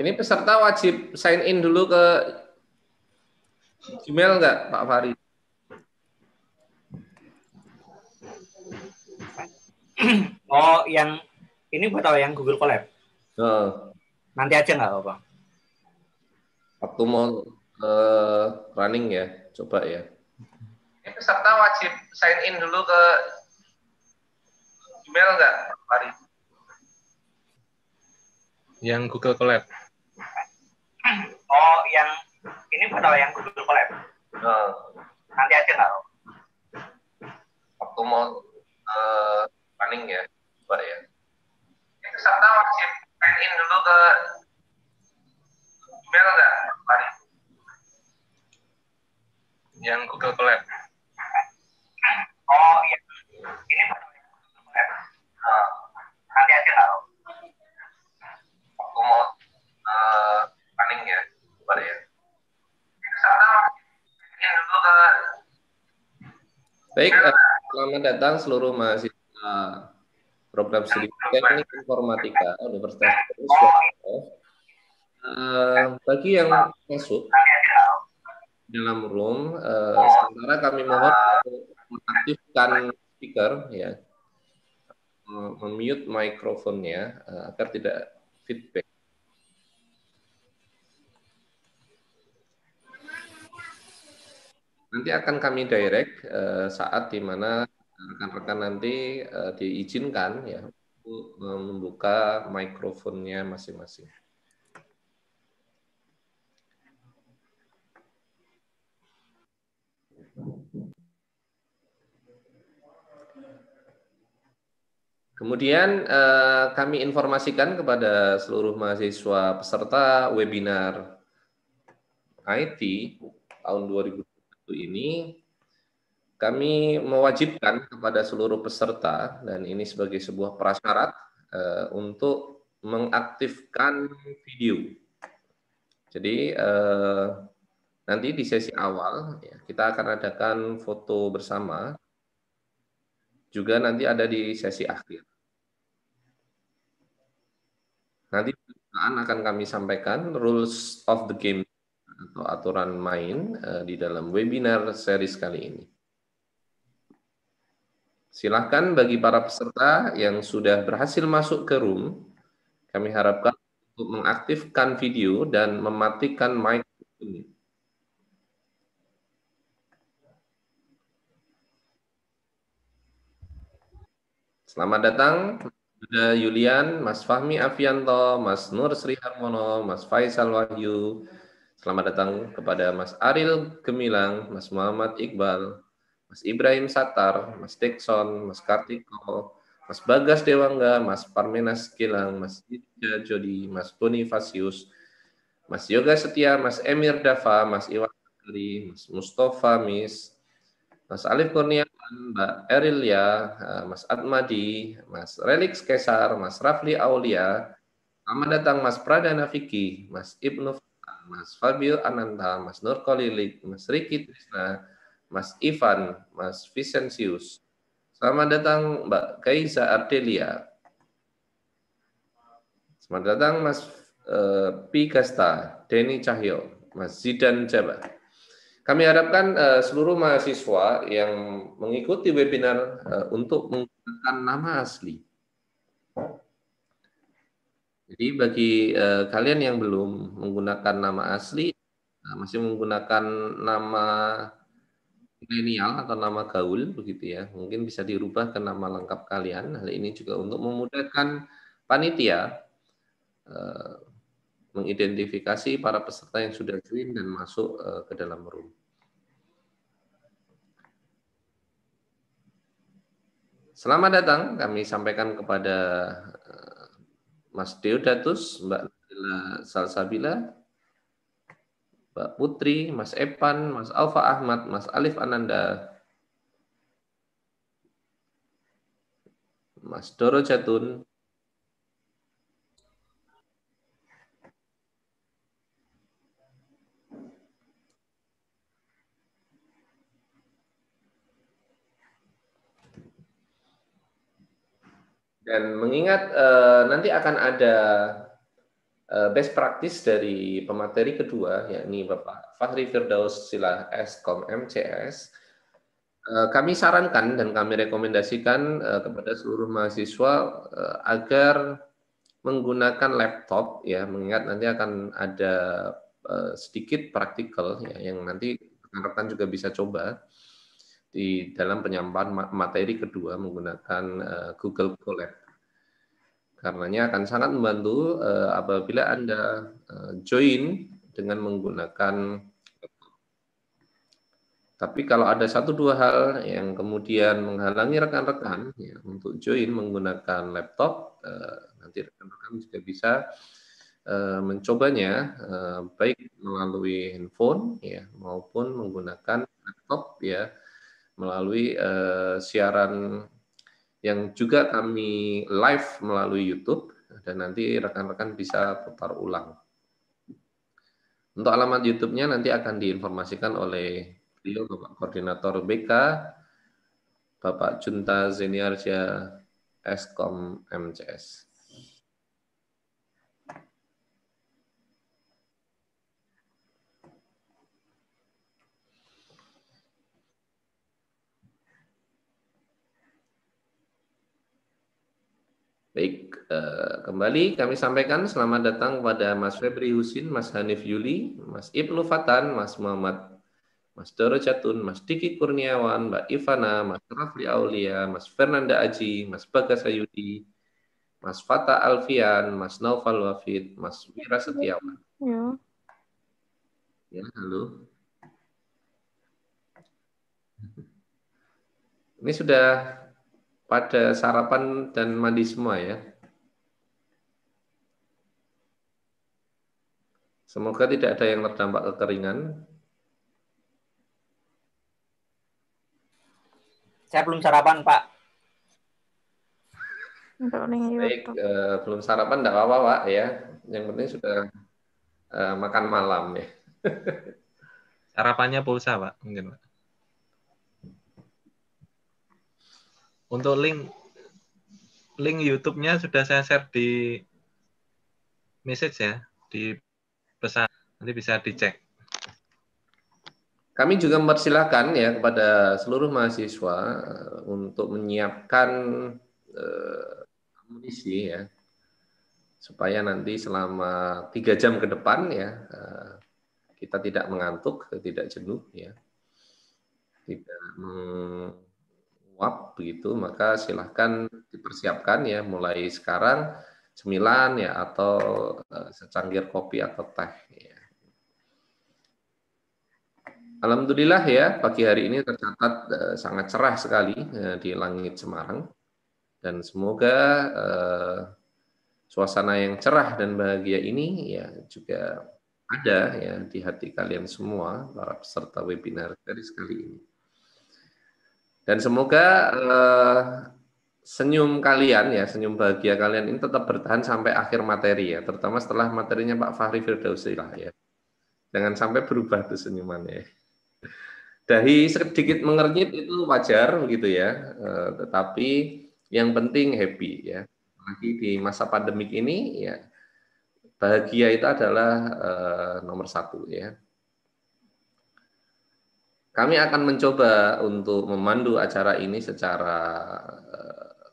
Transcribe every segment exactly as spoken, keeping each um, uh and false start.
Ini peserta wajib sign in dulu ke Gmail nggak, Pak Fahri? Oh, yang ini buat apa? Yang Google Collab? Oh. Nanti aja nggak apa-apa. Waktu mau uh, running ya, coba ya. Ini peserta wajib sign in dulu ke Gmail nggak, Pak Fahri? Yang Google Collab. Oh, yang ini buat apa? Yang Google Collab? Oh. Nanti aja nggak apa-apa. Waktu mau uh, running ya, coba ya. Ini peserta wajib sign in dulu ke Gmail nggak, Pak Fahri? Yang Google Collab. Oh, yang ini buat apa? Yang Google Collab? Oh. Nanti aja nggak apa-apa. Waktu mau uh, running ya, coba ya. Ini peserta wajib sign in dulu ke Baik, uh, selamat datang seluruh mahasiswa program studi teknik informatika Universitas Indonesia. Uh, bagi yang masuk dalam room, uh, sementara kami mohon mengaktifkan speaker, ya, memute mikrofonnya uh, agar tidak feedback. Nanti akan kami direct uh, saat di mana rekan-rekan nanti uh, diizinkan ya untuk membuka mikrofonnya masing-masing. Kemudian eh, kami informasikan kepada seluruh mahasiswa peserta webinar I T tahun dua ribu dua puluh satu ini, kami mewajibkan kepada seluruh peserta, dan ini sebagai sebuah prasyarat eh, untuk mengaktifkan video. Jadi eh, nanti di sesi awal ya, kita akan adakan foto bersama, juga nanti ada di sesi akhir. Nanti akan kami sampaikan rules of the game atau aturan main uh, di dalam webinar series kali ini. Silahkan bagi para peserta yang sudah berhasil masuk ke room, kami harapkan untuk mengaktifkan video dan mematikan mic. Selamat datang Bunda Yulian, Mas Fahmi Afianto, Mas Nur Sri Harmono, Mas Faisal Wahyu. Selamat datang kepada Mas Aril Gemilang, Mas Muhammad Iqbal, Mas Ibrahim Satar, Mas Dekson, Mas Kartiko, Mas Bagas Dewangga, Mas Parmenas Gilang, Mas Ida Jodi, Mas Bonifasius, Mas Yoga Setia, Mas Emir Dafa, Mas Iwan Kali, Mas Mustafa Mis, Mas Alif Kurniawan, Mbak Erilia, Mas Atmadi, Mas Relix Kesar, Mas Rafli Aulia. Selamat datang Mas Pradana Vicky, Mas Ibnu Fatan, Mas Fabio Ananta, Mas Nur Kolilik, Mas Riki Trisna, Mas Ivan, Mas Vicensius. Selamat datang Mbak Kaisa Ardelia. Selamat datang Mas uh, Pi Gasta, Denny Cahyo, Mas Zidan Jaba. Kami harapkan uh, seluruh mahasiswa yang mengikuti webinar uh, untuk menggunakan nama asli. Jadi bagi uh, kalian yang belum menggunakan nama asli, uh, masih menggunakan nama milenial atau nama gaul begitu ya, mungkin bisa dirubah ke nama lengkap kalian. Hal ini juga untuk memudahkan panitia uh, mengidentifikasi para peserta yang sudah join dan masuk uh, ke dalam room. Selamat datang, kami sampaikan kepada Mas Deodatus, Mbak Nabila Salsabila, Mbak Putri, Mas Epan, Mas Alfa Ahmad, Mas Alif Ananda, Mas Doro Jatun, dan mengingat eh, nanti akan ada best practice dari pemateri kedua, yakni Bapak Fahri Firdaus Silah Eskom M C S, kami sarankan dan kami rekomendasikan kepada seluruh mahasiswa agar menggunakan laptop, ya, mengingat nanti akan ada sedikit praktikal ya, yang nanti rekan-rekan juga bisa coba di dalam penyampaian materi kedua menggunakan Google Colab. Karenanya akan sangat membantu uh, apabila Anda uh, join dengan menggunakan laptop. Tapi kalau ada satu dua hal yang kemudian menghalangi rekan-rekan ya, untuk join menggunakan laptop, uh, nanti rekan-rekan juga bisa uh, mencobanya uh, baik melalui handphone ya maupun menggunakan laptop ya melalui uh, siaran yang juga kami live melalui YouTube, dan nanti rekan-rekan bisa putar ulang. Untuk alamat YouTube-nya nanti akan diinformasikan oleh beliau, Bapak Koordinator B K, Bapak Junta Zeniarja Eskom M C S. Baik, eh, kembali kami sampaikan selamat datang kepada Mas Febri Husin, Mas Hanif Yuli, Mas Ibnu Fatan, Mas Muhammad, Mas Doro Jatun, Mas Diki Kurniawan, Mbak Ivana, Mas Rafli Aulia, Mas Fernanda Aji, Mas Bagas Ayudi, Mas Fata Alfian, Mas Naufal Wafid, Mas Wira Setiawan. Ya. Ya, halo. Ini sudah pada sarapan dan mandi semua ya. Semoga tidak ada yang terdampak kekeringan. Saya belum sarapan, Pak. Baik, eh, belum sarapan enggak apa-apa, Pak ya. Yang penting sudah eh, makan malam ya. Sarapannya pulsa, Pak, mungkin, Pak. Untuk link link YouTube-nya sudah saya share di message ya, di pesan. Nanti bisa dicek. Kami juga mempersilahkan ya kepada seluruh mahasiswa untuk menyiapkan eh, amunisi ya, supaya nanti selama tiga jam ke depan ya eh, kita tidak mengantuk, tidak jenuh ya, tidak menguap begitu, maka silahkan dipersiapkan ya mulai sekarang cemilan ya atau eh, secangkir kopi atau teh ya. Alhamdulillah ya, pagi hari ini tercatat uh, sangat cerah sekali uh, di langit Semarang, dan semoga uh, suasana yang cerah dan bahagia ini ya juga ada ya di hati kalian semua para peserta webinar dari sekali ini. Dan semoga uh, senyum kalian ya, senyum bahagia kalian ini tetap bertahan sampai akhir materi ya, terutama setelah materinya Pak Fahri Firdaus Silah ya. Jangan sampai berubah tuh senyumannya. Dahi sedikit mengernyit itu wajar begitu ya, eh, tetapi yang penting happy ya. Lagi di masa pandemik ini ya, bahagia itu adalah eh, nomor satu ya. Kami akan mencoba untuk memandu acara ini secara eh,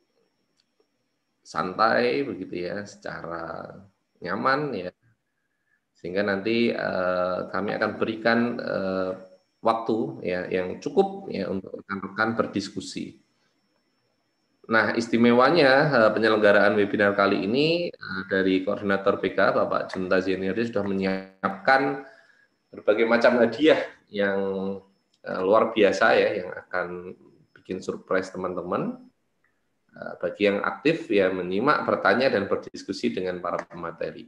santai begitu ya, secara nyaman ya, sehingga nanti eh, kami akan berikan eh, waktu ya yang cukup ya untuk rekan-rekan berdiskusi. Nah, istimewanya penyelenggaraan webinar kali ini dari Koordinator B K Bapak Junta Zeniarja sudah menyiapkan berbagai macam hadiah yang luar biasa ya, yang akan bikin surprise teman-teman. Bagi yang aktif ya menyimak, bertanya dan berdiskusi dengan para pemateri.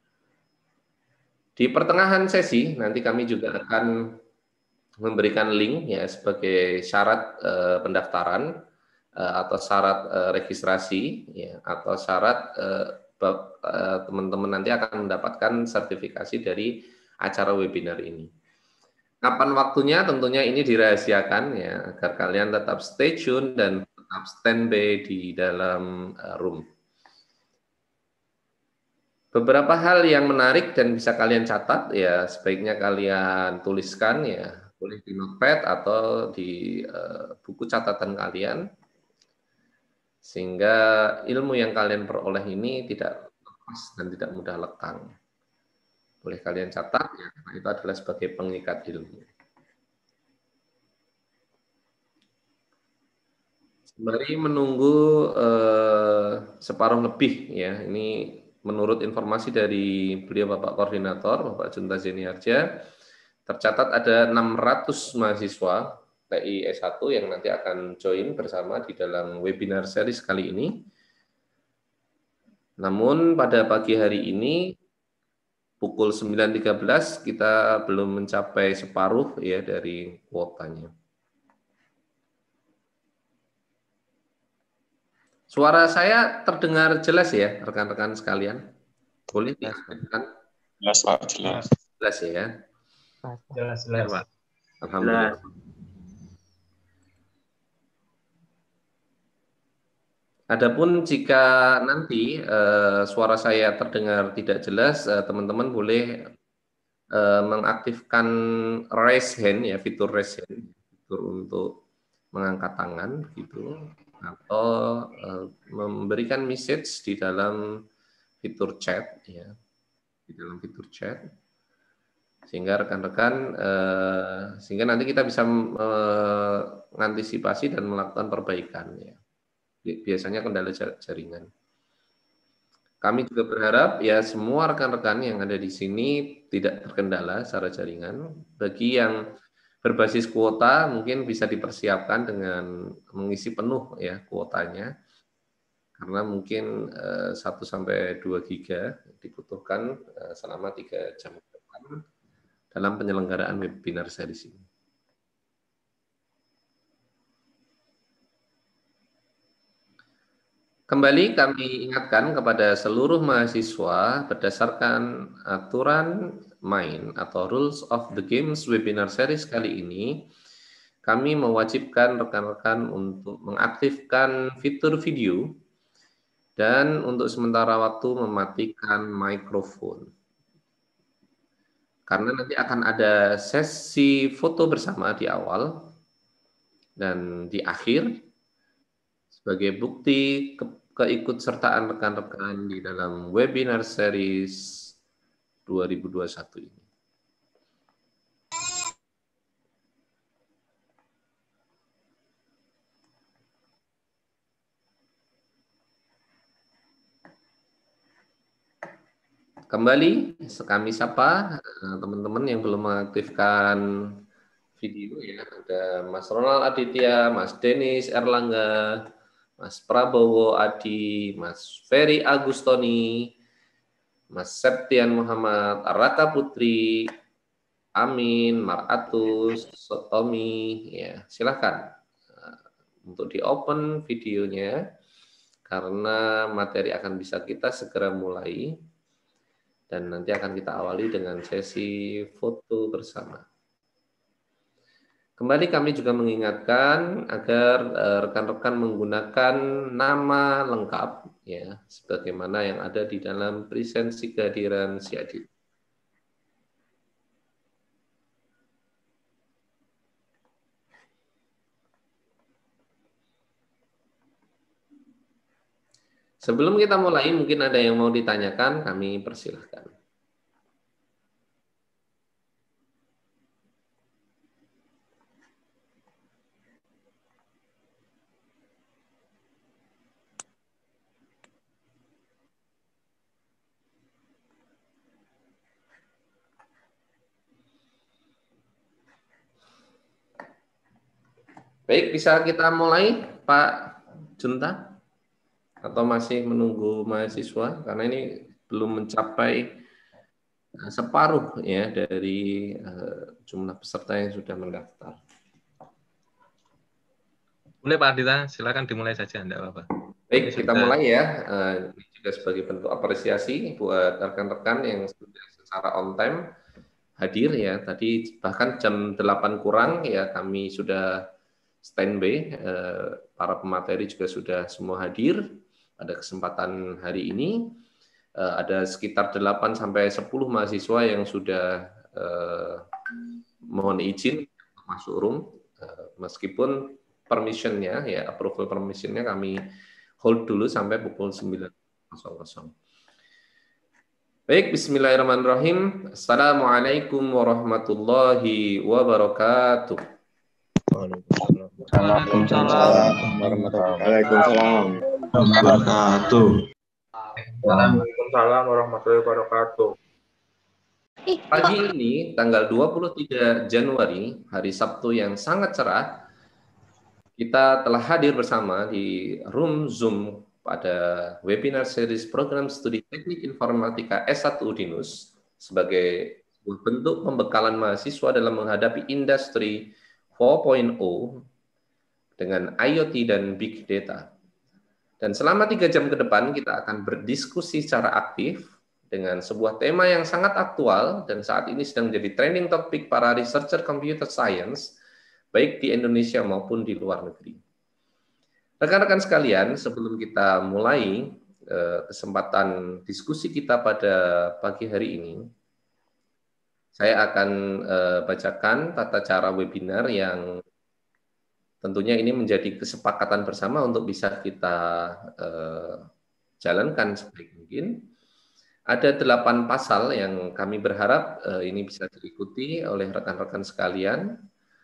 Di pertengahan sesi nanti kami juga akan memberikan link ya sebagai syarat eh, pendaftaran eh, atau syarat eh, registrasi ya, atau syarat teman-teman eh, nanti akan mendapatkan sertifikasi dari acara webinar ini. Kapan waktunya tentunya ini dirahasiakan ya, agar kalian tetap stay tune dan tetap standby di dalam uh, room. Beberapa hal yang menarik dan bisa kalian catat ya, sebaiknya kalian tuliskan ya, boleh di notepad atau di uh, buku catatan kalian, sehingga ilmu yang kalian peroleh ini tidak lepas dan tidak mudah lekang. Boleh kalian catat ya, karena itu adalah sebagai pengikat ilmu. Sembari menunggu uh, separuh lebih ya, ini menurut informasi dari beliau Bapak Koordinator, Bapak Junta Zeniarja, tercatat ada enam ratus mahasiswa T I S satu yang nanti akan join bersama di dalam webinar series kali ini. Namun pada pagi hari ini, pukul sembilan tiga belas, kita belum mencapai separuh ya dari kuotanya. Suara saya terdengar jelas ya, rekan-rekan sekalian? Boleh diaktifkan? Jelas, Pak. Jelas. Jelas ya? Jelas, jelas. Pak. Alhamdulillah. Adapun jika nanti uh, suara saya terdengar tidak jelas, teman-teman uh, boleh uh, mengaktifkan raise hand ya, fitur raise hand, fitur untuk mengangkat tangan gitu, atau uh, memberikan message di dalam fitur chat ya, di dalam fitur chat, sehingga rekan-rekan uh, sehingga nanti kita bisa uh, mengantisipasi dan melakukan perbaikan ya. Biasanya kendala jaringan. Kami juga berharap ya semua rekan-rekan yang ada di sini tidak terkendala secara jaringan. Bagi yang berbasis kuota mungkin bisa dipersiapkan dengan mengisi penuh ya kuotanya. Karena mungkin eh, satu sampai dua giga dibutuhkan eh, selama tiga jam ke depan dalam penyelenggaraan webinar series ini. Kembali kami ingatkan kepada seluruh mahasiswa berdasarkan aturan main atau rules of the games webinar series kali ini, kami mewajibkan rekan-rekan untuk mengaktifkan fitur video dan untuk sementara waktu mematikan mikrofon. Karena nanti akan ada sesi foto bersama di awal dan di akhir sebagai bukti ke keikutsertaan rekan-rekan di dalam webinar series dua ribu dua puluh satu ini. Kembali kami sapa teman-teman yang belum mengaktifkan video ya. Ada Mas Ronald Aditya, Mas Denis Erlangga, Mas Prabowo Adi, Mas Ferry Agustoni, Mas Septian Muhammad, Raka Putri, Amin, Maratus, Sotomi, ya silakan untuk di open videonya karena materi akan bisa kita segera mulai dan nanti akan kita awali dengan sesi foto bersama. Kembali kami juga mengingatkan agar rekan-rekan uh, menggunakan nama lengkap ya sebagaimana yang ada di dalam presensi kehadiran si Adit. Sebelum kita mulai mungkin ada yang mau ditanyakan, kami persilahkan. Baik, bisa kita mulai, Pak Junta? Atau masih menunggu mahasiswa? Karena ini belum mencapai separuh ya dari uh, jumlah peserta yang sudah mendaftar. Boleh Pak Adita, silakan dimulai saja, enggak apa-apa. Baik, kita mulai ya. Uh, ini juga sebagai bentuk apresiasi buat rekan-rekan yang sudah secara on time hadir ya. Tadi bahkan jam delapan kurang ya kami sudah standby, para pemateri juga sudah semua hadir pada kesempatan hari ini. uh, ada sekitar delapan sampai sepuluh mahasiswa yang sudah uh, mohon izin masuk room, uh, meskipun permissionnya, ya approval permissionnya kami hold dulu sampai pukul sembilan. Baik, bismillahirrahmanirrahim. Assalamualaikum warahmatullahi wabarakatuh. Waalaikumsalam warahmatullahi wabarakatuh. Waalaikumsalam warahmatullahi wabarakatuh. Pagi ini, tanggal dua puluh tiga Januari, hari Sabtu yang sangat cerah, kita telah hadir bersama di room Zoom pada webinar series program studi teknik informatika S satu Udinus sebagai bentuk pembekalan mahasiswa dalam menghadapi industri empat titik nol dengan I O T dan Big Data. Dan selama tiga jam ke depan kita akan berdiskusi secara aktif dengan sebuah tema yang sangat aktual dan saat ini sedang menjadi trending topik para researcher computer science baik di Indonesia maupun di luar negeri. Rekan-rekan sekalian, sebelum kita mulai eh, kesempatan diskusi kita pada pagi hari ini, saya akan eh, bacakan tata cara webinar yang tentunya ini menjadi kesepakatan bersama untuk bisa kita eh, jalankan sebaik mungkin. Ada delapan pasal yang kami berharap eh, ini bisa diikuti oleh rekan-rekan sekalian.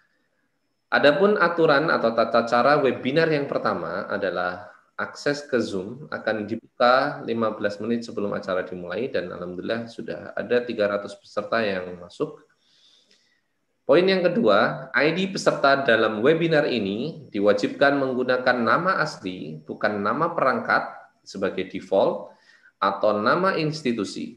Adapun aturan atau tata cara webinar yang pertama adalah akses ke Zoom akan dibuka lima belas menit sebelum acara dimulai dan alhamdulillah sudah ada tiga ratus peserta yang masuk. Poin yang kedua, I D peserta dalam webinar ini diwajibkan menggunakan nama asli, bukan nama perangkat sebagai default, atau nama institusi.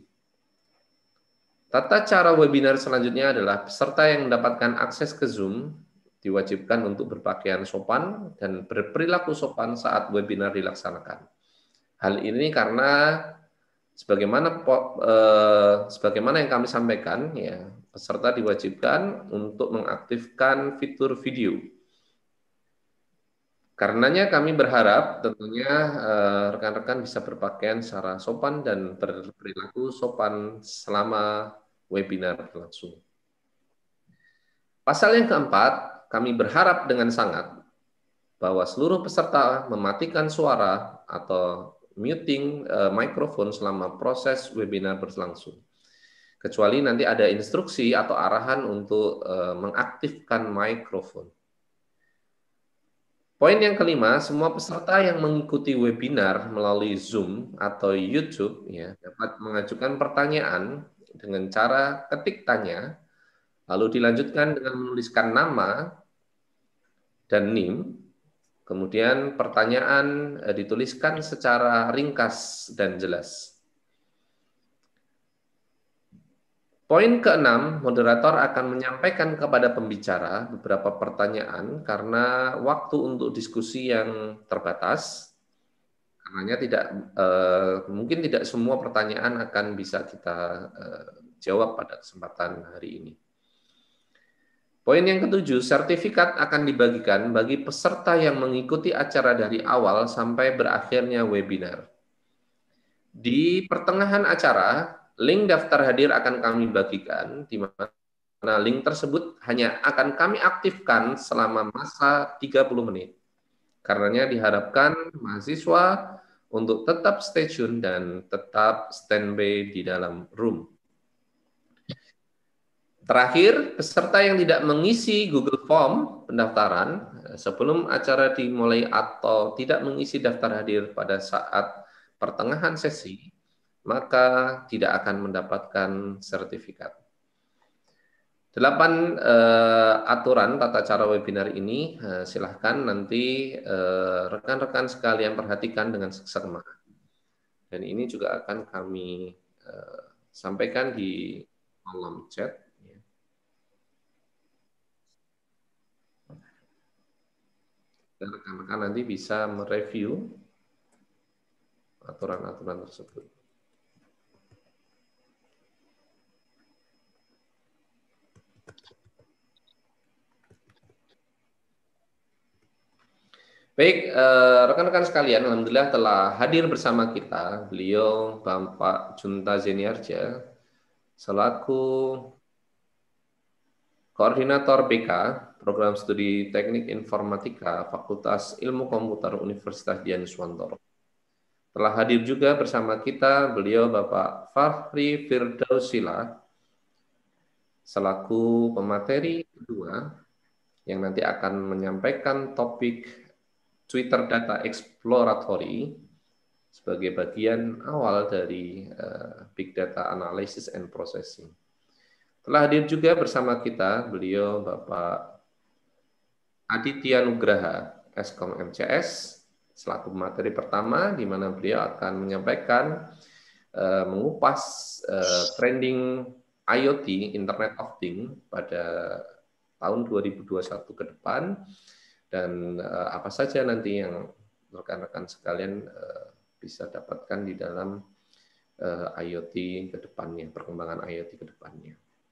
Tata cara webinar selanjutnya adalah peserta yang mendapatkan akses ke Zoom diwajibkan untuk berpakaian sopan dan berperilaku sopan saat webinar dilaksanakan. Hal ini karena sebagaimana eh, sebagaimana yang kami sampaikan, ya, peserta diwajibkan untuk mengaktifkan fitur video. Karenanya kami berharap tentunya rekan-rekan eh, bisa berpakaian secara sopan dan berperilaku sopan selama webinar berlangsung. Pasal yang keempat, kami berharap dengan sangat bahwa seluruh peserta mematikan suara atau muting uh, mikrofon selama proses webinar berlangsung. Kecuali nanti ada instruksi atau arahan untuk uh, mengaktifkan mikrofon. Poin yang kelima, semua peserta yang mengikuti webinar melalui Zoom atau YouTube ya, dapat mengajukan pertanyaan dengan cara ketik tanya, lalu dilanjutkan dengan menuliskan nama dan N I M, kemudian pertanyaan dituliskan secara ringkas dan jelas. Poin keenam, moderator akan menyampaikan kepada pembicara beberapa pertanyaan karena waktu untuk diskusi yang terbatas. Karenanya tidak eh, mungkin tidak semua pertanyaan akan bisa kita eh, jawab pada kesempatan hari ini. Poin yang ketujuh, sertifikat akan dibagikan bagi peserta yang mengikuti acara dari awal sampai berakhirnya webinar. Di pertengahan acara, link daftar hadir akan kami bagikan, di mana link tersebut hanya akan kami aktifkan selama masa tiga puluh menit. Karenanya diharapkan mahasiswa untuk tetap stay tune dan tetap standby di dalam room. Terakhir, peserta yang tidak mengisi Google Form pendaftaran sebelum acara dimulai atau tidak mengisi daftar hadir pada saat pertengahan sesi, maka tidak akan mendapatkan sertifikat. Delapan eh, aturan tata cara webinar ini, eh, silahkan nanti rekan-rekan eh, sekalian perhatikan dengan seksama. Dan ini juga akan kami eh, sampaikan di kolom chat. Dan rekan-rekan nanti bisa mereview aturan-aturan tersebut. Baik, eh, rekan-rekan sekalian, alhamdulillah telah hadir bersama kita beliau Bapak Junta Zeniarja selaku Koordinator B K Program Studi Teknik Informatika Fakultas Ilmu Komputer Universitas Dianuswantoro. Telah hadir juga bersama kita beliau Bapak Fahri Firdausila selaku pemateri kedua yang nanti akan menyampaikan topik Twitter Data Exploratory sebagai bagian awal dari uh, Big Data Analysis and Processing. Telah hadir juga bersama kita beliau Bapak Aditya Nugraha, Eskom M C S, selaku materi pertama, di mana beliau akan menyampaikan, uh, mengupas uh, trending I O T, Internet of Things, pada tahun dua ribu dua puluh satu ke depan, dan uh, apa saja nanti yang rekan-rekan sekalian uh, bisa dapatkan di dalam uh, I O T ke depannya, perkembangan I O T ke depannya.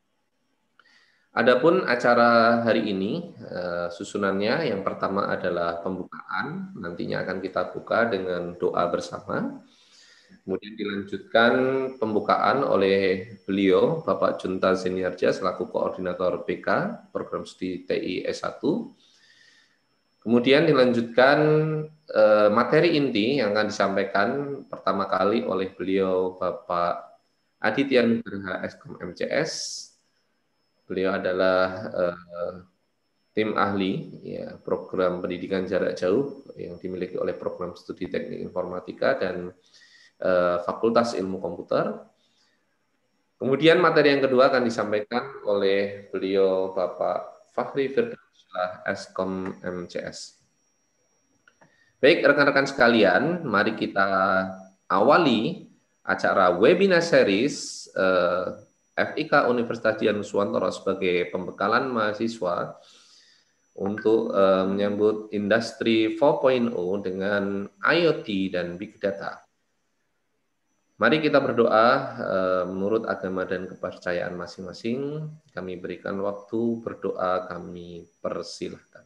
Adapun acara hari ini, uh, susunannya yang pertama adalah pembukaan, nantinya akan kita buka dengan doa bersama. Kemudian dilanjutkan pembukaan oleh beliau, Bapak Junta Zeniarja, selaku Koordinator B K, Program Studi T I S satu. Kemudian dilanjutkan eh, materi inti yang akan disampaikan pertama kali oleh beliau Bapak Aditya Nugraha Eskom M C S. Beliau adalah eh, tim ahli ya, program pendidikan jarak jauh yang dimiliki oleh Program Studi Teknik Informatika dan eh, Fakultas Ilmu Komputer. Kemudian materi yang kedua akan disampaikan oleh beliau Bapak Fahri Firdausila Eskom M C S. Baik, rekan-rekan sekalian, mari kita awali acara webinar series eh, F I K Universitas Dianuswantoro sebagai pembekalan mahasiswa untuk eh, menyambut industri empat titik nol dengan I O T dan Big Data. Mari kita berdoa eh, menurut agama dan kepercayaan masing-masing. Kami berikan waktu berdoa, kami persilahkan.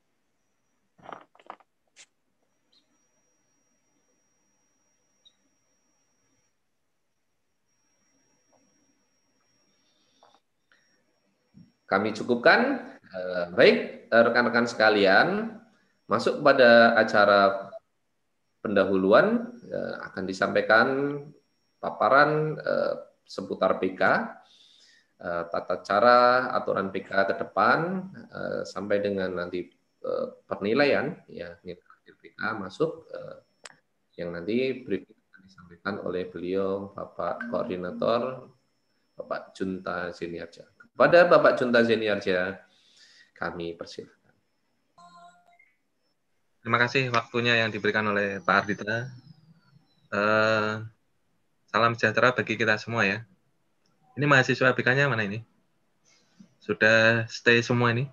Kami cukupkan. Eh, baik, rekan-rekan sekalian, masuk pada acara pendahuluan, eh, akan disampaikan paparan eh, seputar P K, eh, tata cara aturan P K ke depan, eh, sampai dengan nanti eh, penilaian, ya nilai P K masuk, eh, yang nanti berikut akan disampaikan oleh beliau Bapak Koordinator Bapak Junta Zeniarja. Kepada Bapak Junta Zeniarja, kami persilahkan. Terima kasih waktunya yang diberikan oleh Pak Arditra. Uh, salam sejahtera bagi kita semua ya. Ini mahasiswa B K-nya mana ini? Sudah stay semua ini?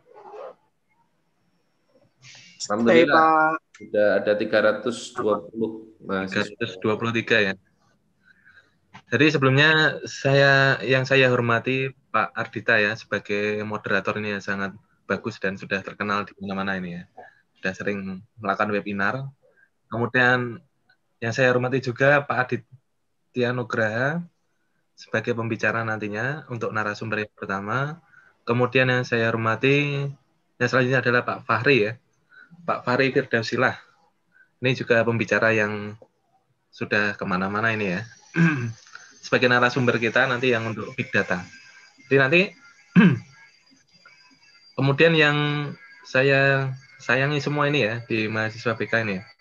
Alhamdulillah, sudah ada tiga ratus dua puluh mahasiswa. tiga ratus dua puluh tiga ya. Jadi sebelumnya saya yang saya hormati Pak Ardita ya sebagai moderator ini yang sangat bagus dan sudah terkenal di mana-mana ini ya. Sudah sering melakukan webinar. Kemudian yang saya hormati juga Pak Aditya Nugraha sebagai pembicara nantinya untuk narasumber yang pertama. Kemudian yang saya hormati yang selanjutnya adalah Pak Fahri ya. Pak Fahri Firdausila. Ini juga pembicara yang sudah kemana-mana ini ya. Sebagai narasumber kita nanti yang untuk Big Data. Jadi nanti kemudian yang saya sayangi semua ini ya di mahasiswa B K ini ya.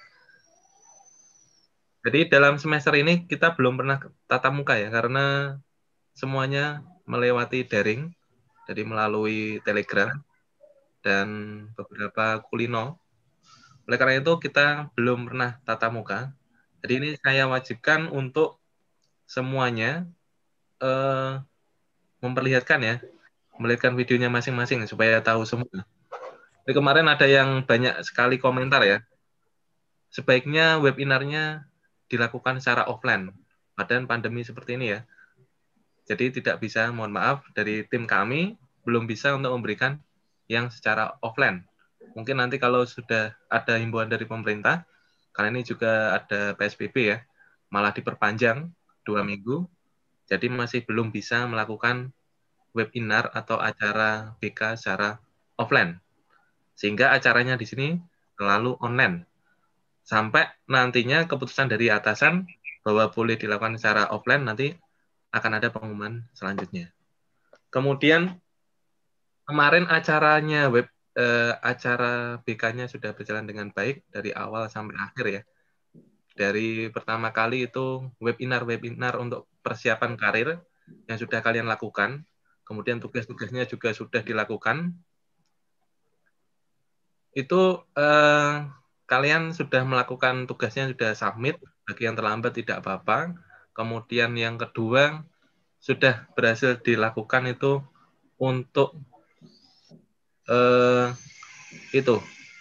Jadi dalam semester ini kita belum pernah tatap muka ya karena semuanya melewati daring, jadi melalui Telegram dan beberapa kulino. Oleh karena itu kita belum pernah tatap muka. Jadi ini saya wajibkan untuk semuanya eh, memperlihatkan ya, melihatkan videonya masing-masing supaya tahu semua. Jadi kemarin ada yang banyak sekali komentar ya, sebaiknya webinarnya dilakukan secara offline, padahal pandemi seperti ini ya. Jadi tidak bisa, mohon maaf, dari tim kami belum bisa untuk memberikan yang secara offline. Mungkin nanti kalau sudah ada himbauan dari pemerintah, karena ini juga ada P S B B ya, malah diperpanjang dua minggu, jadi masih belum bisa melakukan webinar atau acara B K secara offline. Sehingga acaranya di sini selalu online. Sampai nantinya keputusan dari atasan bahwa boleh dilakukan secara offline, nanti akan ada pengumuman selanjutnya. Kemudian kemarin acaranya web eh, acara B K-nya sudah berjalan dengan baik dari awal sampai akhir ya. Dari pertama kali itu webinar-webinar untuk persiapan karir yang sudah kalian lakukan, kemudian tugas-tugasnya juga sudah dilakukan. Itu eh, kalian sudah melakukan tugasnya, sudah submit, bagi yang terlambat tidak apa-apa. Kemudian yang kedua, sudah berhasil dilakukan itu untuk eh, itu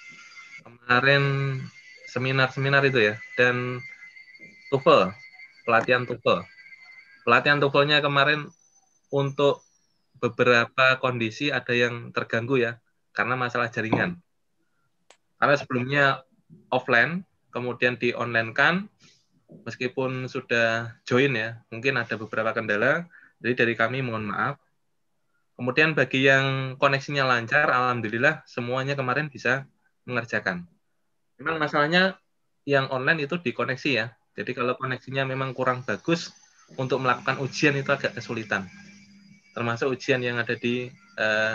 kemarin seminar-seminar itu ya, dan TOEFL, pelatihan TOEFL. Pelatihan TOEFL-nya kemarin untuk beberapa kondisi ada yang terganggu ya, karena masalah jaringan. Karena sebelumnya offline, kemudian di-online-kan, meskipun sudah join ya, mungkin ada beberapa kendala, jadi dari kami mohon maaf. Kemudian bagi yang koneksinya lancar, alhamdulillah semuanya kemarin bisa mengerjakan. Memang masalahnya yang online itu dikoneksi ya, jadi kalau koneksinya memang kurang bagus, untuk melakukan ujian itu agak kesulitan. Termasuk ujian yang ada di uh,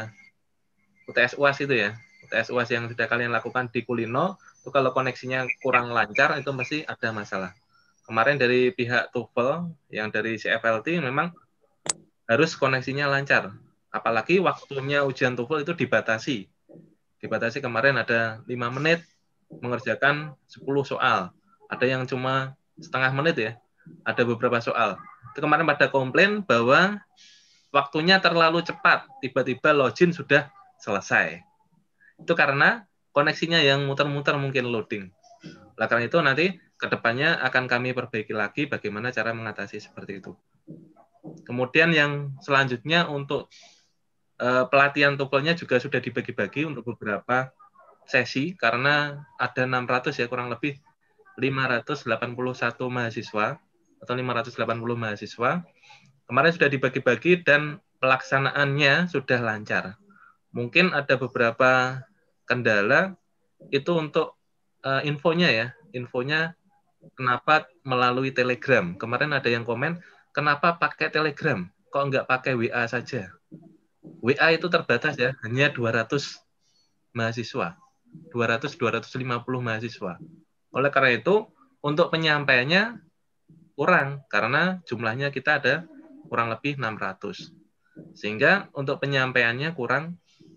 U T S U A S itu ya, U T S U A S yang sudah kalian lakukan di Kulino, itu kalau koneksinya kurang lancar, itu pasti ada masalah. Kemarin dari pihak TOEFL, yang dari C F L T, memang harus koneksinya lancar. Apalagi waktunya ujian TOEFL itu dibatasi. Dibatasi kemarin ada lima menit, mengerjakan sepuluh soal. Ada yang cuma setengah menit ya, ada beberapa soal. Itu kemarin pada komplain bahwa waktunya terlalu cepat, tiba-tiba login sudah selesai. Itu karena koneksinya yang muter-muter mungkin loading. Nah, karena itu nanti ke depannya akan kami perbaiki lagi bagaimana cara mengatasi seperti itu. Kemudian yang selanjutnya untuk eh, pelatihan TOEFL-nya juga sudah dibagi-bagi untuk beberapa sesi, karena ada enam ratus ya, kurang lebih lima ratus delapan puluh satu mahasiswa atau lima ratus delapan puluh mahasiswa. Kemarin sudah dibagi-bagi dan pelaksanaannya sudah lancar. Mungkin ada beberapa kendala itu untuk uh, infonya ya, infonya kenapa melalui Telegram. Kemarin ada yang komen, kenapa pakai Telegram, kok nggak pakai W A saja. W A itu terbatas ya, hanya dua ratus mahasiswa, dua ratus sampai dua ratus lima puluh mahasiswa. Oleh karena itu, untuk penyampaiannya kurang, karena jumlahnya kita ada kurang lebih enam ratus. Sehingga untuk penyampaiannya kurang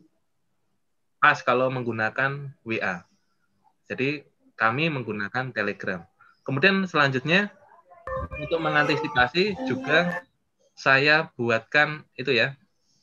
pas kalau menggunakan W A. Jadi kami menggunakan Telegram. Kemudian selanjutnya untuk mengantisipasi juga saya buatkan itu ya,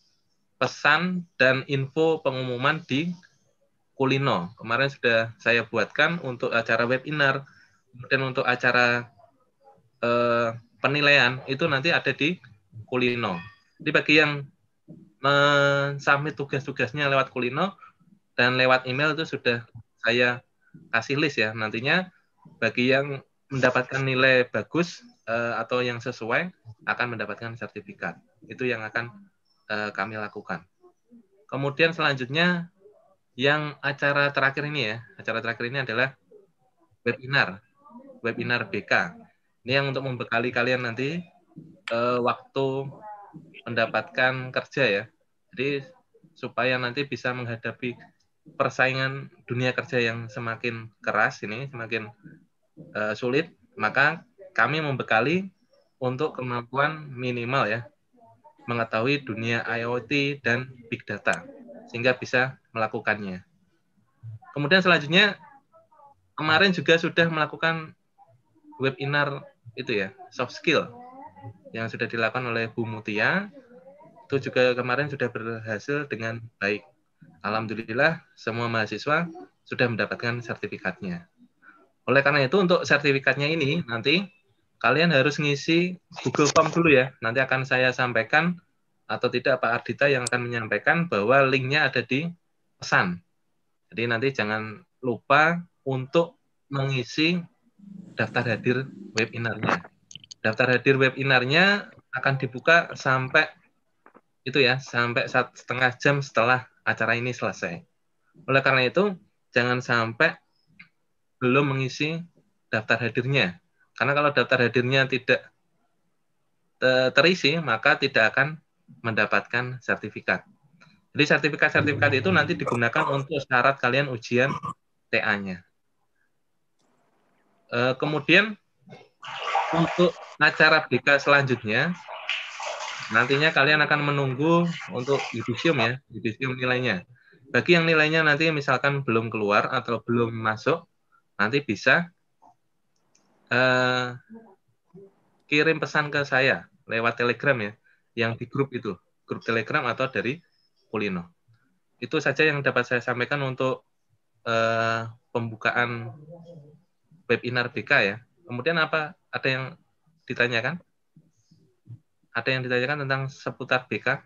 pesan dan info pengumuman di Kulino. Kemarin sudah saya buatkan untuk acara webinar, kemudian untuk acara eh, penilaian itu nanti ada di Kulino. Jadi bagi yang men-submit tugas-tugasnya lewat Kulino dan lewat email itu sudah saya kasih list ya. Nantinya bagi yang mendapatkan nilai bagus eh, atau yang sesuai akan mendapatkan sertifikat. Itu yang akan eh, kami lakukan. Kemudian selanjutnya yang acara terakhir ini ya, acara terakhir ini adalah webinar, webinar B K. Ini yang untuk membekali kalian nanti eh, waktu mendapatkan kerja ya. Jadi supaya nanti bisa menghadapi persaingan dunia kerja yang semakin keras ini, semakin uh, sulit, maka kami membekali untuk kemampuan minimal ya, mengetahui dunia I O T dan Big Data, sehingga bisa melakukannya. Kemudian selanjutnya, kemarin juga sudah melakukan webinar itu ya, soft skill, yang sudah dilakukan oleh Bu Mutia, itu juga kemarin sudah berhasil dengan baik. Alhamdulillah semua mahasiswa sudah mendapatkan sertifikatnya. Oleh karena itu untuk sertifikatnya ini nanti kalian harus ngisi Google Form dulu ya. Nanti akan saya sampaikan atau tidak Pak Ardita yang akan menyampaikan bahwa linknya ada di pesan. Jadi nanti jangan lupa untuk mengisi daftar hadir webinarnya. Daftar hadir webinarnya akan dibuka sampai itu ya, sampai satu setengah jam setelah acara ini selesai. Oleh karena itu, jangan sampai belum mengisi daftar hadirnya. Karena kalau daftar hadirnya tidak terisi, maka tidak akan mendapatkan sertifikat. Jadi sertifikat-sertifikat itu nanti digunakan untuk syarat kalian ujian T A-nya. E, kemudian untuk acara B K selanjutnya, nantinya kalian akan menunggu untuk yudisium ya, yudisium nilainya. Bagi yang nilainya nanti misalkan belum keluar atau belum masuk, nanti bisa eh, kirim pesan ke saya lewat Telegram ya, yang di grup itu, grup Telegram atau dari Kulino. Itu saja yang dapat saya sampaikan untuk eh, pembukaan webinar B K ya. Kemudian apa? Ada yang ditanyakan? Ada yang ditanyakan tentang seputar B K?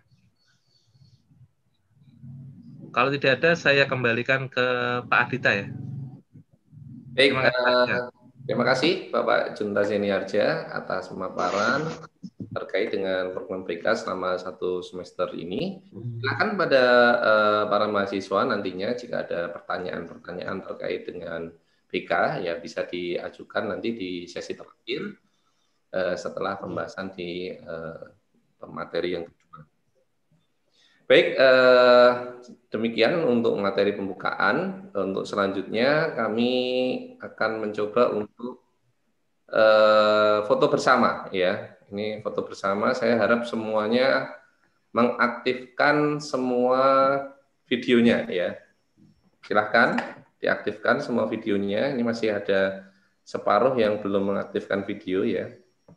Kalau tidak ada, saya kembalikan ke Pak Adita ya. Baik, Terima kasih, uh, terima kasih Bapak Junta Seniarja atas pemaparan terkait dengan program B K selama satu semester ini. Silakan pada uh, para mahasiswa nantinya jika ada pertanyaan-pertanyaan terkait dengan B K ya bisa diajukan nanti di sesi terakhir uh, setelah pembahasan di uh, materi yang kedua. Baik, eh, demikian untuk materi pembukaan. Untuk selanjutnya kami akan mencoba untuk eh, foto bersama ya. Ini foto bersama. Saya harap semuanya mengaktifkan semua videonya ya. Silahkan diaktifkan semua videonya. Ini masih ada separuh yang belum mengaktifkan video ya.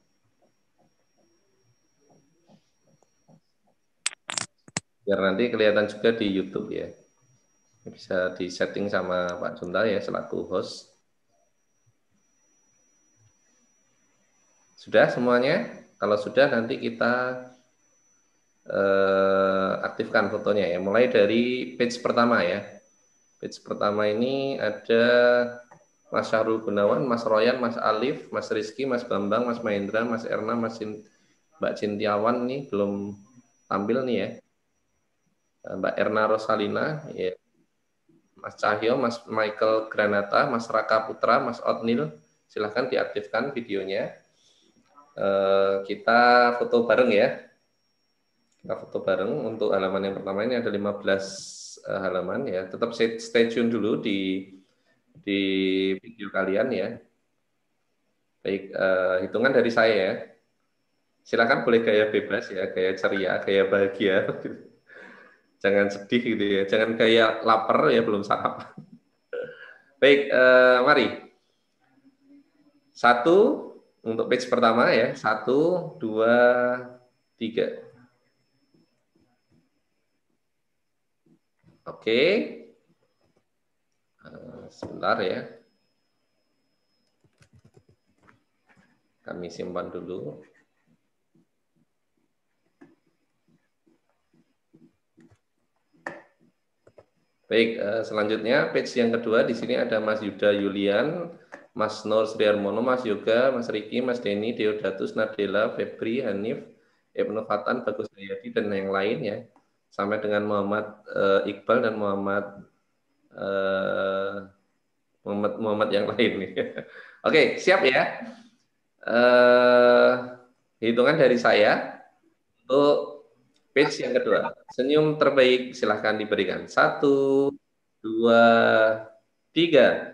Biar nanti kelihatan juga di YouTube ya. Bisa di-setting sama Pak Junta ya selaku host. Sudah semuanya? Kalau sudah nanti kita eh, aktifkan fotonya ya. Mulai dari page pertama ya. Page pertama ini ada Mas Syahrul Gunawan, Mas Royan, Mas Alif, Mas Rizky, Mas Bambang, Mas Mahendra, Mas Erna, Mas Cint Mbak Cintiawan nih belum tampil nih ya. Mbak Erna Rosalina, ya. Mas Cahyo, Mas Michael Granata, Mas Raka Putra, Mas Otnil, silahkan diaktifkan videonya. Uh, kita foto bareng ya. Kita foto bareng untuk halaman yang pertama ini ada lima belas uh, halaman ya. Tetap stay tune dulu di di video kalian ya. Baik, uh, hitungan dari saya ya. Silakan boleh gaya bebas ya, gaya ceria, gaya bahagia. Jangan sedih gitu ya, jangan kayak lapar ya belum sarapan. Baik, eh, mari. Satu untuk page pertama ya, satu, dua, tiga. Oke, sebentar ya. Kami simpan dulu. Baik, selanjutnya page yang kedua di sini ada Mas Yuda Yulian, Mas Nur Sriharmono, Mas Yoga, Mas Riki, Mas Denny, Deodatus, Nadela, Febri, Hanif, Ibnu Fatan, Bagus Hayati dan yang lain ya. Sampai dengan Muhammad uh, Iqbal dan Muhammad uh, Muhammad Muhammad yang lain nih. Oke, siap ya. Uh, hitungan dari saya untuk page yang kedua, senyum terbaik silahkan diberikan. Satu, dua, tiga.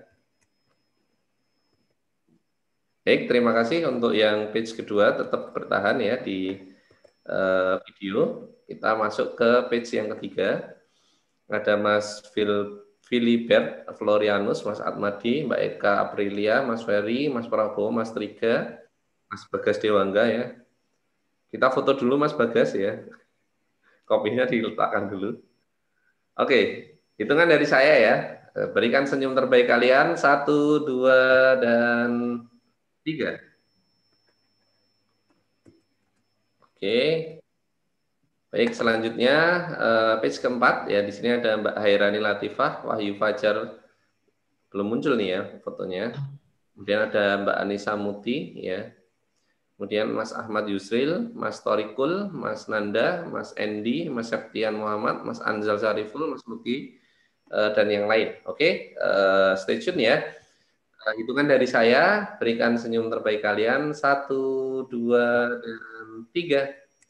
Baik, terima kasih untuk yang page kedua tetap bertahan ya di uh, video. Kita masuk ke page yang ketiga. Ada Mas Phil, Philibert Florianus, Mas Atmadi, Mbak Eka Aprilia, Mas Ferry, Mas Prabowo, Mas Triga, Mas Bagas Dewangga ya. Kita foto dulu Mas Bagas ya. Kopinya diletakkan dulu. Oke, hitungan dari saya ya. Berikan senyum terbaik kalian. Satu, dua, dan tiga. Oke. Baik, selanjutnya uh, page keempat ya. Di sini ada Mbak Hairani Latifah, Wahyu Fajar belum muncul nih ya fotonya. Kemudian ada Mbak Anissa Muti ya. Kemudian Mas Ahmad Yusril, Mas Torikul, Mas Nanda, Mas Endi, Mas Septian Muhammad, Mas Anzal Sariful, Mas Luki, uh, dan yang lain. Oke, uh, stay tune ya. Uh, hitungan dari saya, berikan senyum terbaik kalian. Satu, dua, dan tiga.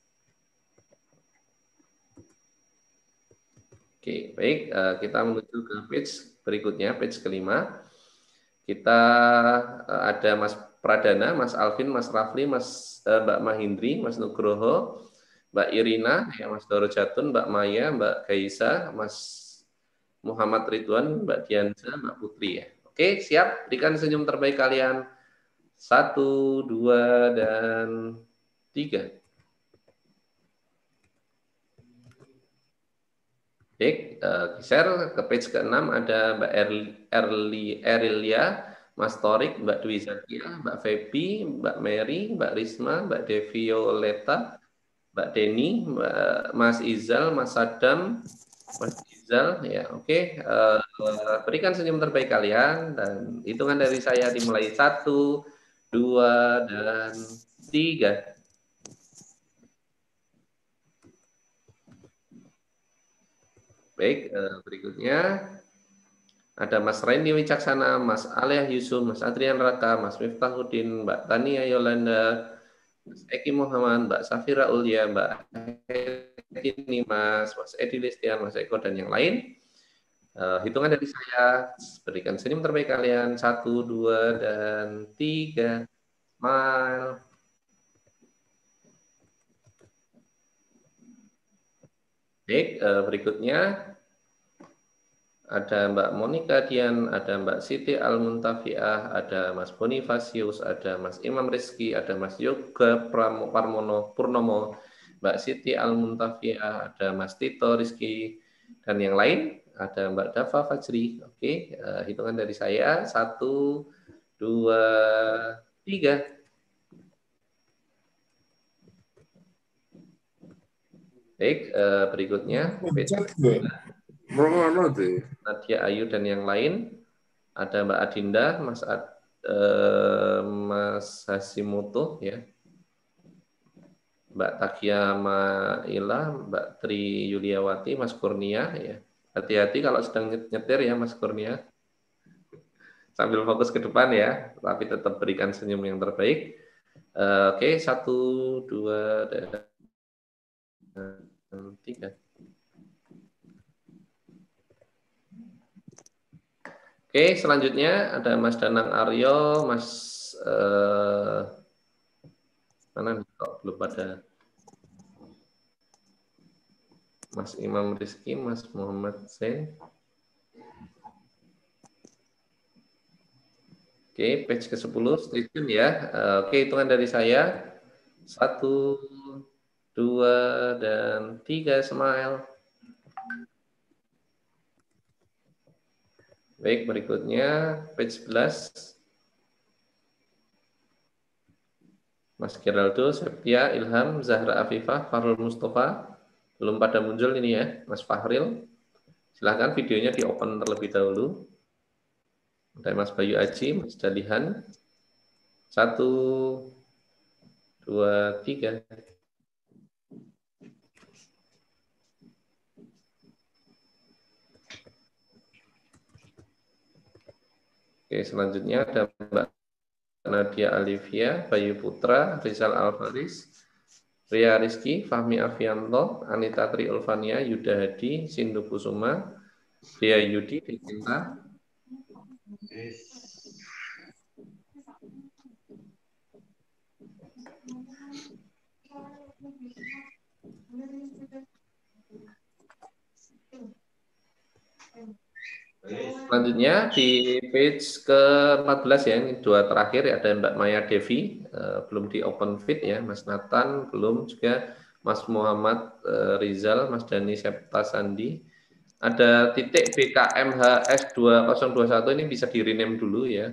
Oke, baik. Kita menuju ke page berikutnya, page kelima. Kita ada Mas Pradana, Mas Alvin, Mas Rafli, Mas Mbak Mahindri, Mas Nugroho, Mbak Irina, ya, Mas Doro Jatun, Mbak Maya, Mbak Gaisa, Mas Muhammad Ridwan, Mbak Dianza, Mbak Putri ya. Oke, siap. Berikan senyum terbaik kalian. Satu, dua, dan tiga. Baik, uh, share ke page keenam ada Mbak Erli, Erilia, Mas Torik, Mbak Dwi Zakia, Mbak Febi, Mbak Mary, Mbak Risma, Mbak Devi Violeta, Mbak Deni, Mbak, Mas Izal, Mas Sadam, Mas Izal, ya oke. Okay. Uh, berikan senyum terbaik kalian dan hitungan dari saya dimulai satu, dua, dan tiga. Baik, berikutnya ada Mas Randy Wicaksana, Mas Alia Yusuf, Mas Adrian Raka, Mas Miftahuddin, Mbak Tania Yolanda, Mas Eki Muhammad, Mbak Safira Ulia, Mbak Edi Mas, Mas Edi Listian, Mas Eko, dan yang lain. Uh, hitungan dari saya, berikan senyum terbaik kalian. Satu, dua, dan tiga. Smile. Baik, uh, berikutnya ada Mbak Monika Dian, ada Mbak Siti Al-Muntafiah, ada Mas Bonifasius, ada Mas Imam Rizky, ada Mas Yoga Parmono Purnomo, Mbak Siti Al-Muntafiah, ada Mas Tito Rizky, dan yang lain ada Mbak Dava Fajri. Oke, uh, hitungan dari saya satu, dua, tiga. Baik, uh, berikutnya. Nadia Ayu dan yang lain. Ada Mbak Adinda, Mas Ad, eh, Mas Hashimoto ya. Mbak Takia Maila, Mbak Tri Yuliawati, Mas Kurnia ya. Hati-hati kalau sedang nyetir ya Mas Kurnia. Sambil fokus ke depan ya, tapi tetap berikan senyum yang terbaik. Uh, Oke, okay, satu, dua, dan tiga. Oke, selanjutnya ada Mas Danang Aryo, Mas eh, mana nih kok belum pada Mas Imam Rizky, Mas Muhammad Zain. Oke, page ke sepuluh, stay tune ya. Oke, hitungan dari saya. Satu, dua, dan tiga, smile. Baik, berikutnya page sebelas. Mas Geraldo, Septia, Ilham, Zahra Afifah, Farul Mustafa. Belum pada muncul ini ya, Mas Fahril. Silahkan videonya di-open terlebih dahulu. Ada Mas Bayu Aji, Mas Dalihan. Satu, dua, tiga. Oke, selanjutnya ada Mbak Nadia Alivia, Bayu Putra, Rizal Alfaris, Ria Rizky, Fahmi Afianto, Anita Tri Ulfania, Yuda Hadi, Sindu Kusuma, Dia Yudi, Dekinta. Selanjutnya di page ke empat belas ya, ini dua terakhir ada Mbak Maya Devi, uh, belum di open feed ya, Mas Nathan belum, juga Mas Muhammad uh, Rizal, Mas Dani Septa Sandi. Ada titik B K M H S dua nol dua satu ini bisa di rename dulu ya.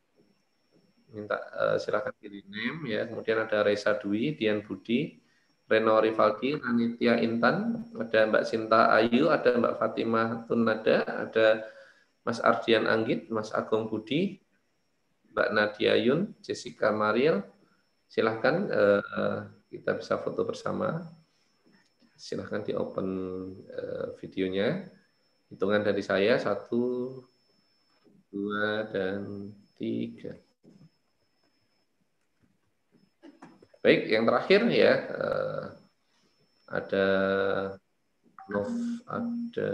Minta uh, silakan di rename ya. Kemudian ada Reza Dwi, Dian Budi, Reno Rivaldi, Ranitia Intan, ada Mbak Sinta Ayu, ada Mbak Fatimah Tunada, ada Mas Ardian Anggit, Mas Agung Budi, Mbak Nadia Yun, Jessica Mariel. Silahkan uh, kita bisa foto bersama. Silahkan di open uh, videonya. Hitungan dari saya, satu, dua, dan tiga. Baik, yang terakhir ya, uh, ada Nov, ada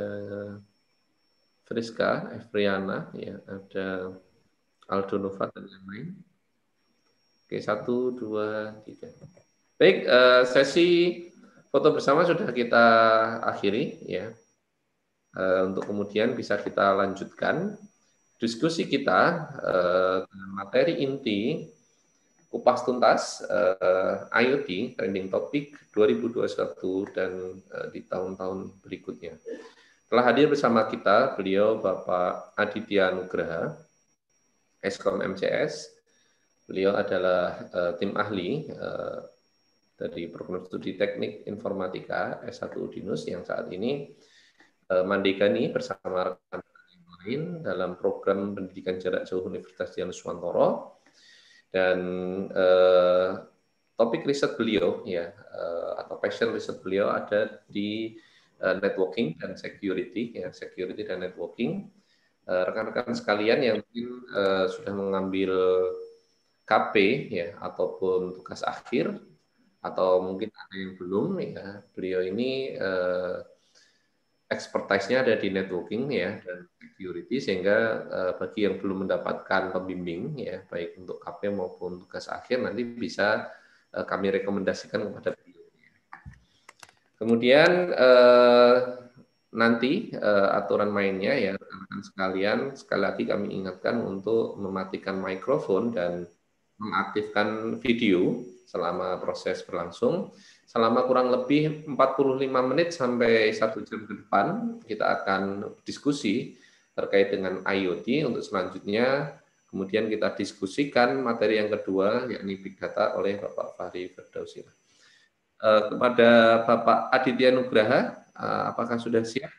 Friska, Efriana, ya, ada Aldo Nova dan yang lain. Oke, satu, dua, tiga. Baik, uh, sesi foto bersama sudah kita akhiri, ya. Uh, untuk kemudian bisa kita lanjutkan diskusi kita uh, materi inti kupas tuntas uh, IoT trending topic dua ribu dua puluh satu dan uh, di tahun-tahun berikutnya. Telah hadir bersama kita beliau Bapak Aditya Nugraha, Eskom M C S. Beliau adalah uh, tim ahli uh, dari Program Studi Teknik Informatika S satu Udinus yang saat ini uh, mandekani bersama rekan yang lain dalam program pendidikan jarak jauh Universitas Dianuswantoro. Dan eh, topik riset beliau ya eh, atau passion riset beliau ada di eh, networking dan security ya security dan networking. Eh, rekan-rekan sekalian yang mungkin eh, sudah mengambil K P ya ataupun tugas akhir atau mungkin ada yang belum ya beliau ini eh, expertise-nya ada di networking ya dan security sehingga uh, bagi yang belum mendapatkan pembimbing ya baik untuk K P maupun tugas akhir nanti bisa uh, kami rekomendasikan kepada beliau. Kemudian uh, nanti uh, aturan mainnya ya rekan-rekan sekalian sekali lagi kami ingatkan untuk mematikan mikrofon dan mengaktifkan video selama proses berlangsung. Selama kurang lebih empat puluh lima menit sampai satu jam ke depan, kita akan diskusi terkait dengan IoT untuk selanjutnya. Kemudian kita diskusikan materi yang kedua, yakni Big Data oleh Bapak Fahri Firdausi. Kepada Bapak Aditya Nugraha, apakah sudah siap?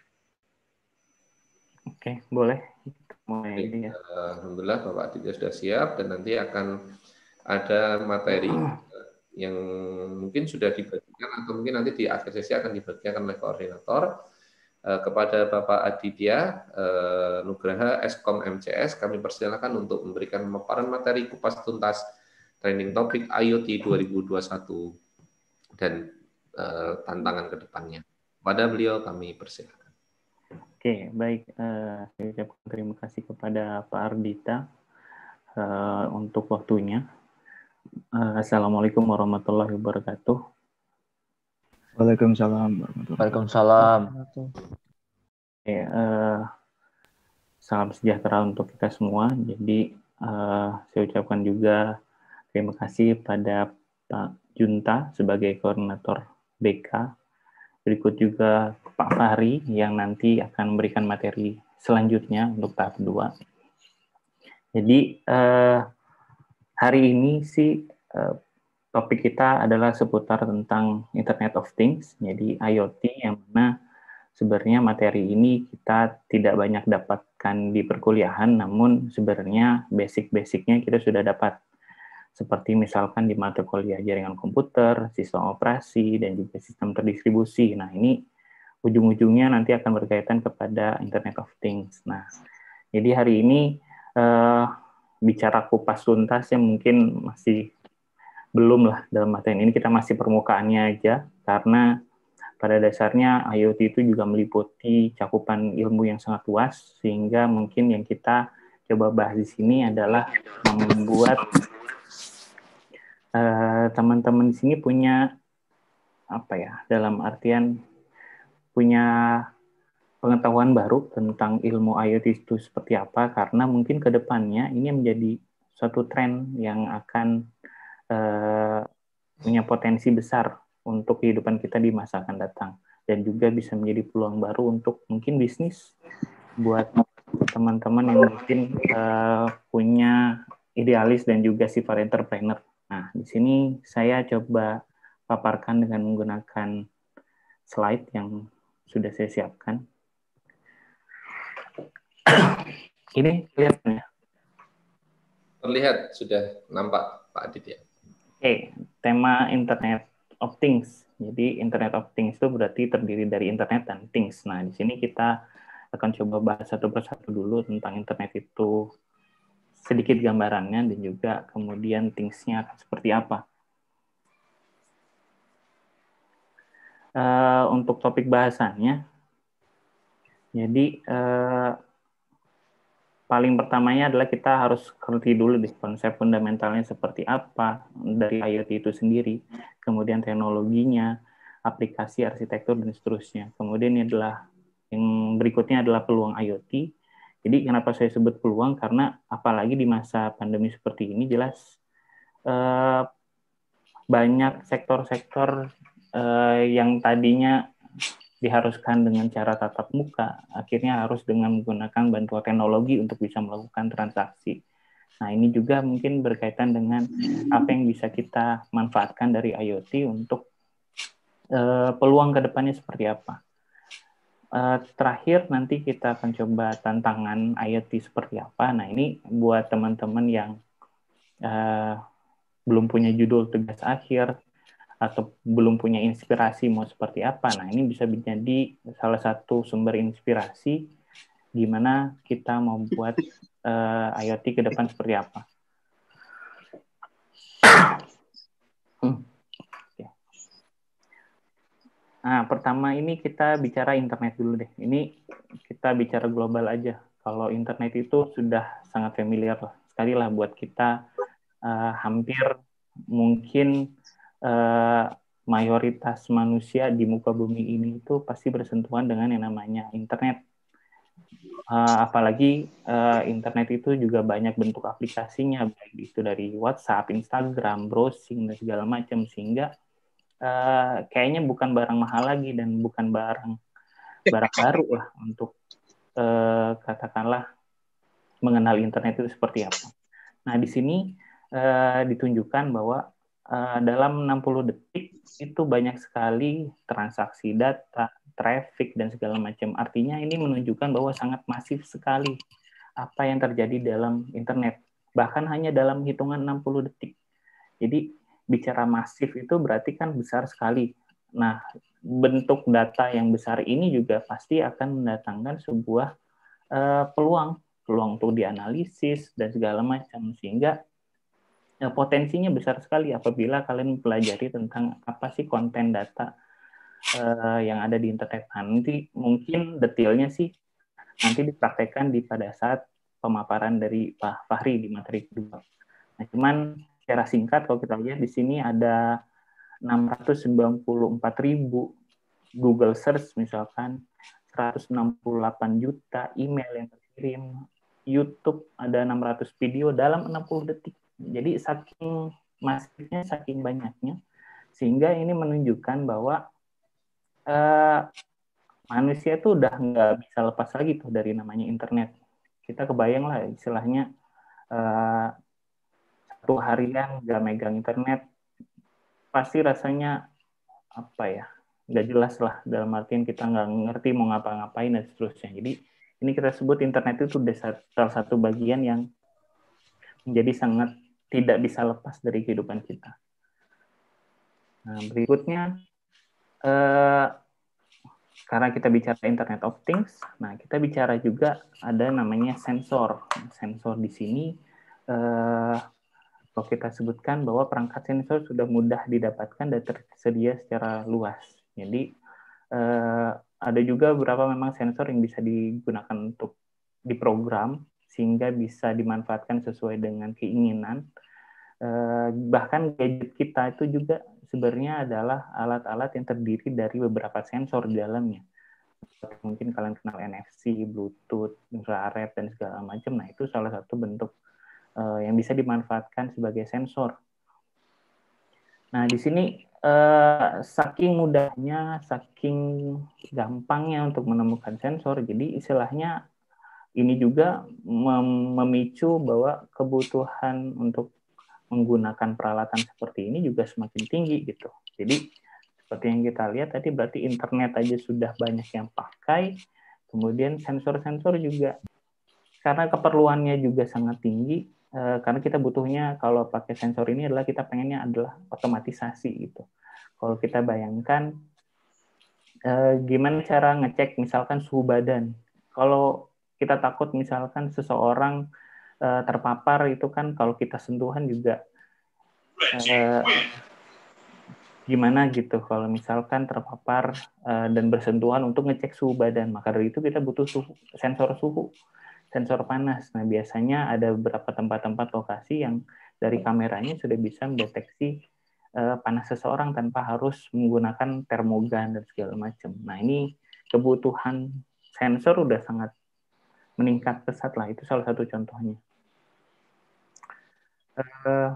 Oke, boleh. Mulai ini ya. Alhamdulillah Bapak Aditya sudah siap dan nanti akan ada materi yang mungkin sudah dibagikan atau mungkin nanti di akhir sesi akan dibagikan oleh koordinator eh, kepada Bapak Aditya eh, Nugraha Eskom M C S kami persilakan untuk memberikan pemaparan materi kupas tuntas trending topik IoT dua ribu dua puluh satu dan eh, tantangan ke depannya. Pada beliau kami persilakan. Oke, baik. Uh, saya ucapkan terima kasih kepada Pak Ardita uh, untuk waktunya. Assalamualaikum warahmatullahi wabarakatuh. Waalaikumsalam warahmatullahi Waalaikumsalam. Ya, uh, salam sejahtera untuk kita semua. Jadi uh, saya ucapkan juga terima kasih pada Pak Junta sebagai koordinator B K. Berikut juga Pak Fahri yang nanti akan memberikan materi selanjutnya untuk tahap kedua. Jadi uh, hari ini sih uh, topik kita adalah seputar tentang Internet of Things, jadi IoT yang mana sebenarnya materi ini kita tidak banyak dapatkan di perkuliahan, namun sebenarnya basic-basicnya kita sudah dapat. Seperti misalkan di mata kuliah jaringan komputer, sistem operasi, dan juga sistem terdistribusi. Nah ini ujung-ujungnya nanti akan berkaitan kepada Internet of Things. Nah, jadi hari ini uh, bicara kupas tuntas yang mungkin masih belum lah dalam materi ini, kita masih permukaannya aja, karena pada dasarnya IoT itu juga meliputi cakupan ilmu yang sangat luas, sehingga mungkin yang kita coba bahas di sini adalah membuat uh, teman-teman di sini punya apa ya, dalam artian punya pengetahuan baru tentang ilmu IoT itu seperti apa, karena mungkin ke depannya ini menjadi suatu tren yang akan uh, punya potensi besar untuk kehidupan kita di masa akan datang, dan juga bisa menjadi peluang baru untuk mungkin bisnis buat teman-teman yang mungkin uh, punya idealis dan juga sifat entrepreneur. Nah, di sini saya coba paparkan dengan menggunakan slide yang sudah saya siapkan. Ini kelihatan ya? Terlihat, sudah nampak Pak Adit ya. Oke, tema Internet of Things. Jadi Internet of Things itu berarti terdiri dari Internet dan Things. Nah, di sini kita akan coba bahas satu persatu dulu tentang Internet itu, sedikit gambarannya, dan juga kemudian Things-nya akan seperti apa. Uh, untuk topik bahasannya, jadi uh, paling pertamanya adalah kita harus ngerti dulu deh konsep fundamentalnya seperti apa dari I o T itu sendiri, kemudian teknologinya, aplikasi, arsitektur, dan seterusnya. Kemudian ini adalah yang berikutnya adalah peluang I o T. Jadi kenapa saya sebut peluang? Karena apalagi di masa pandemi seperti ini jelas eh, banyak sektor-sektor eh, yang tadinya diharuskan dengan cara tatap muka, akhirnya harus dengan menggunakan bantuan teknologi untuk bisa melakukan transaksi. Nah, ini juga mungkin berkaitan dengan apa yang bisa kita manfaatkan dari I o T untuk uh, peluang ke depannya seperti apa. Uh, terakhir, nanti kita akan coba tantangan I o T seperti apa. Nah, ini buat teman-teman yang uh, belum punya judul tugas akhir, atau belum punya inspirasi mau seperti apa. Nah, ini bisa menjadi salah satu sumber inspirasi gimana kita mau buat uh, I o T ke depan seperti apa. hmm. okay. Nah, pertama ini kita bicara internet dulu deh. Ini kita bicara global aja. Kalau internet itu sudah sangat familiar lah. Sekali lah buat kita uh, hampir mungkin uh, mayoritas manusia di muka bumi ini itu pasti bersentuhan dengan yang namanya internet. Uh, apalagi uh, internet itu juga banyak bentuk aplikasinya, baik itu dari WhatsApp, Instagram, browsing, dan segala macam, sehingga uh, kayaknya bukan barang mahal lagi dan bukan barang barang baru lah untuk uh, katakanlah mengenal internet itu seperti apa. Nah, di sini uh, ditunjukkan bahwa Uh, dalam enam puluh detik itu banyak sekali transaksi data, traffic, dan segala macam. Artinya ini menunjukkan bahwa sangat masif sekali apa yang terjadi dalam internet. Bahkan hanya dalam hitungan enam puluh detik. Jadi bicara masif itu berarti kan besar sekali. Nah, bentuk data yang besar ini juga pasti akan mendatangkan sebuah uh, peluang. Peluang untuk dianalisis dan segala macam. Sehingga ya, potensinya besar sekali apabila kalian mempelajari tentang apa sih konten data uh, yang ada di internet. Nanti mungkin detailnya sih nanti dipraktekkan di pada saat pemaparan dari Pak Fahri di materi kedua. Nah, cuman secara singkat kalau kita lihat di sini ada enam ratus sembilan puluh empat ribu Google Search misalkan, seratus enam puluh delapan juta email yang terkirim, YouTube ada enam ratus video dalam enam puluh detik. Jadi saking masifnya, saking banyaknya, sehingga ini menunjukkan bahwa uh, manusia tuh udah nggak bisa lepas lagi tuh dari namanya internet. Kita kebayang lah istilahnya uh, satu harian nggak megang internet, pasti rasanya apa ya, nggak jelas lah, dalam artian kita nggak ngerti mau ngapa-ngapain dan seterusnya. Jadi ini kita sebut internet itu salah satu bagian yang menjadi sangat tidak bisa lepas dari kehidupan kita. Nah, berikutnya, eh, karena kita bicara Internet of Things, nah kita bicara juga ada namanya sensor. Sensor di sini, eh, kalau kita sebutkan bahwa perangkat sensor sudah mudah didapatkan dan tersedia secara luas. Jadi, eh, ada juga beberapa memang sensor yang bisa digunakan untuk diprogram, sehingga bisa dimanfaatkan sesuai dengan keinginan. Eh, bahkan gadget kita itu juga sebenarnya adalah alat-alat yang terdiri dari beberapa sensor di dalamnya. Mungkin kalian kenal N F C, Bluetooth, infrared, dan segala macam. Nah, itu salah satu bentuk eh, yang bisa dimanfaatkan sebagai sensor. Nah, di sini eh, saking mudahnya, saking gampangnya untuk menemukan sensor, jadi istilahnya ini juga mem memicu bahwa kebutuhan untuk menggunakan peralatan seperti ini juga semakin tinggi gitu. Jadi seperti yang kita lihat tadi berarti internet aja sudah banyak yang pakai, kemudian sensor-sensor juga karena keperluannya juga sangat tinggi, eh, karena kita butuhnya kalau pakai sensor ini adalah kita pengennya adalah otomatisasi gitu. Kalau kita bayangkan eh, gimana cara ngecek misalkan suhu badan. Kalau kita takut misalkan seseorang eh, terpapar itu kan kalau kita sentuhan juga eh, gimana gitu kalau misalkan terpapar uh, dan bersentuhan untuk ngecek suhu badan, maka dari itu kita butuh suhu, sensor suhu, sensor panas. Nah biasanya ada beberapa tempat-tempat lokasi yang dari kameranya sudah bisa mendeteksi uh, panas seseorang tanpa harus menggunakan termogan dan segala macam. Nah ini kebutuhan sensor udah sangat meningkat pesat lah, itu salah satu contohnya. Uh,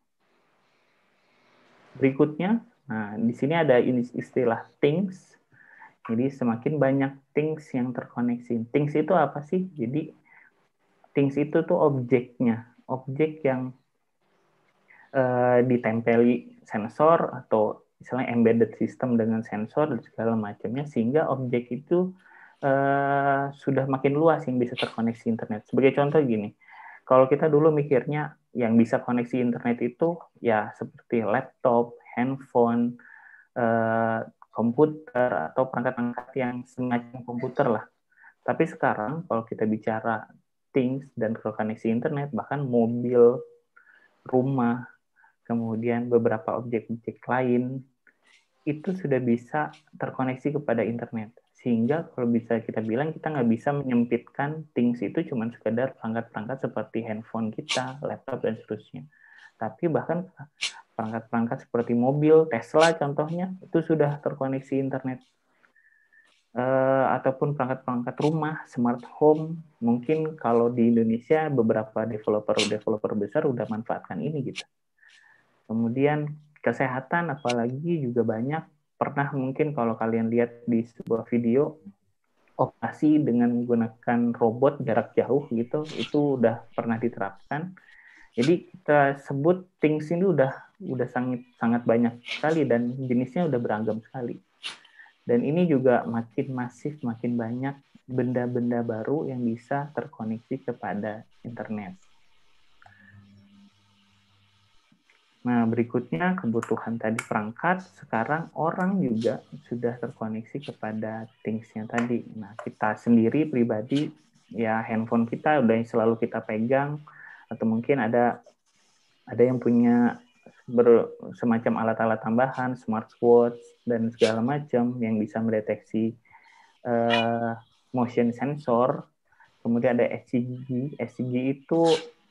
berikutnya, nah, di sini ada istilah things. Jadi semakin banyak things yang terkoneksi. Things itu apa sih? Jadi things itu tuh objeknya, objek yang uh, ditempeli sensor atau misalnya embedded system dengan sensor dan segala macamnya, sehingga objek itu uh, sudah makin luas yang bisa terkoneksi internet. Sebagai contoh gini, kalau kita dulu mikirnya yang bisa koneksi internet itu ya seperti laptop, handphone, uh, komputer, atau perangkat-perangkat yang semacam komputer lah. Tapi sekarang kalau kita bicara things dan terkoneksi internet, bahkan mobil, rumah, kemudian beberapa objek-objek lain, itu sudah bisa terkoneksi kepada internet. Sehingga kalau bisa kita bilang, kita nggak bisa menyempitkan things itu cuma sekedar perangkat-perangkat seperti handphone kita, laptop, dan seterusnya. Tapi bahkan perangkat-perangkat seperti mobil, Tesla contohnya, itu sudah terkoneksi internet. Uh, ataupun perangkat-perangkat rumah, smart home, mungkin kalau di Indonesia beberapa developer-developer besar udah manfaatkan ini gitu. Kemudian kesehatan apalagi juga banyak, pernah mungkin kalau kalian lihat di sebuah video, operasi dengan menggunakan robot jarak jauh gitu, itu udah pernah diterapkan. Jadi kita sebut things ini udah udah sangat sangat banyak sekali dan jenisnya udah beragam sekali. Dan ini juga makin masif, makin banyak benda-benda baru yang bisa terkoneksi kepada internet. Nah, berikutnya kebutuhan tadi perangkat, sekarang orang juga sudah terkoneksi kepada things-nya tadi. Nah, kita sendiri pribadi, ya handphone kita udah selalu kita pegang, atau mungkin ada ada yang punya ber, semacam alat-alat tambahan, smartwatch, dan segala macam yang bisa mendeteksi uh, motion sensor. Kemudian ada E C G. E C G itu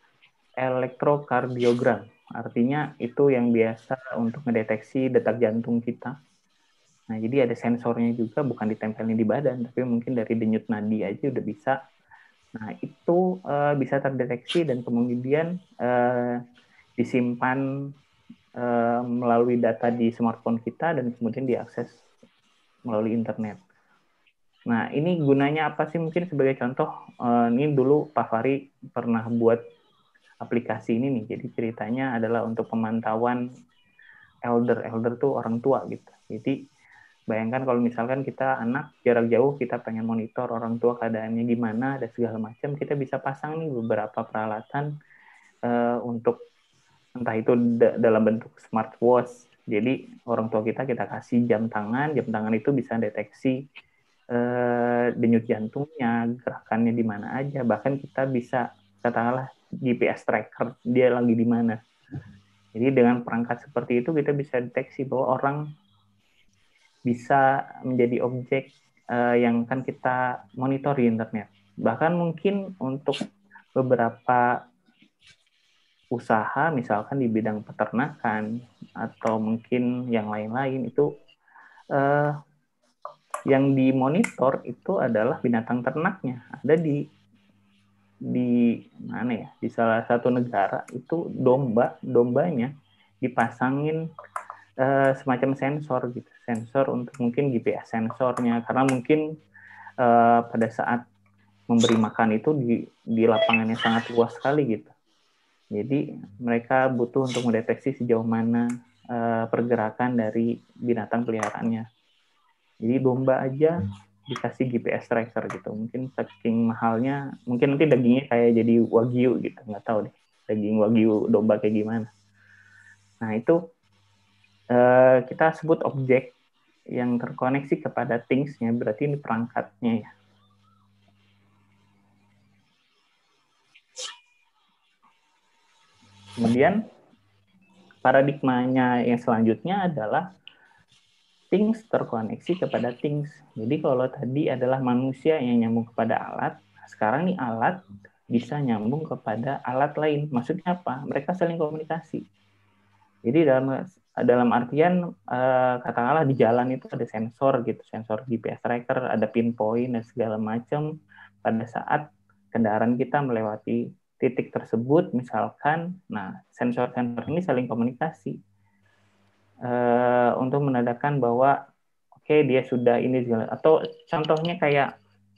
elektrokardiogram. Artinya itu yang biasa untuk mendeteksi detak jantung kita. Nah, jadi ada sensornya juga, bukan ditempelin di badan, tapi mungkin dari denyut nadi aja udah bisa. Nah, itu uh, bisa terdeteksi dan kemudian uh, disimpan uh, melalui data di smartphone kita dan kemudian diakses melalui internet. Nah, ini gunanya apa sih? Mungkin sebagai contoh, uh, ini dulu Pak Fahri pernah buat aplikasi ini nih. Jadi ceritanya adalah untuk pemantauan elder. Elder tuh orang tua gitu. Jadi bayangkan kalau misalkan kita anak jarak jauh, kita pengen monitor orang tua keadaannya gimana, dan segala macam, kita bisa pasang nih beberapa peralatan uh, untuk entah itu d- dalam bentuk smartwatch. Jadi orang tua kita kita kasih jam tangan, jam tangan itu bisa deteksi uh, denyut jantungnya, gerakannya di mana aja, bahkan kita bisa katakanlah G P S tracker dia lagi di mana. Jadi dengan perangkat seperti itu kita bisa deteksi bahwa orang bisa menjadi objek uh, yang akan kita monitor di internet. Bahkan mungkin untuk beberapa usaha, misalkan di bidang peternakan atau mungkin yang lain-lain, itu uh, yang dimonitor itu adalah binatang ternaknya. Ada di di mana ya? Di salah satu negara itu domba, dombanya dipasangin uh, semacam sensor gitu, sensor untuk mungkin G P S sensornya, karena mungkin uh, pada saat memberi makan itu di di lapangannya sangat luas sekali gitu. Jadi mereka butuh untuk mendeteksi sejauh mana uh, pergerakan dari binatang peliharaannya. Jadi domba aja dikasih G P S tracker gitu. Mungkin saking mahalnya, mungkin nanti dagingnya kayak jadi wagyu gitu, nggak tahu deh daging wagyu domba kayak gimana. Nah itu uh, kita sebut objek yang terkoneksi kepada things-nya, berarti ini perangkatnya ya. Kemudian paradigmanya yang selanjutnya adalah things terkoneksi kepada things. Jadi kalau tadi adalah manusia yang nyambung kepada alat, sekarang nih alat bisa nyambung kepada alat lain. Maksudnya apa? Mereka saling komunikasi. Jadi dalam dalam artian eh, katakanlah di jalan itu ada sensor gitu, sensor G P S tracker, ada pinpoint dan segala macam. Pada saat kendaraan kita melewati titik tersebut, misalkan, nah sensor-sensor ini saling komunikasi. Uh, untuk menandakan bahwa oke okay, dia sudah ini atau contohnya kayak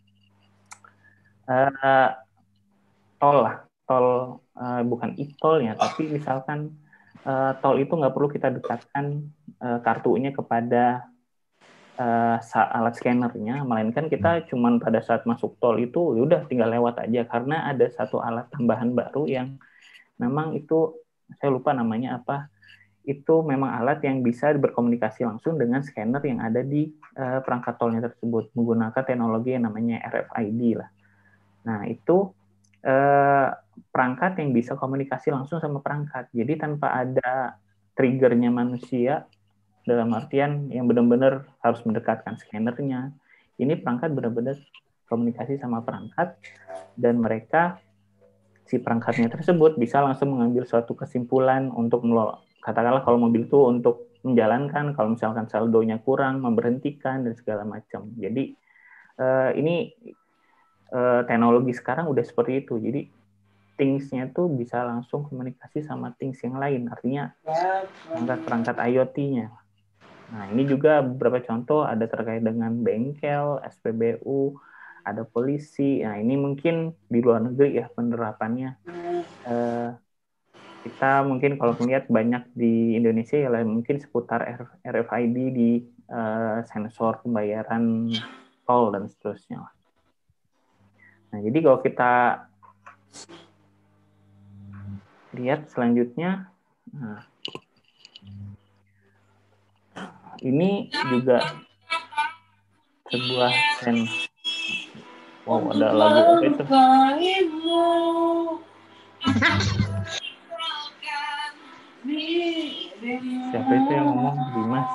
uh, tol lah tol uh, bukan e-tol ya tapi misalkan uh, tol itu nggak perlu kita dekatkan uh, kartunya kepada uh, alat scannernya, melainkan kita cuman pada saat masuk tol itu udah tinggal lewat aja karena ada satu alat tambahan baru yang memang itu saya lupa namanya apa. Itu memang alat yang bisa berkomunikasi langsung dengan scanner yang ada di uh, perangkat tolnya tersebut menggunakan teknologi yang namanya R F I D lah. Nah itu uh, perangkat yang bisa komunikasi langsung sama perangkat. Jadi tanpa ada triggernya manusia dalam artian yang benar-benar harus mendekatkan scannernya. Ini perangkat benar-benar komunikasi sama perangkat dan mereka si perangkatnya tersebut bisa langsung mengambil suatu kesimpulan untuk melola. Katakanlah kalau mobil itu untuk menjalankan, kalau misalkan saldonya kurang, memberhentikan, dan segala macam. Jadi uh, ini uh, teknologi sekarang udah seperti itu. Jadi things-nya tuh bisa langsung komunikasi sama things yang lain. Artinya perangkat-perangkat IoT-nya. Nah ini juga beberapa contoh ada terkait dengan bengkel, S P B U, ada polisi. Nah ini mungkin di luar negeri ya penerapannya. Uh, kita mungkin kalau melihat banyak di Indonesia ya mungkin seputar R F I D di uh, sensor pembayaran tol dan seterusnya. Nah, jadi kalau kita lihat selanjutnya, nah, ini juga sebuah sen. Wow, ada lagu apa itu? Siapa itu yang ngomong? Dimas.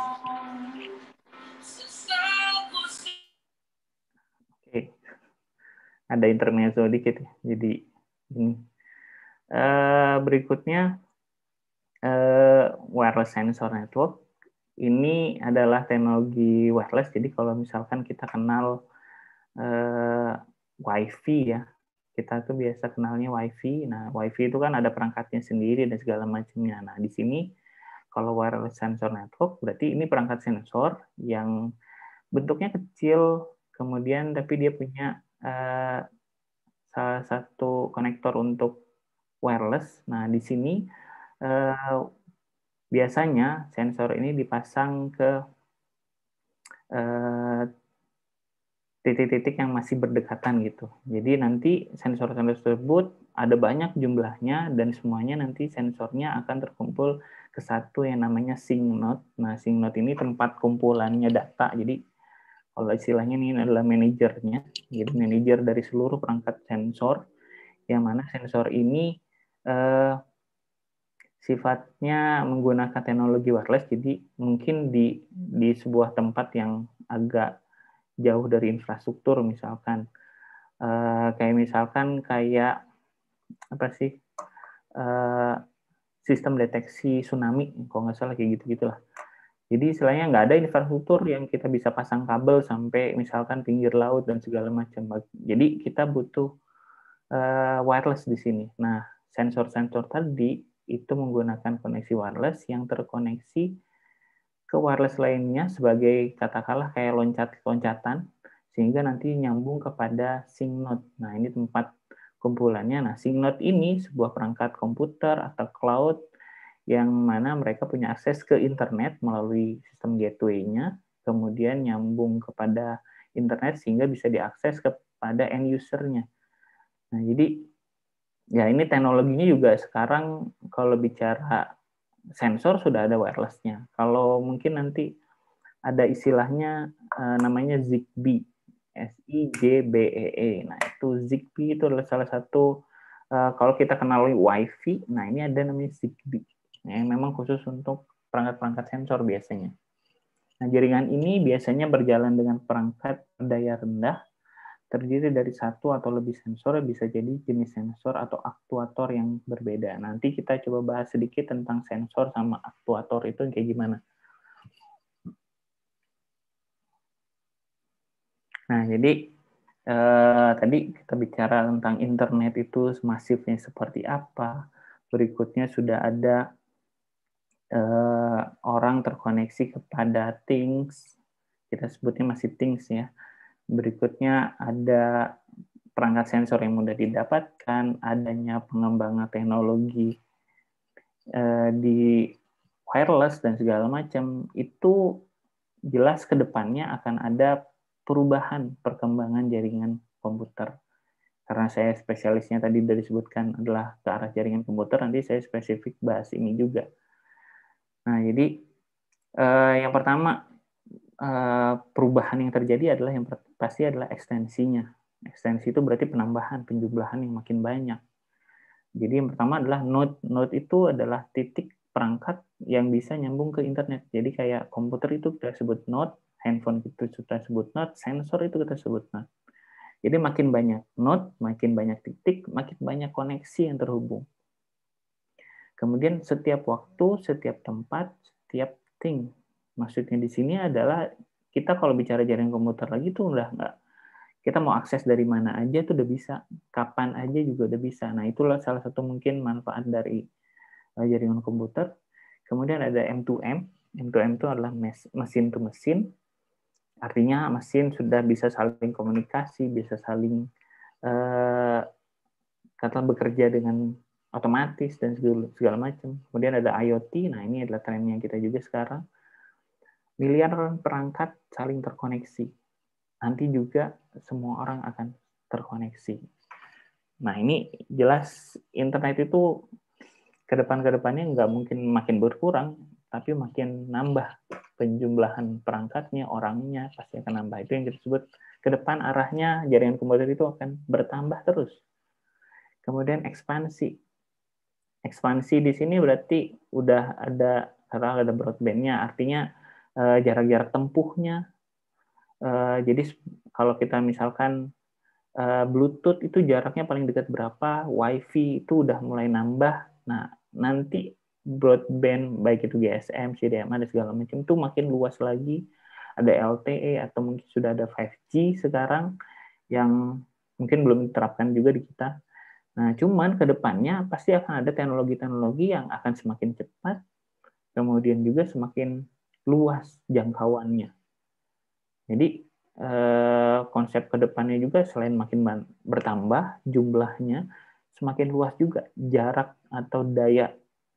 Oke. Ada intermezzo dikit ya. Jadi ini. Uh, berikutnya uh, wireless sensor network. Ini adalah teknologi wireless. Jadi kalau misalkan kita kenal uh, Wi-Fi ya, kita tuh biasa kenalnya Wi-Fi. Nah, Wi-Fi itu kan ada perangkatnya sendiri dan segala macamnya. Nah, di sini kalau wireless sensor network berarti ini perangkat sensor yang bentuknya kecil, kemudian tapi dia punya uh, salah satu konektor untuk wireless. Nah, di sini uh, biasanya sensor ini dipasang ke uh, titik-titik yang masih berdekatan gitu. Jadi nanti sensor-sensor tersebut ada banyak jumlahnya dan semuanya nanti sensornya akan terkumpul ke satu yang namanya sync node. Nah, sync node ini tempat kumpulannya data. Jadi kalau istilahnya ini adalah manajernya. Jadi manajer dari seluruh perangkat sensor yang mana sensor ini eh, sifatnya menggunakan teknologi wireless. Jadi mungkin di di sebuah tempat yang agak jauh dari infrastruktur misalkan uh, kayak misalkan kayak apa sih uh, sistem deteksi tsunami kalau nggak salah kayak gitu gitulah. Jadi istilahnya nggak ada infrastruktur yang kita bisa pasang kabel sampai misalkan pinggir laut dan segala macam. Jadi kita butuh uh, wireless di sini. Nah sensor-sensor tadi itu menggunakan koneksi wireless yang terkoneksi ke wireless lainnya sebagai katakanlah kayak loncat-loncatan sehingga nanti nyambung kepada sync node. Nah, ini tempat kumpulannya. Nah, sync node ini sebuah perangkat komputer atau cloud yang mana mereka punya akses ke internet melalui sistem gateway-nya, kemudian nyambung kepada internet sehingga bisa diakses kepada end user-nya. Nah, jadi ya ini teknologinya juga sekarang kalau bicara sensor sudah ada wireless-nya. Kalau mungkin nanti ada istilahnya uh, namanya Zigbee, S I G B E E. Nah, itu Zigbee itu adalah salah satu uh, kalau kita kenal Wi-Fi, nah ini ada namanya Zigbee. Yang memang khusus untuk perangkat-perangkat sensor biasanya. Nah, jaringan ini biasanya berjalan dengan perangkat daya rendah, terdiri dari satu atau lebih sensor, bisa jadi jenis sensor atau aktuator yang berbeda. Nanti kita coba bahas sedikit tentang sensor sama aktuator itu kayak gimana. Nah, jadi eh, tadi kita bicara tentang internet itu masifnya seperti apa. Berikutnya sudah ada eh, orang terkoneksi kepada things, kita sebutnya masih things ya. Berikutnya ada perangkat sensor yang mudah didapatkan, adanya pengembangan teknologi eh, di wireless dan segala macam, itu jelas ke depannya akan ada perubahan perkembangan jaringan komputer. Karena saya spesialisnya tadi sudah disebutkan adalah ke arah jaringan komputer, nanti saya spesifik bahas ini juga. Nah, jadi eh, yang pertama eh, perubahan yang terjadi adalah yang pasti adalah ekstensinya. Ekstensi itu berarti penambahan, penjumlahan yang makin banyak. Jadi yang pertama adalah node. Node itu adalah titik perangkat yang bisa nyambung ke internet. Jadi kayak komputer itu kita sebut node, handphone itu kita sebut node, sensor itu kita sebut node. Jadi makin banyak node, makin banyak titik, makin banyak koneksi yang terhubung. Kemudian setiap waktu, setiap tempat, setiap thing. Maksudnya di sini adalah kita kalau bicara jaringan komputer lagi tuh udah nggak, kita mau akses dari mana aja tuh udah bisa, kapan aja juga udah bisa. Nah, itulah salah satu mungkin manfaat dari jaringan komputer. Kemudian ada M to M. M to M itu adalah mesin to mesin. Artinya mesin sudah bisa saling komunikasi, bisa saling eh, kata bekerja dengan otomatis dan segala, segala macam. Kemudian ada I O T. Nah, ini adalah trennya kita juga sekarang. Miliaran perangkat saling terkoneksi. Nanti juga semua orang akan terkoneksi. Nah, ini jelas internet itu ke depan-kedepannya nggak mungkin makin berkurang, tapi makin nambah penjumlahan perangkatnya, orangnya pasti akan nambah. Itu yang kita sebut ke depan arahnya jaringan komputer itu akan bertambah terus. Kemudian ekspansi. Ekspansi di sini berarti udah ada katakanlah ada broadband-nya, artinya eh, jarak-jarak tempuhnya. Eh, jadi kalau kita misalkan eh, Bluetooth itu jaraknya paling dekat berapa, Wi-Fi itu udah mulai nambah. Nah, nanti broadband baik itu G S M, C D M A dan segala macam itu makin luas lagi. Ada L T E atau mungkin sudah ada lima G sekarang yang mungkin belum diterapkan juga di kita. Nah, cuman ke depannya pasti akan ada teknologi-teknologi yang akan semakin cepat, kemudian juga semakin luas jangkauannya. Jadi eh, konsep ke depannya juga selain makin bertambah jumlahnya, semakin luas juga jarak atau daya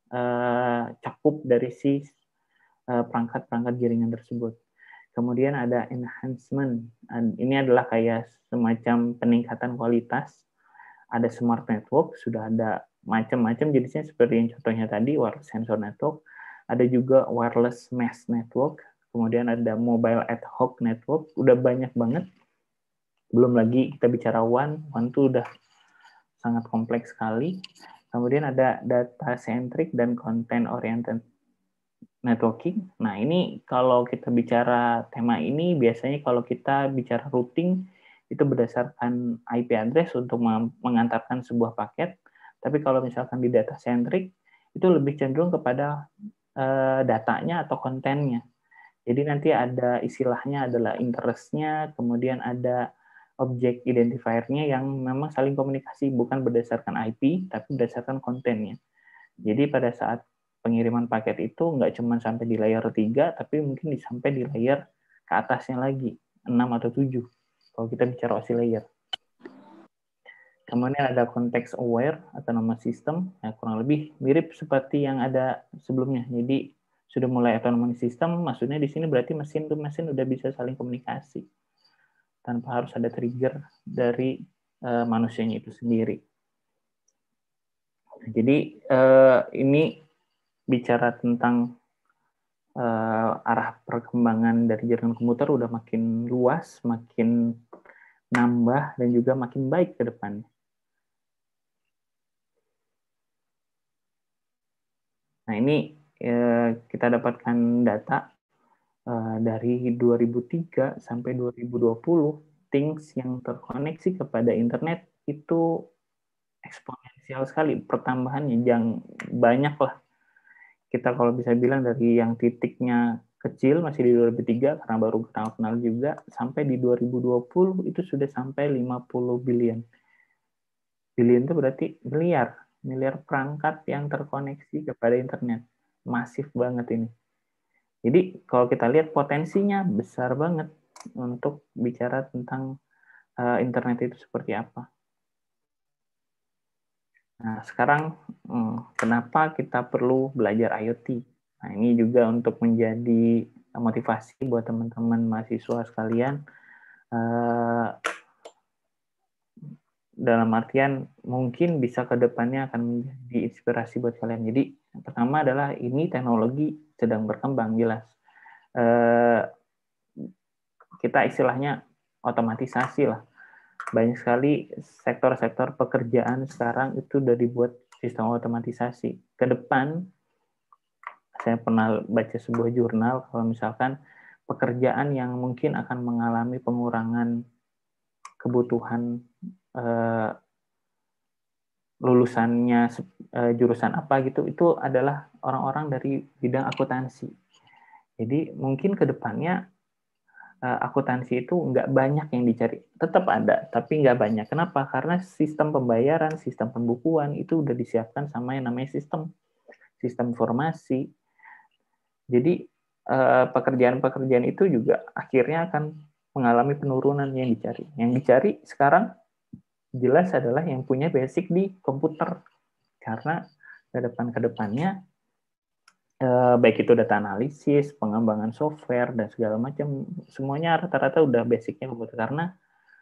eh, cakup dari si eh, perangkat-perangkat jaringan tersebut. Kemudian ada enhancement. Ini adalah kayak semacam peningkatan kualitas. Ada smart network, sudah ada macam-macam jenisnya seperti yang contohnya tadi, wireless sensor network. Ada juga wireless mesh network. Kemudian ada mobile ad hoc network. Udah banyak banget. Belum lagi kita bicara WAN. WAN itu udah sangat kompleks sekali. Kemudian ada data centric dan content oriented networking. Nah, ini kalau kita bicara tema ini, biasanya kalau kita bicara routing, itu berdasarkan I P address untuk mengantarkan sebuah paket. Tapi kalau misalkan di data centric, itu lebih cenderung kepada uh, datanya atau kontennya. Jadi nanti ada istilahnya adalah interest-nya, kemudian ada object identifier-nya yang memang saling komunikasi, bukan berdasarkan I P, tapi berdasarkan kontennya. Jadi pada saat pengiriman paket itu nggak cuma sampai di layer tiga, tapi mungkin sampai di layer ke atasnya lagi, enam atau tujuh, kalau kita bicara O S I layer. Kemudian ada context aware atau nama sistem, ya, kurang lebih mirip seperti yang ada sebelumnya. Jadi sudah mulai autonomous system, maksudnya di sini berarti mesin to mesin udah bisa saling komunikasi tanpa harus ada trigger dari uh, manusianya itu sendiri. Jadi uh, ini bicara tentang uh, arah perkembangan dari jaringan komputer udah makin luas, makin nambah dan juga makin baik ke depannya. Nah, ini eh, kita dapatkan data eh, dari dua ribu tiga sampai dua ribu dua puluh, things yang terkoneksi kepada internet itu eksponensial sekali pertambahannya, yang banyak lah. Kita kalau bisa bilang dari yang titiknya kecil masih di dua ribu tiga karena baru kenal-kenal juga, sampai di dua ribu dua puluh itu sudah sampai lima puluh billion. Billion itu berarti miliar. Miliar perangkat yang terkoneksi kepada internet. Masif banget ini. Jadi kalau kita lihat potensinya besar banget untuk bicara tentang uh, internet itu seperti apa. Nah, sekarang hmm, kenapa kita perlu belajar I O T? Nah, ini juga untuk menjadi motivasi buat teman-teman mahasiswa sekalian. Uh, dalam artian mungkin bisa ke depannya akan menjadi inspirasi buat kalian. Jadi pertama adalah ini teknologi sedang berkembang, jelas. Eh, kita istilahnya otomatisasi lah. Banyak sekali sektor-sektor pekerjaan sekarang itu udah dibuat sistem otomatisasi. Ke depan, saya pernah baca sebuah jurnal kalau misalkan pekerjaan yang mungkin akan mengalami pengurangan kebutuhan eh, lulusannya uh, jurusan apa gitu, itu adalah orang-orang dari bidang akuntansi. Jadi mungkin ke depannya uh, akuntansi itu nggak banyak yang dicari. Tetap ada, tapi nggak banyak. Kenapa? Karena sistem pembayaran, sistem pembukuan itu udah disiapkan sama yang namanya sistem. Sistem informasi. Jadi uh, pekerjaan-pekerjaan itu juga akhirnya akan mengalami penurunan yang dicari. Yang dicari sekarang jelas adalah yang punya basic di komputer, karena ke depan ke depannya eh, baik itu data analisis, pengembangan software dan segala macam, semuanya rata-rata udah basicnya komputer, karena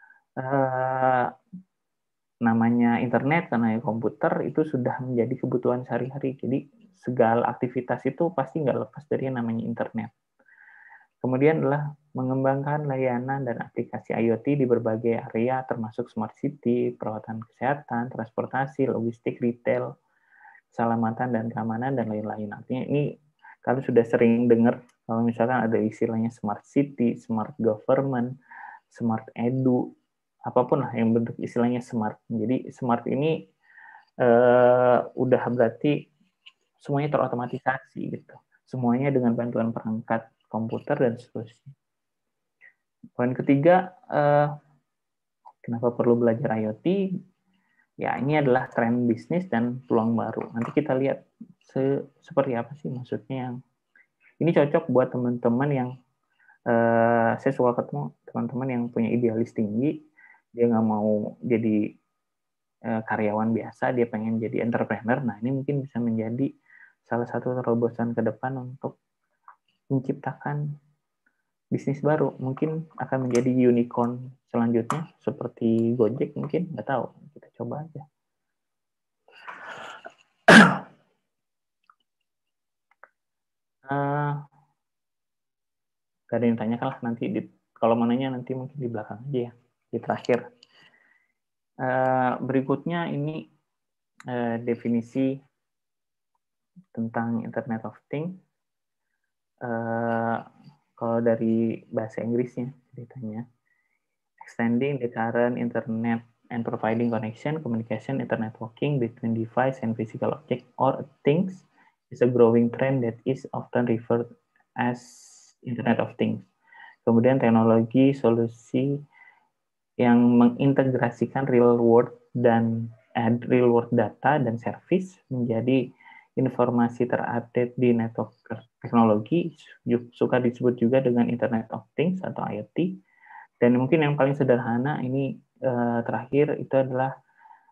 eh, namanya internet, karena komputer itu sudah menjadi kebutuhan sehari-hari. Jadi segala aktivitas itu pasti nggak lepas dari yang namanya internet. Kemudian adalah mengembangkan layanan dan aplikasi I O T di berbagai area, termasuk smart city, perawatan kesehatan, transportasi, logistik, retail, keselamatan dan keamanan, dan lain-lain. Artinya ini kalian sudah sering dengar kalau misalkan ada istilahnya smart city, smart government, smart edu, apapun lah yang bentuk istilahnya smart. Jadi smart ini uh, udah berarti semuanya terotomatisasi gitu. Semuanya dengan bantuan perangkat komputer dan seterusnya. Poin ketiga, uh, kenapa perlu belajar I O T? Ya, ini adalah tren bisnis dan peluang baru. Nanti kita lihat se seperti apa sih maksudnya yang ini cocok buat teman-teman yang uh, saya suka ketemu teman-teman yang punya idealis tinggi, dia nggak mau jadi uh, karyawan biasa, dia pengen jadi entrepreneur. Nah, ini mungkin bisa menjadi salah satu terobosan ke depan untuk menciptakan bisnis baru. Mungkin akan menjadi unicorn selanjutnya seperti Gojek mungkin, nggak tahu. Kita coba aja. uh, gak ada yang tanyakan lah nanti. Di, kalau mau nanya nanti mungkin di belakang aja ya, di terakhir. Uh, berikutnya ini uh, definisi tentang Internet of Things. Uh, kalau dari bahasa Inggrisnya ceritanya, extending the current internet and providing connection, communication, internet working between device and physical object or things is a growing trend that is often referred as Internet of Things. Kemudian teknologi solusi yang mengintegrasikan real world dan eh, real world data dan service menjadi informasi terupdate di network teknologi, suka disebut juga dengan Internet of Things atau I O T. Dan mungkin yang paling sederhana ini eh, terakhir itu adalah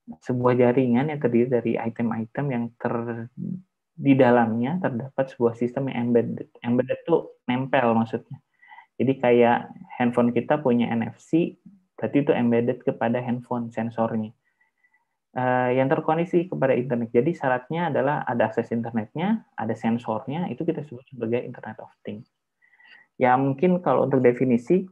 sebuah jaringan yang terdiri dari item-item yang ter di dalamnya terdapat sebuah sistem yang embedded. Embedded itu nempel maksudnya. Jadi kayak handphone kita punya N F C, berarti itu embedded kepada handphone sensornya. Uh, yang terkoneksi kepada internet. Jadi syaratnya adalah ada akses internetnya, ada sensornya, itu kita sebut sebagai Internet of Things. Ya mungkin kalau untuk definisi,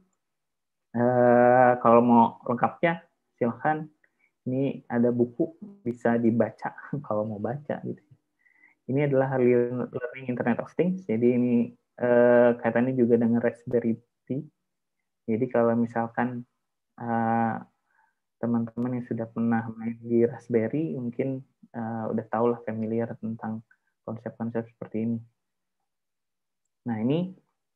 uh, kalau mau lengkapnya silahkan. Ini ada buku bisa dibaca kalau mau baca gitu. Ini adalah Learning Internet of Things. Jadi ini uh, kaitannya juga dengan Raspberry Pi. Jadi kalau misalkan uh, teman-teman yang sudah pernah main di Raspberry mungkin uh, udah tahu lah, familiar tentang konsep-konsep seperti ini. Nah ini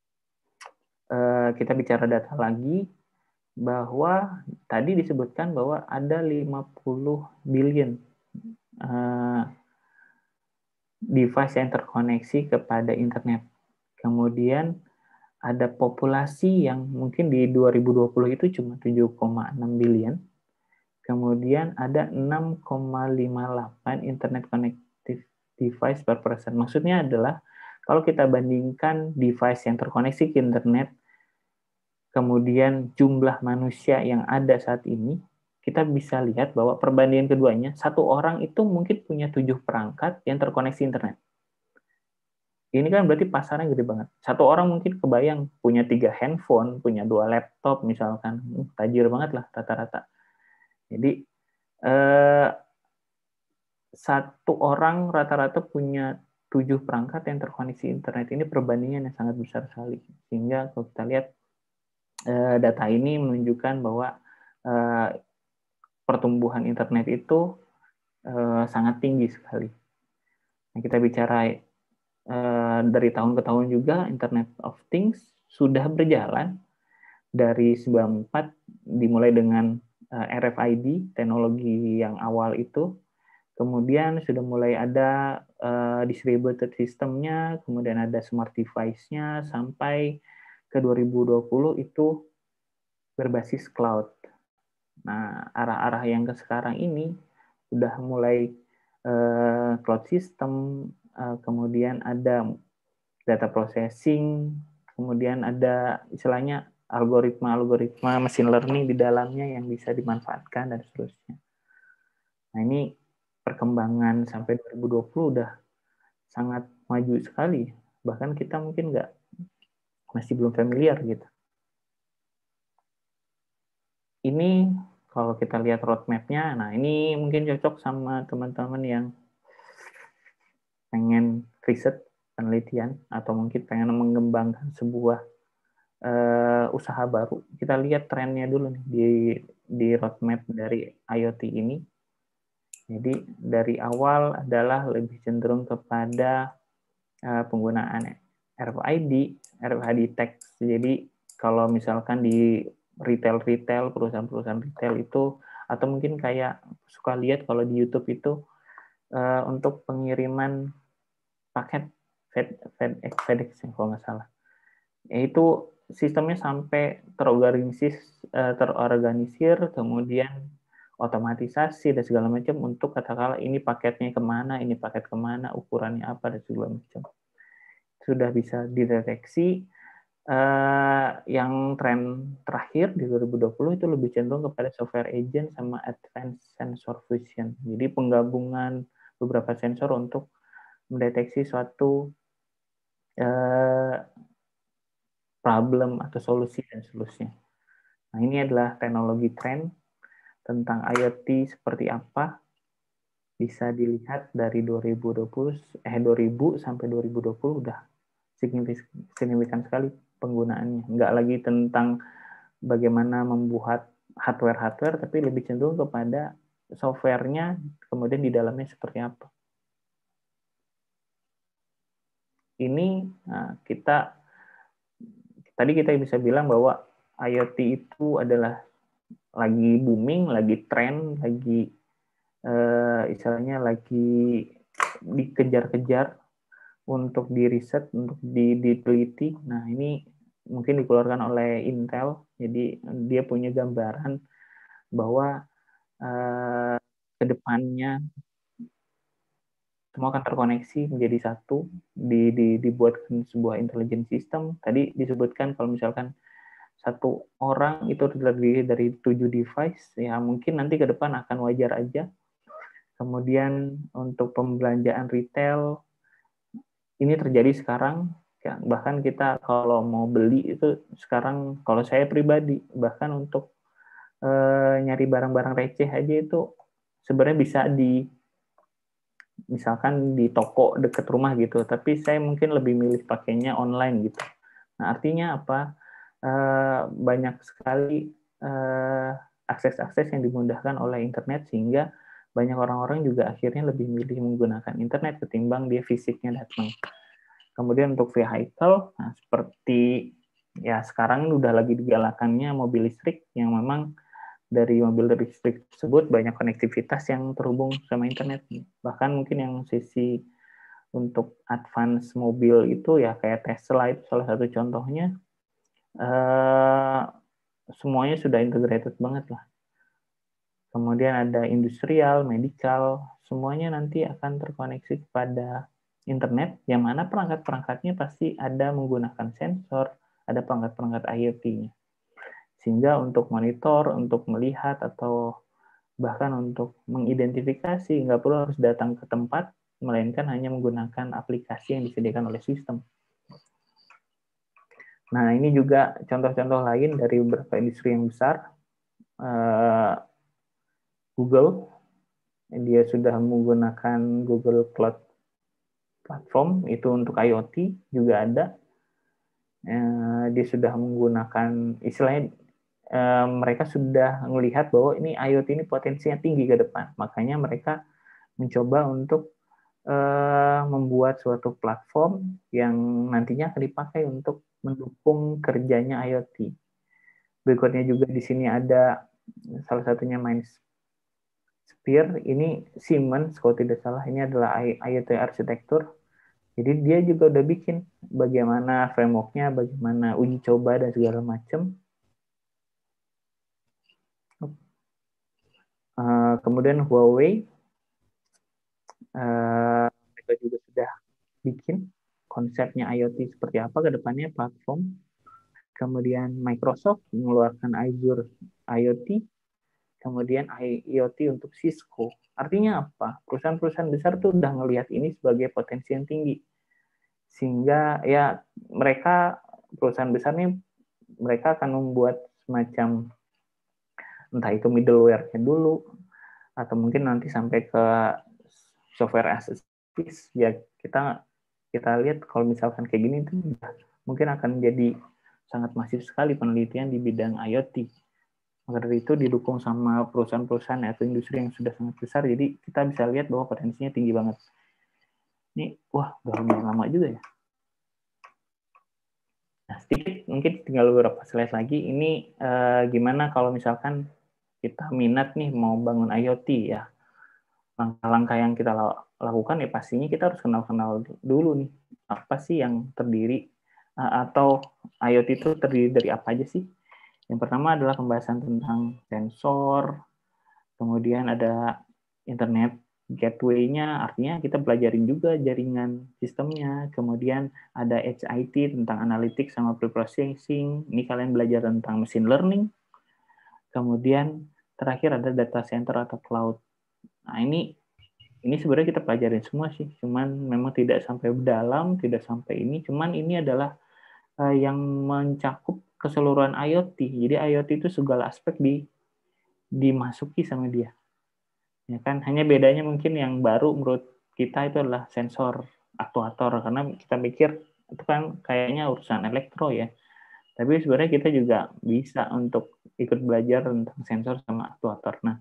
uh, kita bicara data lagi, bahwa tadi disebutkan bahwa ada lima puluh billion uh, device yang terkoneksi kepada internet. Kemudian ada populasi yang mungkin di dua ribu dua puluh itu cuma tujuh koma enam billion. Kemudian ada enam koma lima delapan internet connected device per person. Maksudnya adalah kalau kita bandingkan device yang terkoneksi ke internet, kemudian jumlah manusia yang ada saat ini, kita bisa lihat bahwa perbandingan keduanya, satu orang itu mungkin punya tujuh perangkat yang terkoneksi internet. Ini kan berarti pasarnya gede banget. Satu orang mungkin kebayang punya tiga handphone, punya dua laptop misalkan, tajir banget lah rata-rata. Jadi eh, satu orang rata-rata punya tujuh perangkat yang terkoneksi internet. Ini perbandingan yang sangat besar sekali. Sehingga kalau kita lihat eh, data ini menunjukkan bahwa eh, pertumbuhan internet itu eh, sangat tinggi sekali. Nah, kita bicara eh, dari tahun ke tahun juga, Internet of Things sudah berjalan dari sembilan puluh empat, dimulai dengan eh, R F I D, teknologi yang awal itu. Kemudian sudah mulai ada uh, distributed system-nya, kemudian ada smart device-nya, sampai ke dua ribu dua puluh itu berbasis cloud. Nah, arah-arah yang ke sekarang ini sudah mulai uh, cloud system, uh, kemudian ada data processing, kemudian ada istilahnya algoritma-algoritma machine learning di dalamnya yang bisa dimanfaatkan dan seterusnya. Nah, ini perkembangan sampai dua ribu dua puluh udah sangat maju sekali. Bahkan kita mungkin nggak, masih belum familiar gitu. Ini kalau kita lihat roadmap-nya, nah ini mungkin cocok sama teman-teman yang pengen riset, penelitian, atau mungkin pengen mengembangkan sebuah uh, usaha baru. Kita lihat trennya dulu nih di, di roadmap dari IoT ini. Jadi dari awal adalah lebih cenderung kepada uh, penggunaan R F I D, R F I D text. Jadi kalau misalkan di retail-retail, perusahaan-perusahaan retail itu, atau mungkin kayak suka lihat kalau di YouTube itu uh, untuk pengiriman paket Fed, Fed, FedEx, kalau nggak salah. Itu sistemnya sampai terorganisir, uh, terorganisir, kemudian otomatisasi dan segala macam untuk katakanlah ini paketnya kemana, ini paket kemana, ukurannya apa dan segala macam. Sudah bisa dideteksi. Uh, yang tren terakhir di dua ribu dua puluh itu lebih cenderung kepada software agent sama advanced sensor fusion. Jadi penggabungan beberapa sensor untuk mendeteksi suatu uh, problem atau solusi dan seterusnya. Nah, ini adalah teknologi tren tentang IoT seperti apa, bisa dilihat dari dua ribu dua puluh eh dua ribu sampai dua ribu dua puluh udah signifikan, signifikan sekali penggunaannya. Nggak lagi tentang bagaimana membuat hardware-hardware, tapi lebih cenderung kepada software-nya, kemudian di dalamnya seperti apa. Ini nah, kita tadi kita bisa bilang bahwa IoT itu adalah lagi booming, lagi tren, lagi uh, istilahnya lagi dikejar-kejar untuk diriset, untuk diteliti. Nah, ini mungkin dikeluarkan oleh Intel, jadi dia punya gambaran bahwa uh, ke depannya semua akan terkoneksi menjadi satu, di, di, dibuatkan sebuah intelligent system. Tadi disebutkan kalau misalkan satu orang itu terdiri dari tujuh device, ya mungkin nanti ke depan akan wajar aja. Kemudian untuk pembelanjaan retail, ini terjadi sekarang, ya, bahkan kita kalau mau beli itu sekarang, kalau saya pribadi, bahkan untuk eh, nyari barang-barang receh aja itu sebenarnya bisa di misalkan di toko dekat rumah gitu, tapi saya mungkin lebih milih pakainya online gitu. Nah, artinya apa? Eh, banyak sekali eh, akses-akses yang dimudahkan oleh internet, sehingga banyak orang-orang juga akhirnya lebih milih menggunakan internet ketimbang dia fisiknya datang. Kemudian untuk vehicle, nah seperti ya sekarang udah lagi digalakannya mobil listrik, yang memang dari mobil listrik tersebut banyak konektivitas yang terhubung sama internet. Bahkan mungkin yang sisi untuk advance mobil itu ya kayak Tesla itu salah satu contohnya, eh, semuanya sudah integrated banget lah. Kemudian ada industrial, medical, semuanya nanti akan terkoneksi kepada internet, yang mana perangkat-perangkatnya pasti ada menggunakan sensor, ada perangkat-perangkat IoT-nya. Sehingga untuk monitor, untuk melihat, atau bahkan untuk mengidentifikasi, nggak perlu harus datang ke tempat, melainkan hanya menggunakan aplikasi yang disediakan oleh sistem. Nah, ini juga contoh-contoh lain dari beberapa industri yang besar. Google, dia sudah menggunakan Google Cloud Platform, itu untuk IoT juga ada. Dia sudah menggunakan, istilahnya mereka sudah melihat bahwa ini IoT ini potensinya tinggi ke depan. Makanya mereka mencoba untuk uh, membuat suatu platform yang nantinya akan dipakai untuk mendukung kerjanya IoT. Berikutnya juga di sini ada salah satunya MindSphere. Ini Siemens, kalau tidak salah, ini adalah IoT arsitektur. Jadi dia juga udah bikin bagaimana framework-nya, bagaimana uji coba dan segala macam. Uh, kemudian Huawei, uh, mereka juga sudah bikin konsepnya IoT seperti apa ke depannya, platform. Kemudian Microsoft mengeluarkan Azure IoT, kemudian IoT untuk Cisco. Artinya apa? Perusahaan-perusahaan besar tuh udah ngelihat ini sebagai potensi yang tinggi. Sehingga ya mereka, perusahaan besar nih, mereka akan membuat semacam entah itu middleware-nya dulu, atau mungkin nanti sampai ke software as a service. Ya kita kita lihat kalau misalkan kayak gini itu mungkin akan jadi sangat masif sekali penelitian di bidang IoT. Maka dari itu didukung sama perusahaan-perusahaan atau industri yang sudah sangat besar, jadi kita bisa lihat bahwa potensinya tinggi banget. Ini wah udah lumayan lama juga ya. Nah, sedikit mungkin tinggal beberapa slide lagi. Ini eh, gimana kalau misalkan kita minat nih mau bangun IoT ya. Langkah-langkah yang kita lakukan ya pastinya kita harus kenal-kenal dulu nih. Apa sih yang terdiri atau IoT itu terdiri dari apa aja sih? Yang pertama adalah pembahasan tentang sensor, kemudian ada internet gateway-nya, artinya kita pelajarin juga jaringan sistemnya, kemudian ada H I T tentang analytics sama pre-processing, ini kalian belajar tentang machine learning, kemudian terakhir ada data center atau cloud. Nah ini ini sebenarnya kita pelajarin semua sih, cuman memang tidak sampai dalam, tidak sampai ini, cuman ini adalah uh, yang mencakup keseluruhan IoT. Jadi IoT itu segala aspek di dimasuki sama dia. Ya kan, hanya bedanya mungkin yang baru menurut kita itu adalah sensor aktuator, karena kita pikir itu kan kayaknya urusan elektro ya. Tapi sebenarnya kita juga bisa untuk ikut belajar tentang sensor sama aktuator. Nah,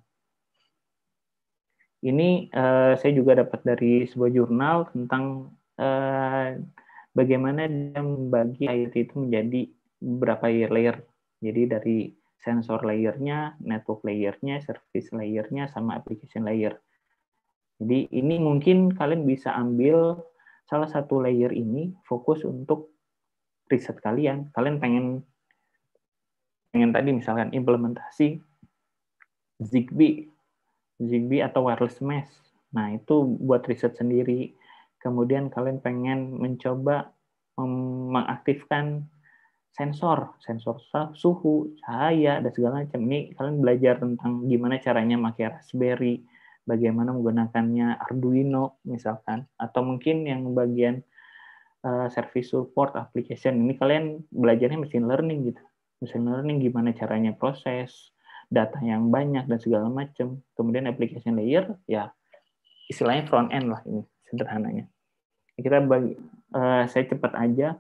ini uh, saya juga dapat dari sebuah jurnal tentang uh, bagaimana dia membagi IoT itu menjadi beberapa layer. Jadi dari sensor layer-nya, network layer-nya, service layer-nya, sama application layer. Jadi ini mungkin kalian bisa ambil salah satu layer ini, fokus untuk riset kalian. Kalian pengen pengen tadi misalkan implementasi Zigbee Zigbee atau wireless mesh. Nah, itu buat riset sendiri. Kemudian kalian pengen mencoba mengaktifkan sensor, sensor suhu, cahaya, dan segala macam. Ini kalian belajar tentang gimana caranya pakai Raspberry, bagaimana menggunakannya Arduino misalkan, atau mungkin yang bagian uh, service support application. Ini kalian belajarnya machine learning gitu. Machine learning gimana caranya proses data yang banyak dan segala macam. Kemudian application layer ya istilahnya front end lah ini sederhananya. Kita bagi, uh, saya cepat aja.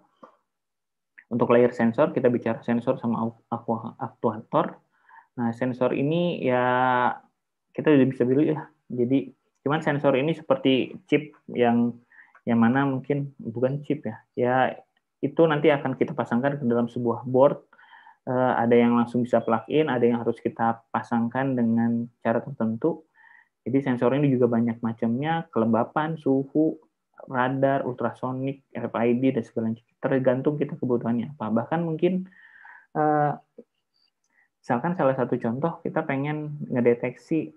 Untuk layer sensor, kita bicara sensor sama aktuator. Nah, sensor ini ya kita udah bisa pilih ya. Jadi, cuman sensor ini seperti chip yang yang mana mungkin bukan chip ya. Ya, itu nanti akan kita pasangkan ke dalam sebuah board. Uh, ada yang langsung bisa plug-in, ada yang harus kita pasangkan dengan cara tertentu. Jadi, sensor ini juga banyak macamnya, kelembapan, suhu, radar, ultrasonik, R F I D, dan segala macam. Tergantung kita kebutuhannya apa. Bahkan mungkin, uh, misalkan salah satu contoh, kita pengen ngedeteksi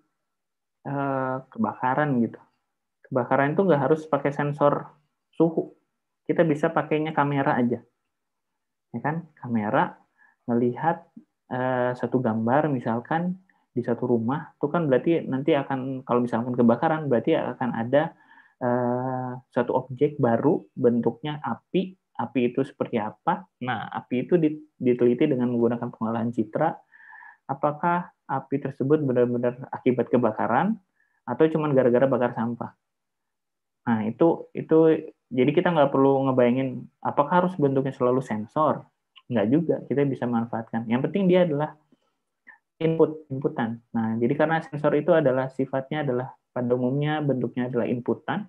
uh, kebakaran gitu. Kebakaran itu nggak harus pakai sensor suhu. Kita bisa pakainya kamera aja. Ya kan? Kamera melihat uh, satu gambar, misalkan di satu rumah, itu kan berarti nanti akan, kalau misalkan kebakaran, berarti akan ada Uh, satu objek baru, bentuknya api. Api itu seperti apa? Nah, api itu diteliti dengan menggunakan pengolahan citra. Apakah api tersebut benar-benar akibat kebakaran atau cuma gara-gara bakar sampah? Nah, itu itu jadi kita nggak perlu ngebayangin apakah harus bentuknya selalu sensor. Nggak juga, kita bisa manfaatkan. Yang penting dia adalah input, inputan. Nah, jadi karena sensor itu adalah sifatnya adalah pada umumnya bentuknya adalah inputan.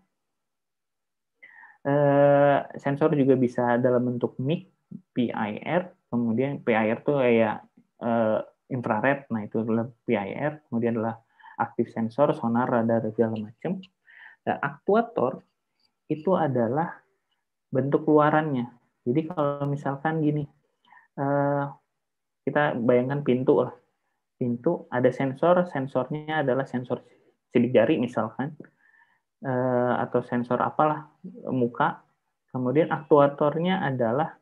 Eh, sensor juga bisa dalam bentuk mic, P I R, kemudian P I R itu kayak eh, infrared, nah itu adalah P I R, kemudian adalah aktif sensor, sonar, radar, segala macam. Dan aktuator itu adalah bentuk luarannya. Jadi kalau misalkan gini, eh, kita bayangkan pintu lah. Pintu ada sensor, sensornya adalah sensor sidik jari misalkan, eh, atau sensor apalah, muka. Kemudian aktuatornya adalah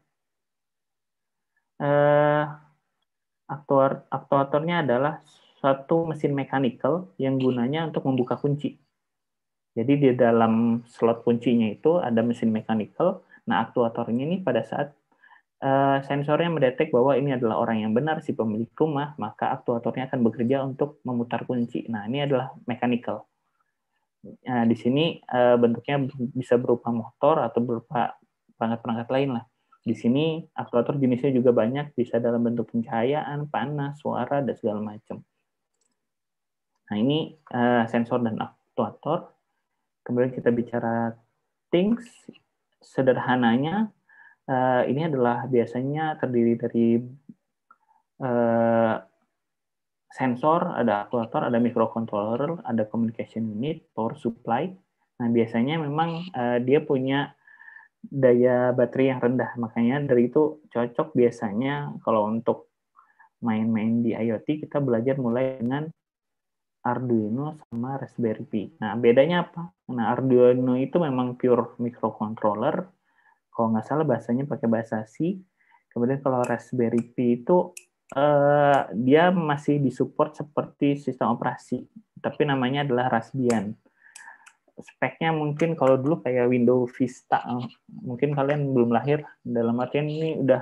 eh, aktuator aktuatornya adalah satu mesin mechanical yang gunanya untuk membuka kunci. Jadi di dalam slot kuncinya itu ada mesin mechanical. Nah, aktuatornya ini pada saat uh, sensornya mendetek bahwa ini adalah orang yang benar, si pemilik rumah, maka aktuatornya akan bekerja untuk memutar kunci. Nah, ini adalah mechanical. Nah, di sini uh, bentuknya bisa berupa motor atau berupa perangkat-perangkat lain lah. Di sini aktuator jenisnya juga banyak, bisa dalam bentuk pencahayaan, panas, suara, dan segala macam. Nah, ini uh, sensor dan aktuator. Kemudian kita bicara things, sederhananya uh, ini adalah biasanya terdiri dari uh, sensor, ada aktuator, ada microcontroller, ada communication unit, power supply. Nah, biasanya memang uh, dia punya daya baterai yang rendah, makanya dari itu cocok biasanya kalau untuk main-main di IoT kita belajar mulai dengan Arduino sama Raspberry Pi. Nah, bedanya apa? Nah, Arduino itu memang pure microcontroller. Kalau nggak salah bahasanya pakai bahasa C. Kemudian kalau Raspberry Pi itu eh, dia masih disupport seperti sistem operasi, tapi namanya adalah Raspbian. Speknya mungkin kalau dulu kayak Windows Vista. Mungkin kalian belum lahir. Dalam artian ini udah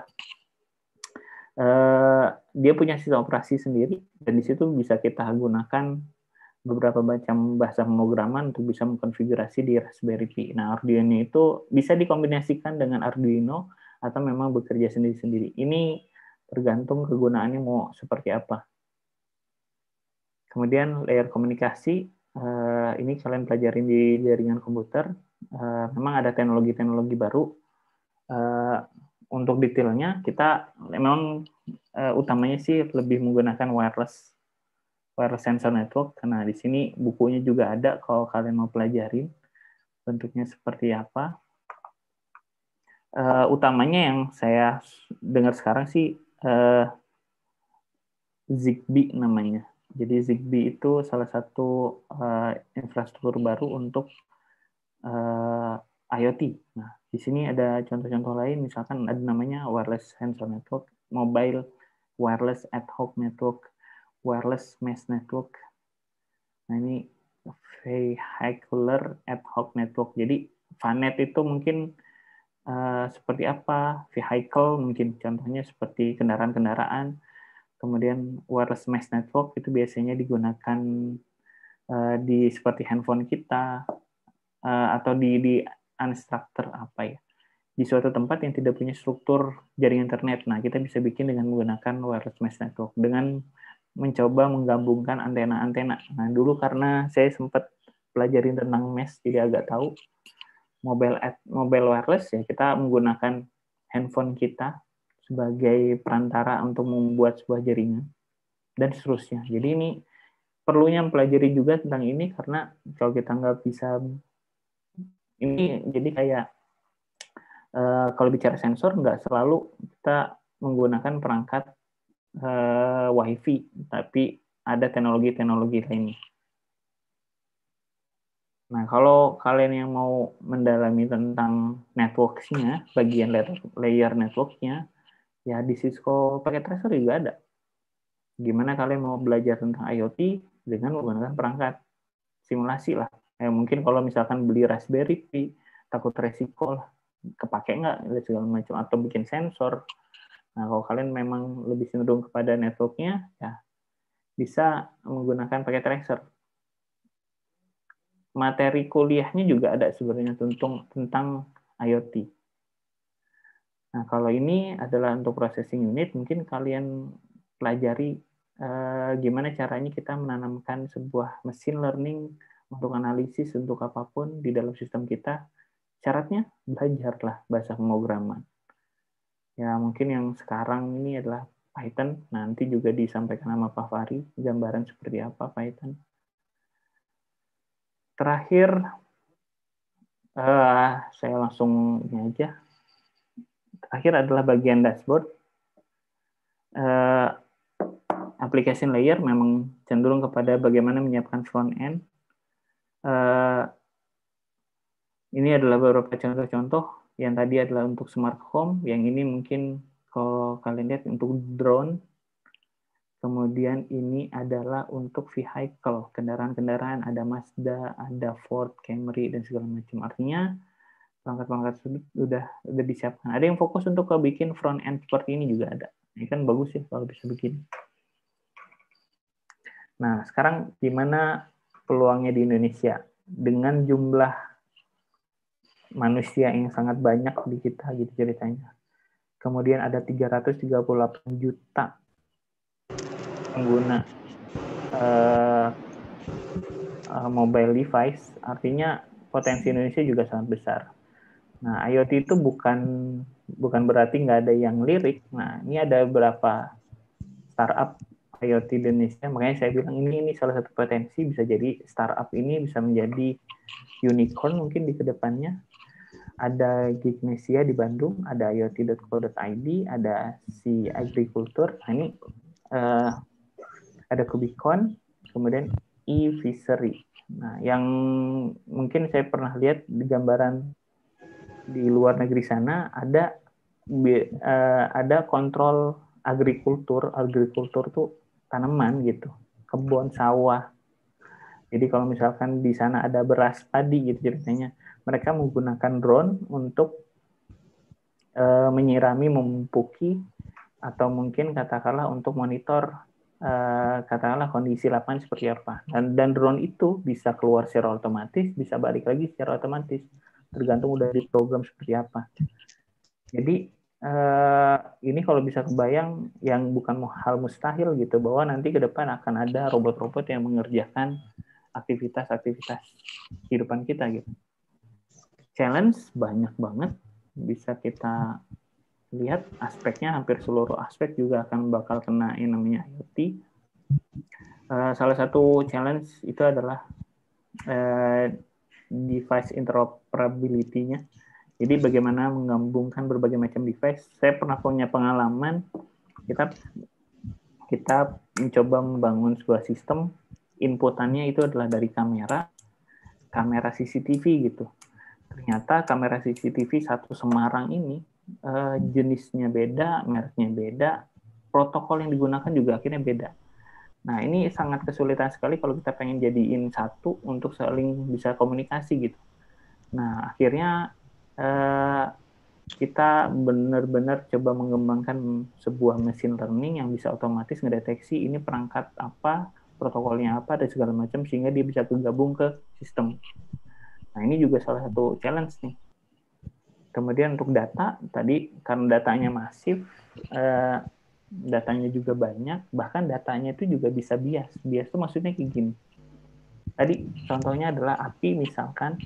eh, dia punya sistem operasi sendiri, dan di situ bisa kita gunakan beberapa macam bahasa pemrograman untuk bisa mengkonfigurasi di Raspberry Pi. Nah, Arduino itu bisa dikombinasikan dengan Arduino atau memang bekerja sendiri-sendiri. Ini tergantung kegunaannya mau seperti apa. Kemudian layer komunikasi, eh, ini kalian pelajarin di jaringan komputer. Eh, memang ada teknologi-teknologi baru. Eh, untuk detailnya, kita memang eh, utamanya sih lebih menggunakan wireless wireless sensor network, karena di sini bukunya juga ada kalau kalian mau pelajarin bentuknya seperti apa. Uh, utamanya yang saya dengar sekarang sih uh, Zigbee namanya. Jadi Zigbee itu salah satu uh, infrastruktur baru untuk uh, IoT. Nah, di sini ada contoh-contoh lain, misalkan ada namanya wireless sensor network, mobile wireless ad hoc network, wireless mesh network. Nah, ini vehicular ad hoc network. Jadi V A N E T itu mungkin uh, seperti apa? Vehicle mungkin contohnya seperti kendaraan-kendaraan. Kemudian wireless mesh network itu biasanya digunakan uh, di seperti handphone kita uh, atau di di unstructured apa ya? Di suatu tempat yang tidak punya struktur jaringan internet. Nah, kita bisa bikin dengan menggunakan wireless mesh network dengan mencoba menggabungkan antena-antena. Nah, dulu karena saya sempat pelajari tentang mesh, jadi agak tahu mobile ad, mobile wireless ya kita menggunakan handphone kita sebagai perantara untuk membuat sebuah jaringan dan seterusnya. Jadi ini perlunya mempelajari juga tentang ini karena kalau kita nggak bisa ini jadi kayak uh, kalau bicara sensor nggak selalu kita menggunakan perangkat uh, WiFi, tapi ada teknologi-teknologi lainnya. Nah, kalau kalian yang mau mendalami tentang networks-nya, bagian layer network-nya, ya di Cisco Packet Tracer juga ada. Gimana kalian mau belajar tentang IoT dengan menggunakan perangkat simulasi lah. Ya, mungkin kalau misalkan beli Raspberry Pi, takut resiko lah, kepake nggak, segala macam, atau bikin sensor. Nah, kalau kalian memang lebih cenderung kepada network-nya, ya bisa menggunakan Packet Tracer. Materi kuliahnya juga ada sebenarnya tentang tentang IoT. Nah, kalau ini adalah untuk processing unit, mungkin kalian pelajari eh, gimana caranya kita menanamkan sebuah machine learning untuk analisis untuk apapun di dalam sistem kita. Syaratnya belajarlah bahasa pemrograman. Ya, mungkin yang sekarang ini adalah Python, nanti juga disampaikan sama Pak Fahri gambaran seperti apa Python. Terakhir, uh, saya langsung ini aja. Terakhir adalah bagian dashboard. Uh, application layer memang cenderung kepada bagaimana menyiapkan front end. Uh, ini adalah beberapa contoh-contoh. Yang tadi adalah untuk smart home. Yang ini mungkin kalau kalian lihat untuk drone. Kemudian ini adalah untuk vehicle, kendaraan-kendaraan, ada Mazda, ada Ford, Camry, dan segala macam. Artinya perangkat-perangkat sudut sudah sudah disiapkan. Ada yang fokus untuk bikin front end seperti ini juga ada. Ini kan bagus ya kalau bisa bikin. Nah, sekarang gimana peluangnya di Indonesia? Dengan jumlah manusia yang sangat banyak di kita gitu ceritanya. Kemudian ada tiga ratus tiga puluh delapan juta pengguna uh, uh, mobile device, artinya potensi Indonesia juga sangat besar. Nah, IoT itu bukan bukan berarti nggak ada yang lirik. Nah, ini ada beberapa startup IoT di Indonesia, makanya saya bilang ini ini salah satu potensi bisa jadi startup ini bisa menjadi unicorn mungkin di kedepannya. Ada Gignesia di Bandung, ada I O T dot co dot I D, ada si Agriculture. Nah, ini uh, ada Kubicon, kemudian e-fishery. Nah, yang mungkin saya pernah lihat di gambaran di luar negeri sana ada uh, ada kontrol agrikultur, agrikultur tuh tanaman gitu, kebun sawah. Jadi kalau misalkan di sana ada beras padi gitu ceritanya, mereka menggunakan drone untuk uh, menyirami, memupuki, atau mungkin katakanlah untuk monitor Uh, katakanlah kondisi lapangan seperti apa. Dan, dan drone itu bisa keluar secara otomatis, bisa balik lagi secara otomatis, tergantung udah di program seperti apa. Jadi uh, ini kalau bisa kebayang yang bukan hal mustahil gitu, bahwa nanti ke depan akan ada robot-robot yang mengerjakan aktivitas-aktivitas kehidupan kita gitu. Challenge banyak banget, bisa kita lihat aspeknya, hampir seluruh aspek juga akan bakal kena yang namanya IoT. Uh, salah satu challenge itu adalah uh, device interoperability-nya. Jadi bagaimana menggabungkan berbagai macam device. Saya pernah punya pengalaman, kita kita mencoba membangun sebuah sistem, inputannya itu adalah dari kamera, kamera C C T V gitu. Ternyata kamera C C T V satu Semarang ini eh, jenisnya beda, mereknya beda, protokol yang digunakan juga akhirnya beda. Nah, ini sangat kesulitan sekali kalau kita pengen jadiin satu untuk saling bisa komunikasi gitu. Nah, akhirnya eh, kita benar-benar coba mengembangkan sebuah machine learning yang bisa otomatis ngedeteksi ini perangkat apa, protokolnya apa, dan segala macam, sehingga dia bisa tergabung ke sistem. Nah, ini juga salah satu challenge nih. Kemudian untuk data, tadi karena datanya masif, eh, datanya juga banyak, bahkan datanya itu juga bisa bias. Bias itu maksudnya kayak gini. Tadi contohnya adalah A P I misalkan,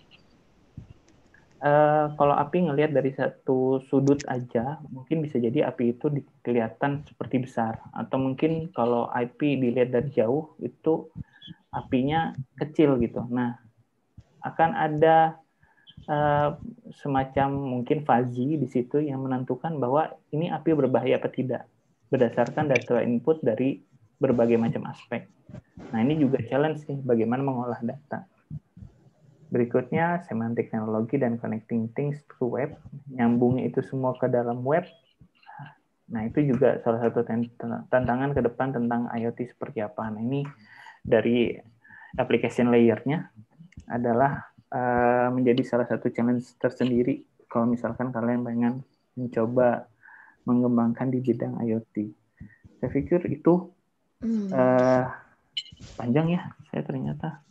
Uh, kalau A P I ngelihat dari satu sudut aja, mungkin bisa jadi A P I itu kelihatan seperti besar. Atau mungkin kalau A P I dilihat dari jauh, itu A P I-nya kecil gitu. Nah, akan ada uh, semacam mungkin fuzzy di situ yang menentukan bahwa ini A P I berbahaya apa tidak, berdasarkan data input dari berbagai macam aspek. Nah, ini juga challenge sih, bagaimana mengolah data. Berikutnya, semantic technology dan connecting things to web. Nyambungnya itu semua ke dalam web. Nah, itu juga salah satu tantangan ke depan tentang I O T seperti apa. Nah, ini dari application layer-nya adalah uh, menjadi salah satu challenge tersendiri kalau misalkan kalian pengen mencoba mengembangkan di bidang I O T. Saya pikir itu uh, panjang ya, saya ternyata.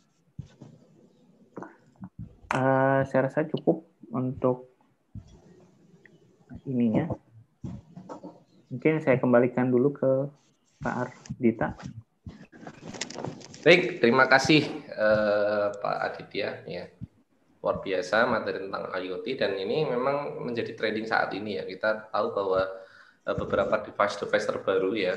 Uh, saya rasa cukup untuk ininya. Mungkin saya kembalikan dulu ke Pak Ardita. Baik, terima kasih uh, Pak Aditya. Ya, luar biasa materi tentang I O T, dan ini memang menjadi trending saat ini ya. Kita tahu bahwa uh, beberapa device-device terbaru ya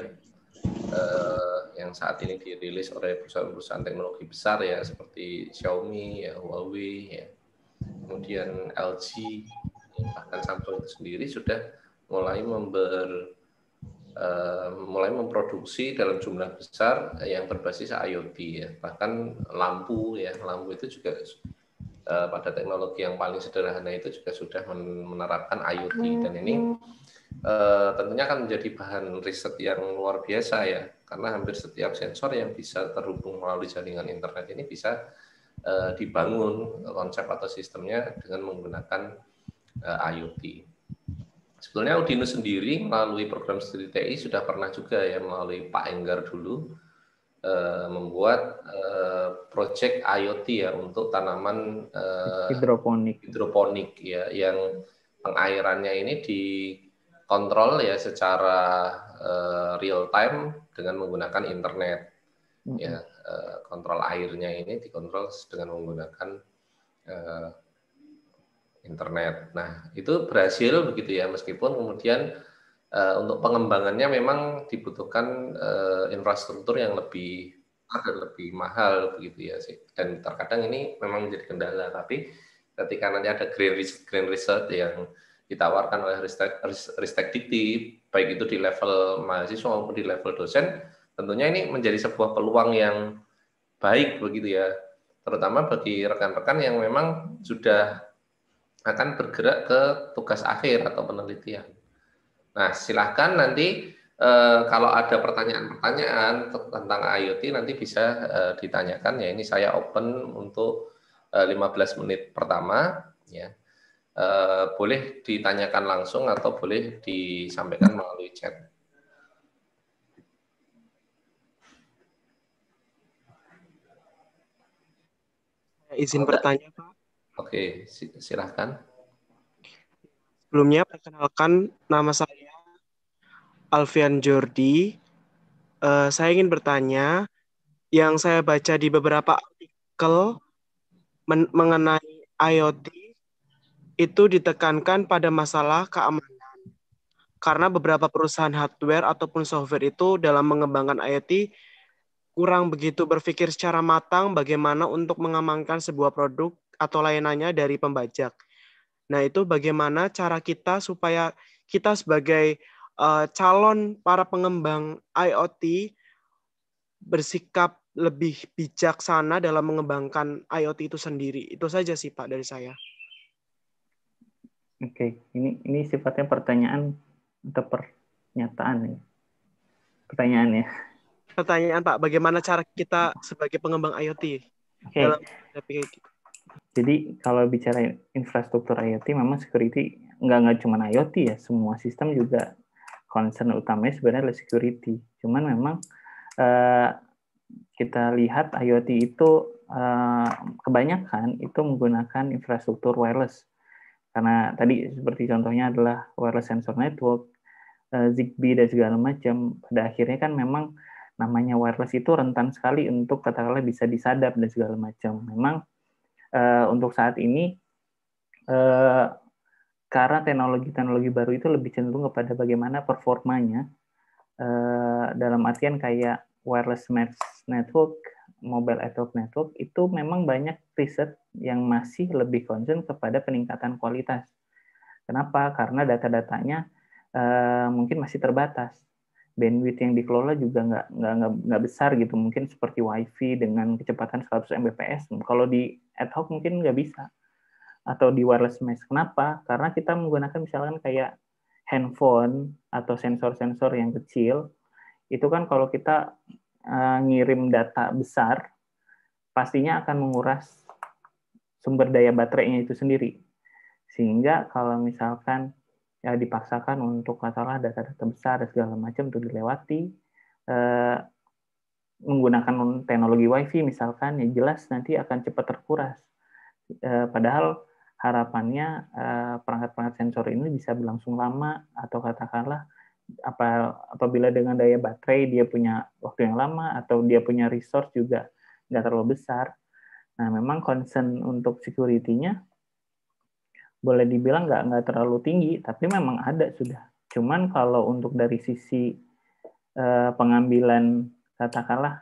uh, yang saat ini dirilis oleh perusahaan-perusahaan teknologi besar ya, seperti Xiaomi, ya, Huawei, ya, kemudian L G, ya, bahkan Samsung itu sendiri sudah mulai member uh, mulai memproduksi dalam jumlah besar yang berbasis I O T ya. Bahkan lampu ya, lampu itu juga uh, pada teknologi yang paling sederhana itu juga sudah menerapkan I O T, dan ini uh, tentunya akan menjadi bahan riset yang luar biasa ya, karena hampir setiap sensor yang bisa terhubung melalui jaringan internet ini bisa Uh, dibangun konsep atau sistemnya dengan menggunakan uh, I O T. Sebetulnya Udinus sendiri melalui program studi T I sudah pernah juga ya, melalui Pak Enggar dulu uh, membuat uh, project I O T ya untuk tanaman uh, hidroponik. hidroponik ya, yang pengairannya ini dikontrol ya secara uh, real time dengan menggunakan internet. Ya, uh, kontrol airnya ini dikontrol dengan menggunakan uh, internet. Nah, itu berhasil begitu ya, meskipun kemudian uh, untuk pengembangannya memang dibutuhkan uh, infrastruktur yang lebih dan lebih mahal begitu ya sih. Dan terkadang ini memang menjadi kendala. Tapi ketika nanti ada green research, green research yang ditawarkan oleh Ristek, Ristek Dikti, baik itu di level mahasiswa maupun di level dosen, tentunya ini menjadi sebuah peluang yang baik begitu ya, terutama bagi rekan-rekan yang memang sudah akan bergerak ke tugas akhir atau penelitian. Nah, silahkan nanti eh, kalau ada pertanyaan-pertanyaan tentang I O T nanti bisa eh, ditanyakan ya. Ini saya open untuk eh, lima belas menit pertama ya. Eh, boleh ditanyakan langsung atau boleh disampaikan melalui chat. Izin bertanya, Pak. Oke, silahkan. Sebelumnya, perkenalkan nama saya Alfian Jordi. Uh, saya ingin bertanya, yang saya baca di beberapa artikel men mengenai I O T itu ditekankan pada masalah keamanan. Karena beberapa perusahaan hardware ataupun software itu dalam mengembangkan I O T kurang begitu berpikir secara matang bagaimana untuk mengamankan sebuah produk atau layanannya dari pembajak. Nah, itu bagaimana cara kita supaya kita sebagai uh, calon para pengembang I O T bersikap lebih bijaksana dalam mengembangkan I O T itu sendiri. Itu saja sih Pak dari saya. Oke, ini ini sifatnya pertanyaan atau pernyataan ya? Pertanyaan ya. Pertanyaan Pak, bagaimana cara kita sebagai pengembang I O T Oke. dalam menghadapi kayak gitu? Jadi kalau bicara infrastruktur I O T, memang security nggak nggak cuma I O T ya, semua sistem juga concern utamanya sebenarnya adalah security. Cuman memang uh, kita lihat I O T itu uh, kebanyakan itu menggunakan infrastruktur wireless. Karena tadi seperti contohnya adalah wireless sensor network, uh, Zigbee dan segala macam. Pada akhirnya kan memang namanya wireless itu rentan sekali untuk katakanlah bisa disadap dan segala macam. Memang uh, untuk saat ini uh, karena teknologi-teknologi baru itu lebih cenderung kepada bagaimana performanya uh, dalam artian kayak wireless mesh network, mobile network network itu memang banyak riset yang masih lebih concern kepada peningkatan kualitas. Kenapa? Karena data-datanya uh, mungkin masih terbatas. Bandwidth yang dikelola juga nggak nggak nggak besar gitu, mungkin seperti WiFi dengan kecepatan seratus megabit per second. Kalau di ad hoc mungkin nggak bisa, atau di wireless mesh. Kenapa? Karena kita menggunakan misalkan kayak handphone atau sensor-sensor yang kecil, itu kan kalau kita uh, ngirim data besar, pastinya akan menguras sumber daya baterainya itu sendiri. Sehingga kalau misalkan ya dipaksakan untuk katakanlah data-data besar dan segala macam untuk dilewati eh, menggunakan teknologi WiFi misalkan, ya jelas nanti akan cepat terkuras. Eh, padahal harapannya eh, perangkat-perangkat sensor ini bisa berlangsung lama, atau katakanlah apa, apabila dengan daya baterai dia punya waktu yang lama atau dia punya resource juga nggak terlalu besar. Nah, memang concern untuk security-nya boleh dibilang nggak nggak terlalu tinggi, tapi memang ada sudah. Cuman kalau untuk dari sisi eh, pengambilan katakanlah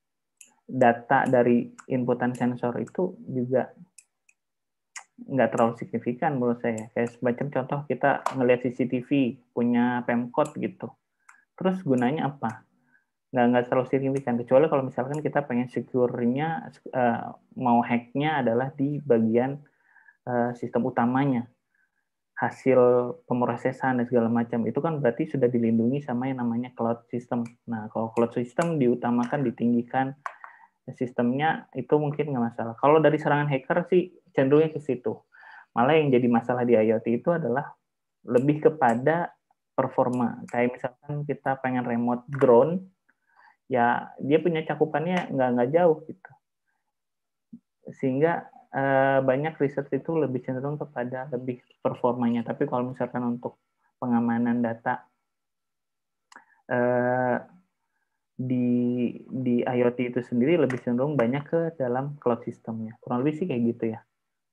data dari inputan sensor itu juga nggak terlalu signifikan menurut saya. Kayak semacam contoh kita ngelihat C C T V punya Pemcode gitu, terus gunanya apa? Nggak nggak terlalu signifikan, kecuali kalau misalkan kita pengen secure-nya uh, mau hack-nya adalah di bagian uh, sistem utamanya, hasil pemrosesan dan segala macam, itu kan berarti sudah dilindungi sama yang namanya cloud system. Nah, kalau cloud system diutamakan, ditinggikan sistemnya, itu mungkin nggak masalah. Kalau dari serangan hacker sih cenderungnya ke situ. Malah yang jadi masalah di I O T itu adalah lebih kepada performa. Kayak misalkan kita pengen remote drone, ya dia punya cakupannya nggak nggak jauh gitu. Sehingga eh, banyak riset itu lebih cenderung kepada lebih performanya. Tapi kalau misalkan untuk pengamanan data eh, di di I O T itu sendiri lebih cenderung banyak ke dalam cloud systemnya. Kurang lebih sih kayak gitu ya.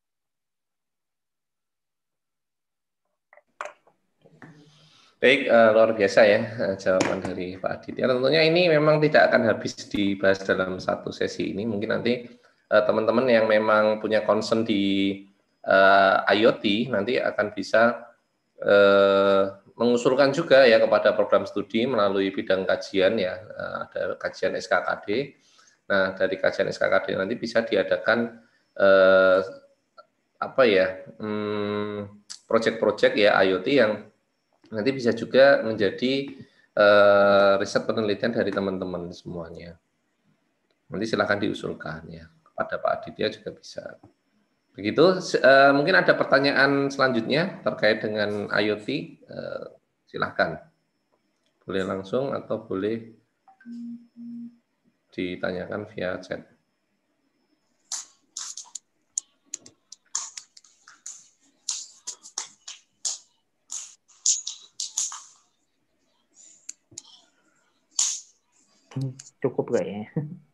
Baik, uh, luar biasa ya uh, jawaban dari Pak Aditya. Tentunya ini memang tidak akan habis dibahas dalam satu sesi ini. Mungkin nanti uh, teman-teman yang memang punya concern di uh, I O T nanti akan bisa uh, mengusulkan juga ya kepada program studi melalui bidang kajian ya, uh, ada kajian S K K D. Nah, dari kajian S K K D nanti bisa diadakan uh, apa ya, hmm, proyek-proyek ya I O T yang nanti bisa juga menjadi uh, riset penelitian dari teman-teman semuanya. Nanti silakan diusulkan ya kepada Pak Aditya juga bisa. Begitu. Uh, mungkin ada pertanyaan selanjutnya terkait dengan I O T. Uh, silakan. Boleh langsung atau boleh ditanyakan via chat. Cukup kayaknya.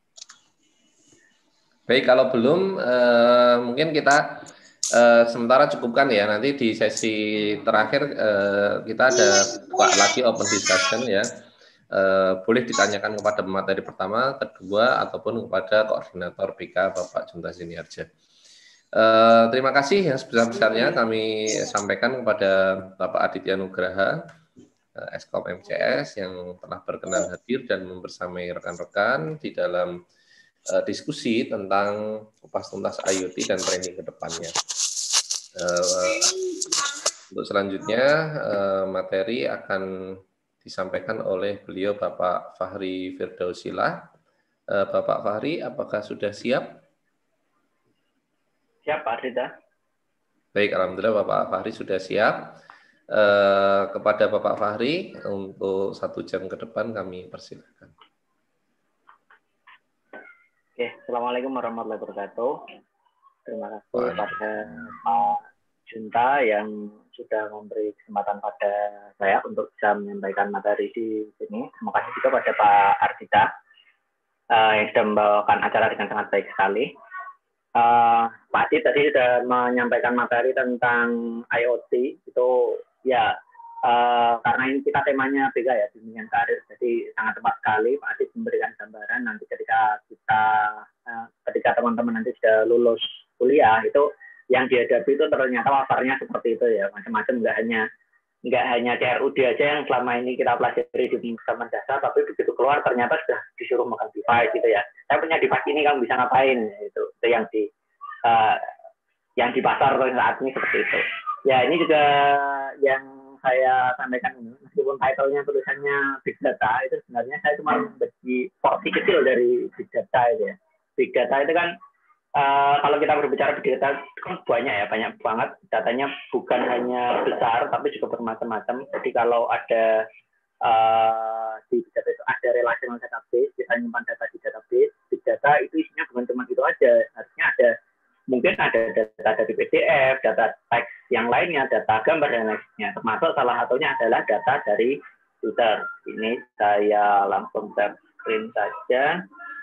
Baik, kalau belum eh, mungkin kita eh, sementara cukupkan ya. Nanti di sesi terakhir eh, kita ada lagi open discussion ya. Eh, boleh ditanyakan kepada pemateri pertama, kedua, ataupun kepada koordinator B K Bapak Junta Siniarja. Eh, terima kasih yang sebesar-besarnya kami sampaikan kepada Bapak Aditya Nugraha Eskom M C S yang telah berkenan hadir dan membersamai rekan-rekan di dalam uh, diskusi tentang kupas tuntas I O T dan training ke depannya. Uh, untuk selanjutnya uh, materi akan disampaikan oleh beliau Bapak Fahri Firdausilah. Uh, Bapak Fahri, apakah sudah siap? Siap, Pak Ardita. Baik, alhamdulillah Bapak Fahri sudah siap. Eh, kepada Bapak Fahri untuk satu jam ke depan kami persilakan. Oke, Assalamualaikum warahmatullahi wabarakatuh. Terima kasih pada Pak Junta yang sudah memberi kesempatan pada saya untuk bisa menyampaikan materi di sini. Terima kasih juga pada Pak Ardita uh, yang sudah membawakan acara dengan sangat baik sekali. Uh, Pak Adit tadi sudah menyampaikan materi tentang I O T, itu ya uh, karena ini kita temanya B K ya, bimbingan karir, jadi sangat tepat sekali Pak Adit memberikan gambaran nanti ketika kita uh, ketika teman-teman nanti sudah lulus kuliah itu yang dihadapi itu ternyata paparnya seperti itu ya, macam-macam, nggak hanya nggak hanya C R U D aja yang selama ini kita pelajari di pemrograman dasar, tapi begitu keluar ternyata sudah disuruh makan device gitu ya. Saya punya device ini, kamu bisa ngapain? Itu, itu yang di uh, yang di pasar saat ini seperti itu. Ya, ini juga yang saya sampaikan ini, meskipun title-nya tulisannya Big Data, itu sebenarnya saya cuma membagi porsi kecil dari Big Data itu ya. Big Data itu kan Uh, kalau kita berbicara big data kan banyak ya, banyak banget datanya, bukan hanya besar tapi juga bermacam-macam. Jadi kalau ada uh, di big data itu ada relational database, kita nyimpan data di database. Big data itu isinya bukan cuma itu aja, harusnya ada mungkin ada data dari P D F, data teks yang lainnya, data gambar dan lainnya. Termasuk salah satunya adalah data dari Twitter. Ini saya langsung share screen saja.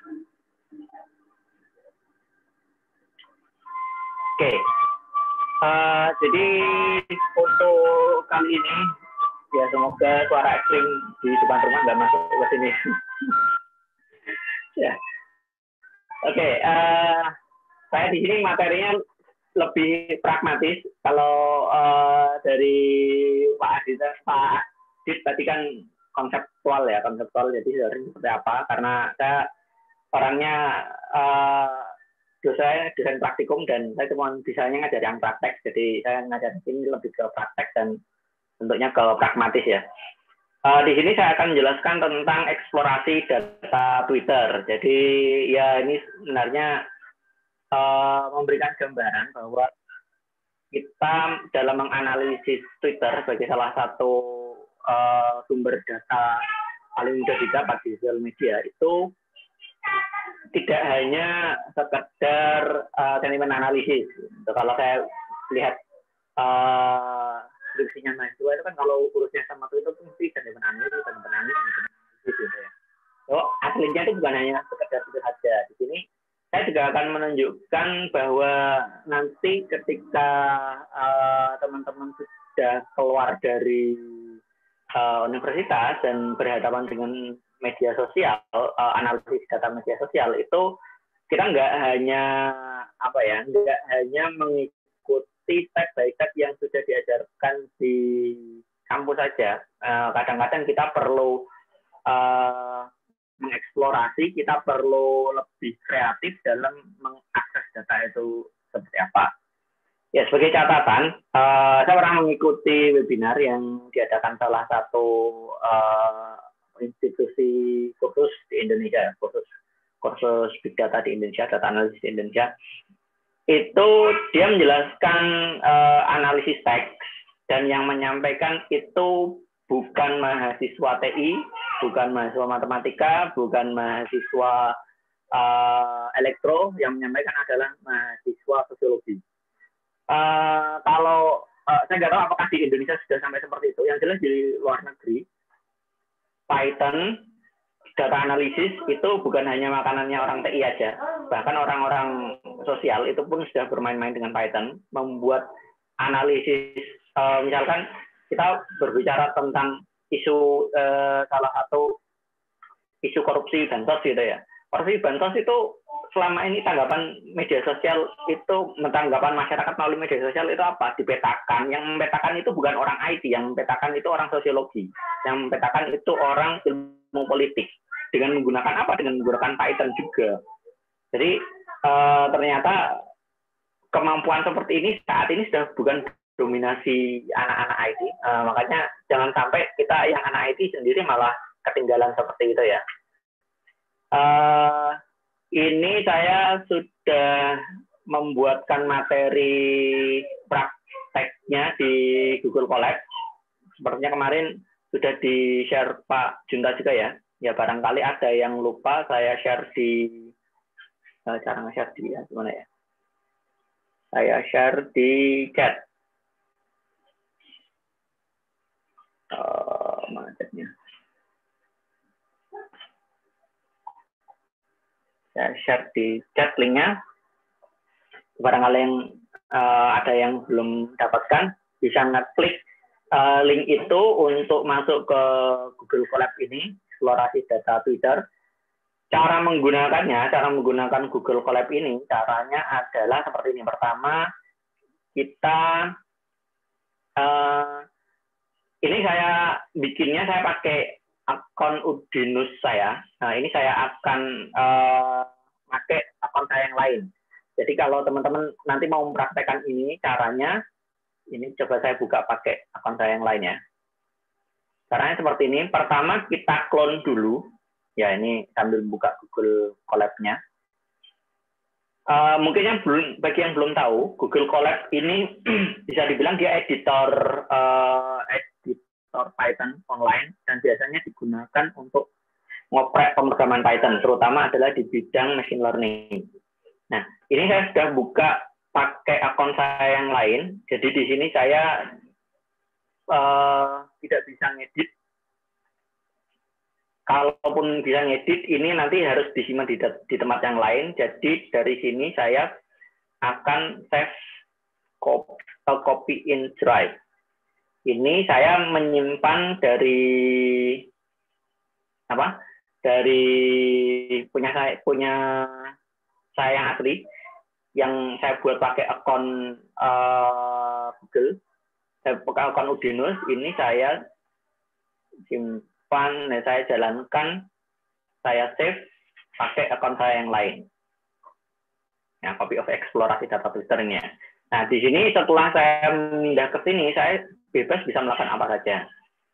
Oke, okay. uh, jadi untuk kali ini ya semoga suara ekstrim di depan rumah nggak masuk ke sini. Ya, oke. Okay, uh, saya di sini materinya lebih pragmatis. Kalau uh, dari Pak Adit, Pak Adit tadi kan konseptual ya, konseptual. Jadi seperti apa? Karena saya orangnya uh, saya desain praktikum dan saya cuma bisanya ngajar yang praktek, jadi saya ngajar ini lebih ke praktek dan tentunya ke pragmatis ya. Uh, di sini saya akan menjelaskan tentang eksplorasi data Twitter. Jadi ya ini sebenarnya uh, memberikan gambaran bahwa kita dalam menganalisis Twitter sebagai salah satu uh, sumber data paling mudah didapat di sosial media itu tidak hanya sekedar uh, sentimen analisis. Kalau saya lihat uh, skripsinya mahasiswa itu kan kalau urusnya sama itu itu mesti sentimen analisis, sentimen analisis, sentimen analisis gitu ya. So, aslinya itu bukan hanya sekedar itu saja. Di sini saya juga akan menunjukkan bahwa nanti ketika teman-teman uh, sudah keluar dari uh, universitas dan berhadapan dengan media sosial, uh, analisis data media sosial itu kita nggak hanya apa ya, nggak hanya mengikuti step by step yang sudah diajarkan di kampus saja. Uh, kadang-kadang kita perlu uh, mengeksplorasi, kita perlu lebih kreatif dalam mengakses data itu seperti apa. Ya, sebagai catatan, uh, saya pernah mengikuti webinar yang diadakan salah satu uh, institusi kursus di Indonesia, kursus kursus Big Data di Indonesia, data analisis di Indonesia. Itu dia menjelaskan uh, analisis teks dan yang menyampaikan itu bukan mahasiswa T I, bukan mahasiswa matematika, bukan mahasiswa uh, elektro, yang menyampaikan adalah mahasiswa sosiologi. Uh, kalau uh, saya nggak tahu apakah di Indonesia sudah sampai seperti itu, yang jelas di luar negeri Python, data analisis itu bukan hanya makanannya orang T I aja, bahkan orang-orang sosial itu pun sudah bermain-main dengan Python, membuat analisis, uh, misalkan kita berbicara tentang isu uh, salah satu isu korupsi bansos gitu ya. Korupsi bansos itu selama ini tanggapan media sosial itu, tanggapan masyarakat melalui media sosial itu apa? Dipetakan. Yang mempetakan itu bukan orang I T, yang mempetakan itu orang sosiologi, yang mempetakan itu orang ilmu politik. Dengan menggunakan apa? Dengan menggunakan Python juga. Jadi eh, ternyata kemampuan seperti ini saat ini sudah bukan dominasi anak-anak I T. Eh, makanya jangan sampai kita yang anak I T sendiri malah ketinggalan seperti itu ya. Uh, ini saya sudah membuatkan materi prakteknya di Google Colab. Sepertinya kemarin sudah di-share Pak Junta juga ya. Ya barangkali ada yang lupa, saya share di uh, cara nge-share di ya, gimana ya? Saya share di chat. Uh, mana chatnya? Saya share di chat linknya. Barangkali yang uh, ada yang belum dapatkan, bisa ngeklik uh, link itu untuk masuk ke Google Colab ini, eksplorasi data Twitter. Cara menggunakannya, cara menggunakan Google Colab ini, caranya adalah seperti ini. Pertama, kita uh, ini saya bikinnya saya pakai akun Udinus saya. Nah, ini saya akan uh, pakai akun saya yang lain. Jadi kalau teman-teman nanti mau mempraktekkan ini, caranya, ini coba saya buka pakai akun saya yang lain ya. Caranya seperti ini. Pertama, kita clone dulu. Ya, ini sambil buka Google Colab-nya. Uh, mungkin yang belum, bagi yang belum tahu, Google Colab ini bisa dibilang dia editor uh, editor Python online, dan biasanya digunakan untuk ngoprek pemrograman Python, terutama adalah di bidang machine learning. Nah, ini saya sudah buka pakai akun saya yang lain, jadi di sini saya uh, tidak bisa ngedit. Kalaupun bisa ngedit, ini nanti harus disimpan di, di tempat yang lain. Jadi dari sini saya akan save copy, copy in drive. Ini saya menyimpan dari apa? Dari punya saya punya saya yang asli, yang saya buat pakai akun uh, Google, saya pakai akun Udinus. Ini saya simpan. Nah, saya jalankan, saya save pakai akun saya yang lain. Nah, copy of eksplorasi data Twitter-nya. Nah, di sini setelah saya pindah ke sini, saya bebas bisa melakukan apa saja.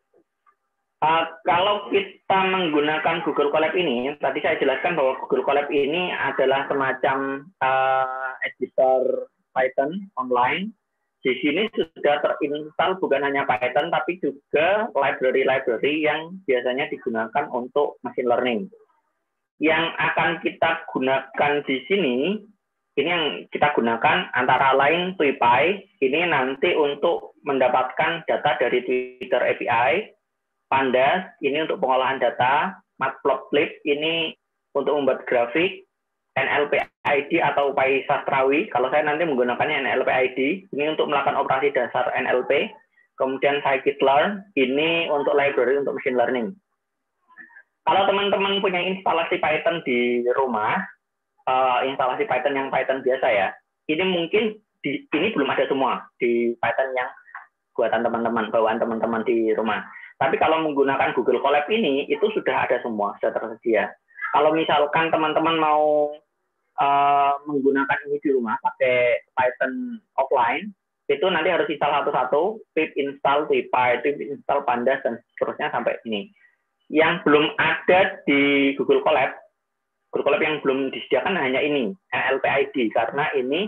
Uh, kalau kita menggunakan Google Colab ini, tadi saya jelaskan bahwa Google Colab ini adalah semacam uh, editor Python online. Di sini sudah terinstall bukan hanya Python, tapi juga library-library yang biasanya digunakan untuk machine learning. Yang akan kita gunakan di sini, ini yang kita gunakan antara lain TweetPy, ini nanti untuk mendapatkan data dari Twitter A P I, Pandas, ini untuk pengolahan data, Matplotlib, ini untuk membuat grafik, N L P I D atau PySastrawi, kalau saya nanti menggunakannya N L P I D, ini untuk melakukan operasi dasar N L P, kemudian scikit-learn, ini untuk library untuk machine learning. Kalau teman-teman punya instalasi Python di rumah, uh, instalasi Python yang Python biasa ya, ini mungkin di, ini belum ada semua di Python yang buatan teman-teman, bawaan teman-teman di rumah. Tapi kalau menggunakan Google Colab ini, itu sudah ada semua, sudah tersedia. Kalau misalkan teman-teman mau Uh, menggunakan ini di rumah pakai Python offline, itu nanti harus install satu-satu, pip install TweetPy, pip install Pandas, dan seterusnya sampai ini. Yang belum ada di Google Colab, Google Colab yang belum disediakan hanya ini, N L P I D, karena ini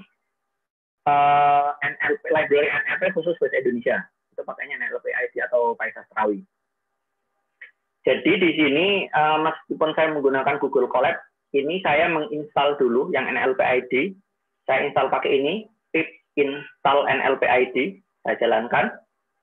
uh, N L P, library N L P khusus bahasa Indonesia. Itu pakainya N L P I D atau PySastrawi. Jadi di sini, uh, meskipun saya menggunakan Google Colab, ini saya menginstal dulu yang N L P I D. Saya install pakai ini, pip install N L P I D. Saya jalankan.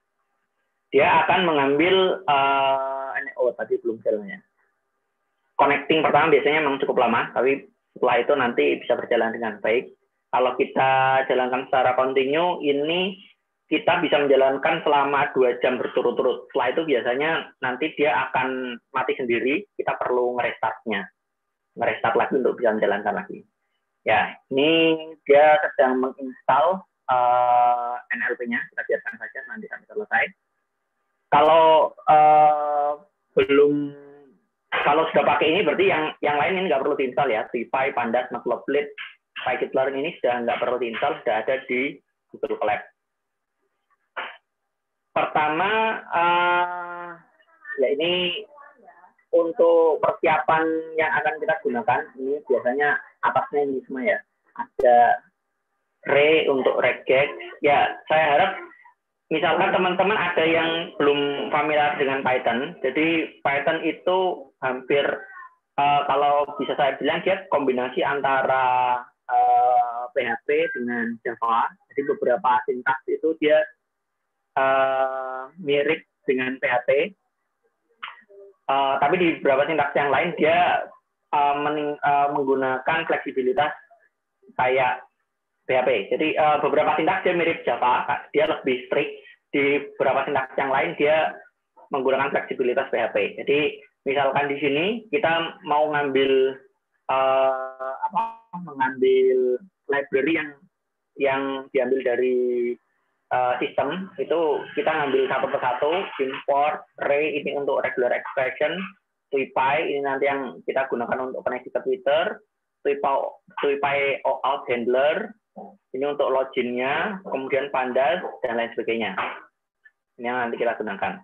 Dia akan mengambil, uh, oh tadi belum jalannya. Connecting pertama biasanya memang cukup lama, tapi setelah itu nanti bisa berjalan dengan baik. Kalau kita jalankan secara kontinu, ini kita bisa menjalankan selama dua jam berturut-turut. Setelah itu biasanya nanti dia akan mati sendiri, kita perlu ngerestart-nya. Ngerestart lagi untuk bisa menjalankan lagi. Ya, ini dia sedang menginstal uh, N L P-nya. Kita biarkan saja nanti sampai selesai. Kalau uh, belum, kalau sudah pakai ini berarti yang yang lain ini nggak perlu diinstal ya. TuiPy, Pandas, Matplotlib, Scikit-learn ini sudah nggak perlu diinstal, sudah ada di Google Colab. Pertama, uh, ya ini untuk persiapan yang akan kita gunakan, ini biasanya atasnya ini semua ya. Ada Re untuk regex. Ya, saya harap misalkan teman-teman ada yang belum familiar dengan Python. Jadi Python itu hampir, uh, kalau bisa saya bilang, dia kombinasi antara uh, P H P dengan Java. Jadi beberapa sintaks itu dia uh, mirip dengan P H P. Uh, tapi di beberapa sintaks yang lain dia uh, mening, uh, menggunakan fleksibilitas kayak P H P. Jadi uh, beberapa sintaks dia mirip Java, dia lebih strict. Di beberapa sintaks yang lain dia menggunakan fleksibilitas P H P. Jadi misalkan di sini kita mau ngambil uh, apa? Mengambil library yang yang diambil dari Uh, sistem itu kita ngambil satu persatu, import, Ray ini untuk regular expression, TuiPy ini nanti yang kita gunakan untuk koneksi ke Twitter, TuiPy, TuiPy OAuth handler, ini untuk loginnya, kemudian Pandas dan lain sebagainya. Ini yang nanti kita gunakan.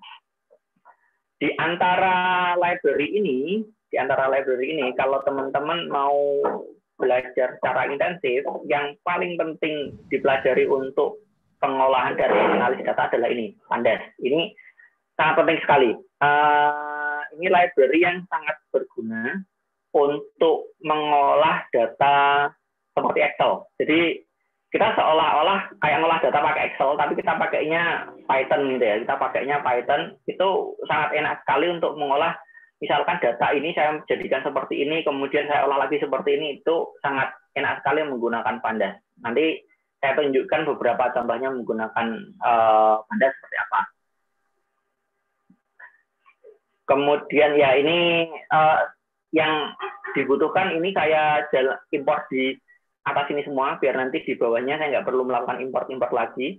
Di antara library ini, di antara library ini, kalau teman-teman mau belajar secara intensif, yang paling penting dipelajari untuk pengolahan dari analisis data adalah ini, Pandas. Ini sangat penting sekali. Uh, ini library yang sangat berguna untuk mengolah data seperti Excel. Jadi kita seolah-olah kayak ngolah data pakai Excel, tapi kita pakainya Python gitu ya. Kita pakainya Python, itu sangat enak sekali untuk mengolah. Misalkan data ini saya jadikan seperti ini, kemudian saya olah lagi seperti ini, itu sangat enak sekali menggunakan Pandas. Nanti saya tunjukkan beberapa contohnya menggunakan uh, Pandas seperti apa. Kemudian ya ini uh, yang dibutuhkan ini saya import di atas ini semua, biar nanti di bawahnya saya nggak perlu melakukan import-import lagi.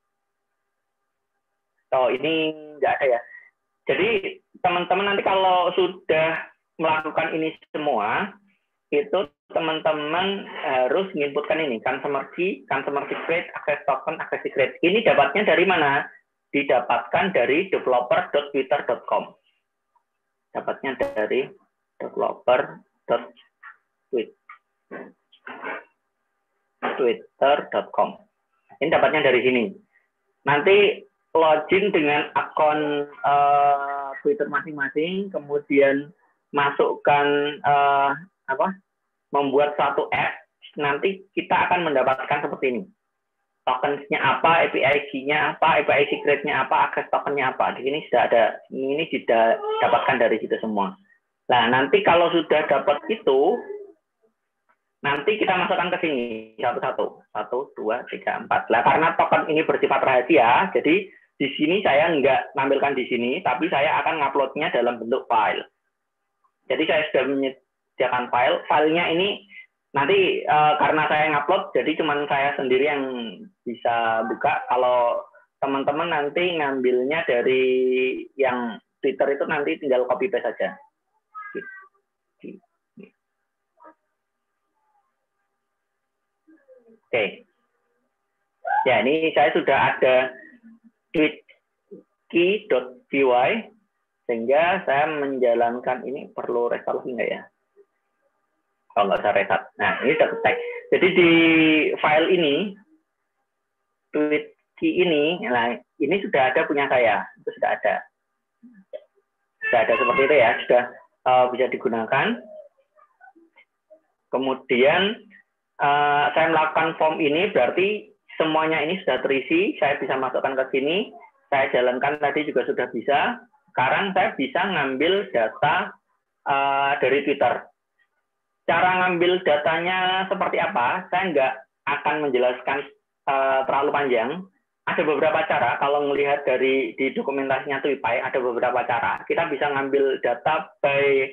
Oh, ini nggak ada ya. Jadi teman-teman nanti kalau sudah melakukan ini semua, itu teman-teman harus menginputkan ini, customer key, customer secret, access token, access secret. Ini dapatnya dari mana? Didapatkan dari developer dot twitter dot com. Dapatnya dari developer dot twitter dot com. Ini dapatnya dari sini. Nanti login dengan akun uh, Twitter masing-masing, kemudian masukkan uh, apa? Membuat satu app, nanti kita akan mendapatkan seperti ini. Tokens-nya apa, A P I key-nya apa, A P I secret-nya apa, access token-nya apa. Di sini sudah ada, ini didapatkan dari situ semua. Nah, nanti kalau sudah dapat itu, nanti kita masukkan ke sini satu-satu. Satu, dua, tiga, empat. Nah, karena token ini bersifat rahasia, jadi di sini saya nggak nampilkan di sini, tapi saya akan ngupload-nya dalam bentuk file. Jadi saya sudah menyediakan file. Filenya ini nanti uh, karena saya ngupload, jadi cuma saya sendiri yang bisa buka. Kalau teman-teman nanti ngambilnya dari yang Twitter itu nanti tinggal copy paste saja. Oke. Ya, ini saya sudah ada tweetkey dot p y, sehingga saya menjalankan ini. Perlu restart lagi nggak ya? Kalau nggak usah restart. Nah, ini sudah tag. Jadi di file ini, tweetkey ini, nah ini sudah ada punya saya. Itu sudah ada. Sudah ada seperti itu ya. Sudah uh, bisa digunakan. Kemudian uh, saya melakukan form ini, berarti semuanya ini sudah terisi. Saya bisa masukkan ke sini. Saya jalankan tadi juga sudah bisa. Sekarang saya bisa ngambil data uh, dari Twitter. Cara ngambil datanya seperti apa, saya nggak akan menjelaskan uh, terlalu panjang. Ada beberapa cara, kalau melihat dari di dokumentasinya TuiPy, ada beberapa cara. Kita bisa ngambil data by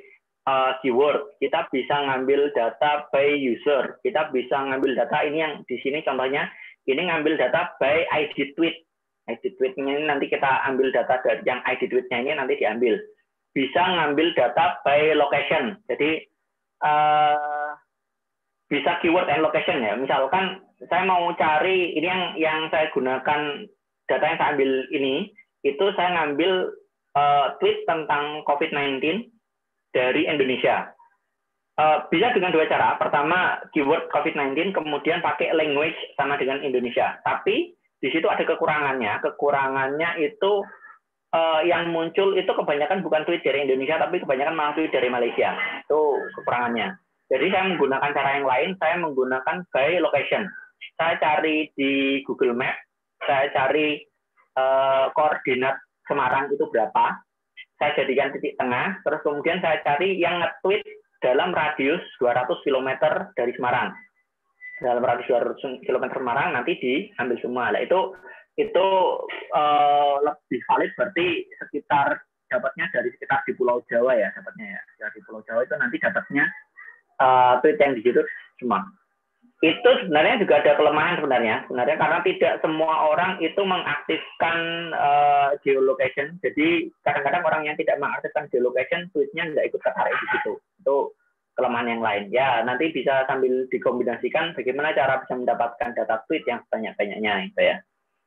uh, keyword, kita bisa ngambil data by user, kita bisa ngambil data ini yang di sini contohnya, ini ngambil data by I D tweet. I D tweetnya ini nanti kita ambil data dari yang I D tweetnya ini nanti diambil. Bisa ngambil data by location. Jadi uh, bisa keyword and location ya. Misalkan saya mau cari ini yang yang saya gunakan data yang saya ambil ini, itu saya ngambil uh, tweet tentang COVID sembilan belas dari Indonesia. Uh, bisa dengan dua cara. Pertama, keyword COVID sembilan belas, kemudian pakai language sama dengan Indonesia. Tapi di situ ada kekurangannya. Kekurangannya itu uh, yang muncul itu kebanyakan bukan tweet dari Indonesia, tapi kebanyakan malah tweet dari Malaysia. Itu kekurangannya. Jadi saya menggunakan cara yang lain, saya menggunakan by location. Saya cari di Google Map, saya cari uh, koordinat Semarang itu berapa, saya jadikan titik tengah, terus kemudian saya cari yang nge-tweet dalam radius dua ratus kilometer dari Semarang. Dalam radius dua ratus kilometer Semarang nanti diambil semua. Nah, itu itu uh, lebih valid berarti sekitar dapatnya dari sekitar di Pulau Jawa ya, dapatnya ya. Dari Pulau Jawa itu nanti dapatnya uh, tweet yang di situ semua. Itu sebenarnya juga ada kelemahan sebenarnya, sebenarnya karena tidak semua orang itu mengaktifkan uh, geolocation. Jadi kadang-kadang orang yang tidak mengaktifkan geolocation, tweetnya nggak ikut tertarik di situ. Itu kelemahan yang lain. Ya, nanti bisa sambil dikombinasikan bagaimana cara bisa mendapatkan data tweet yang sebanyak-banyaknya, gitu ya.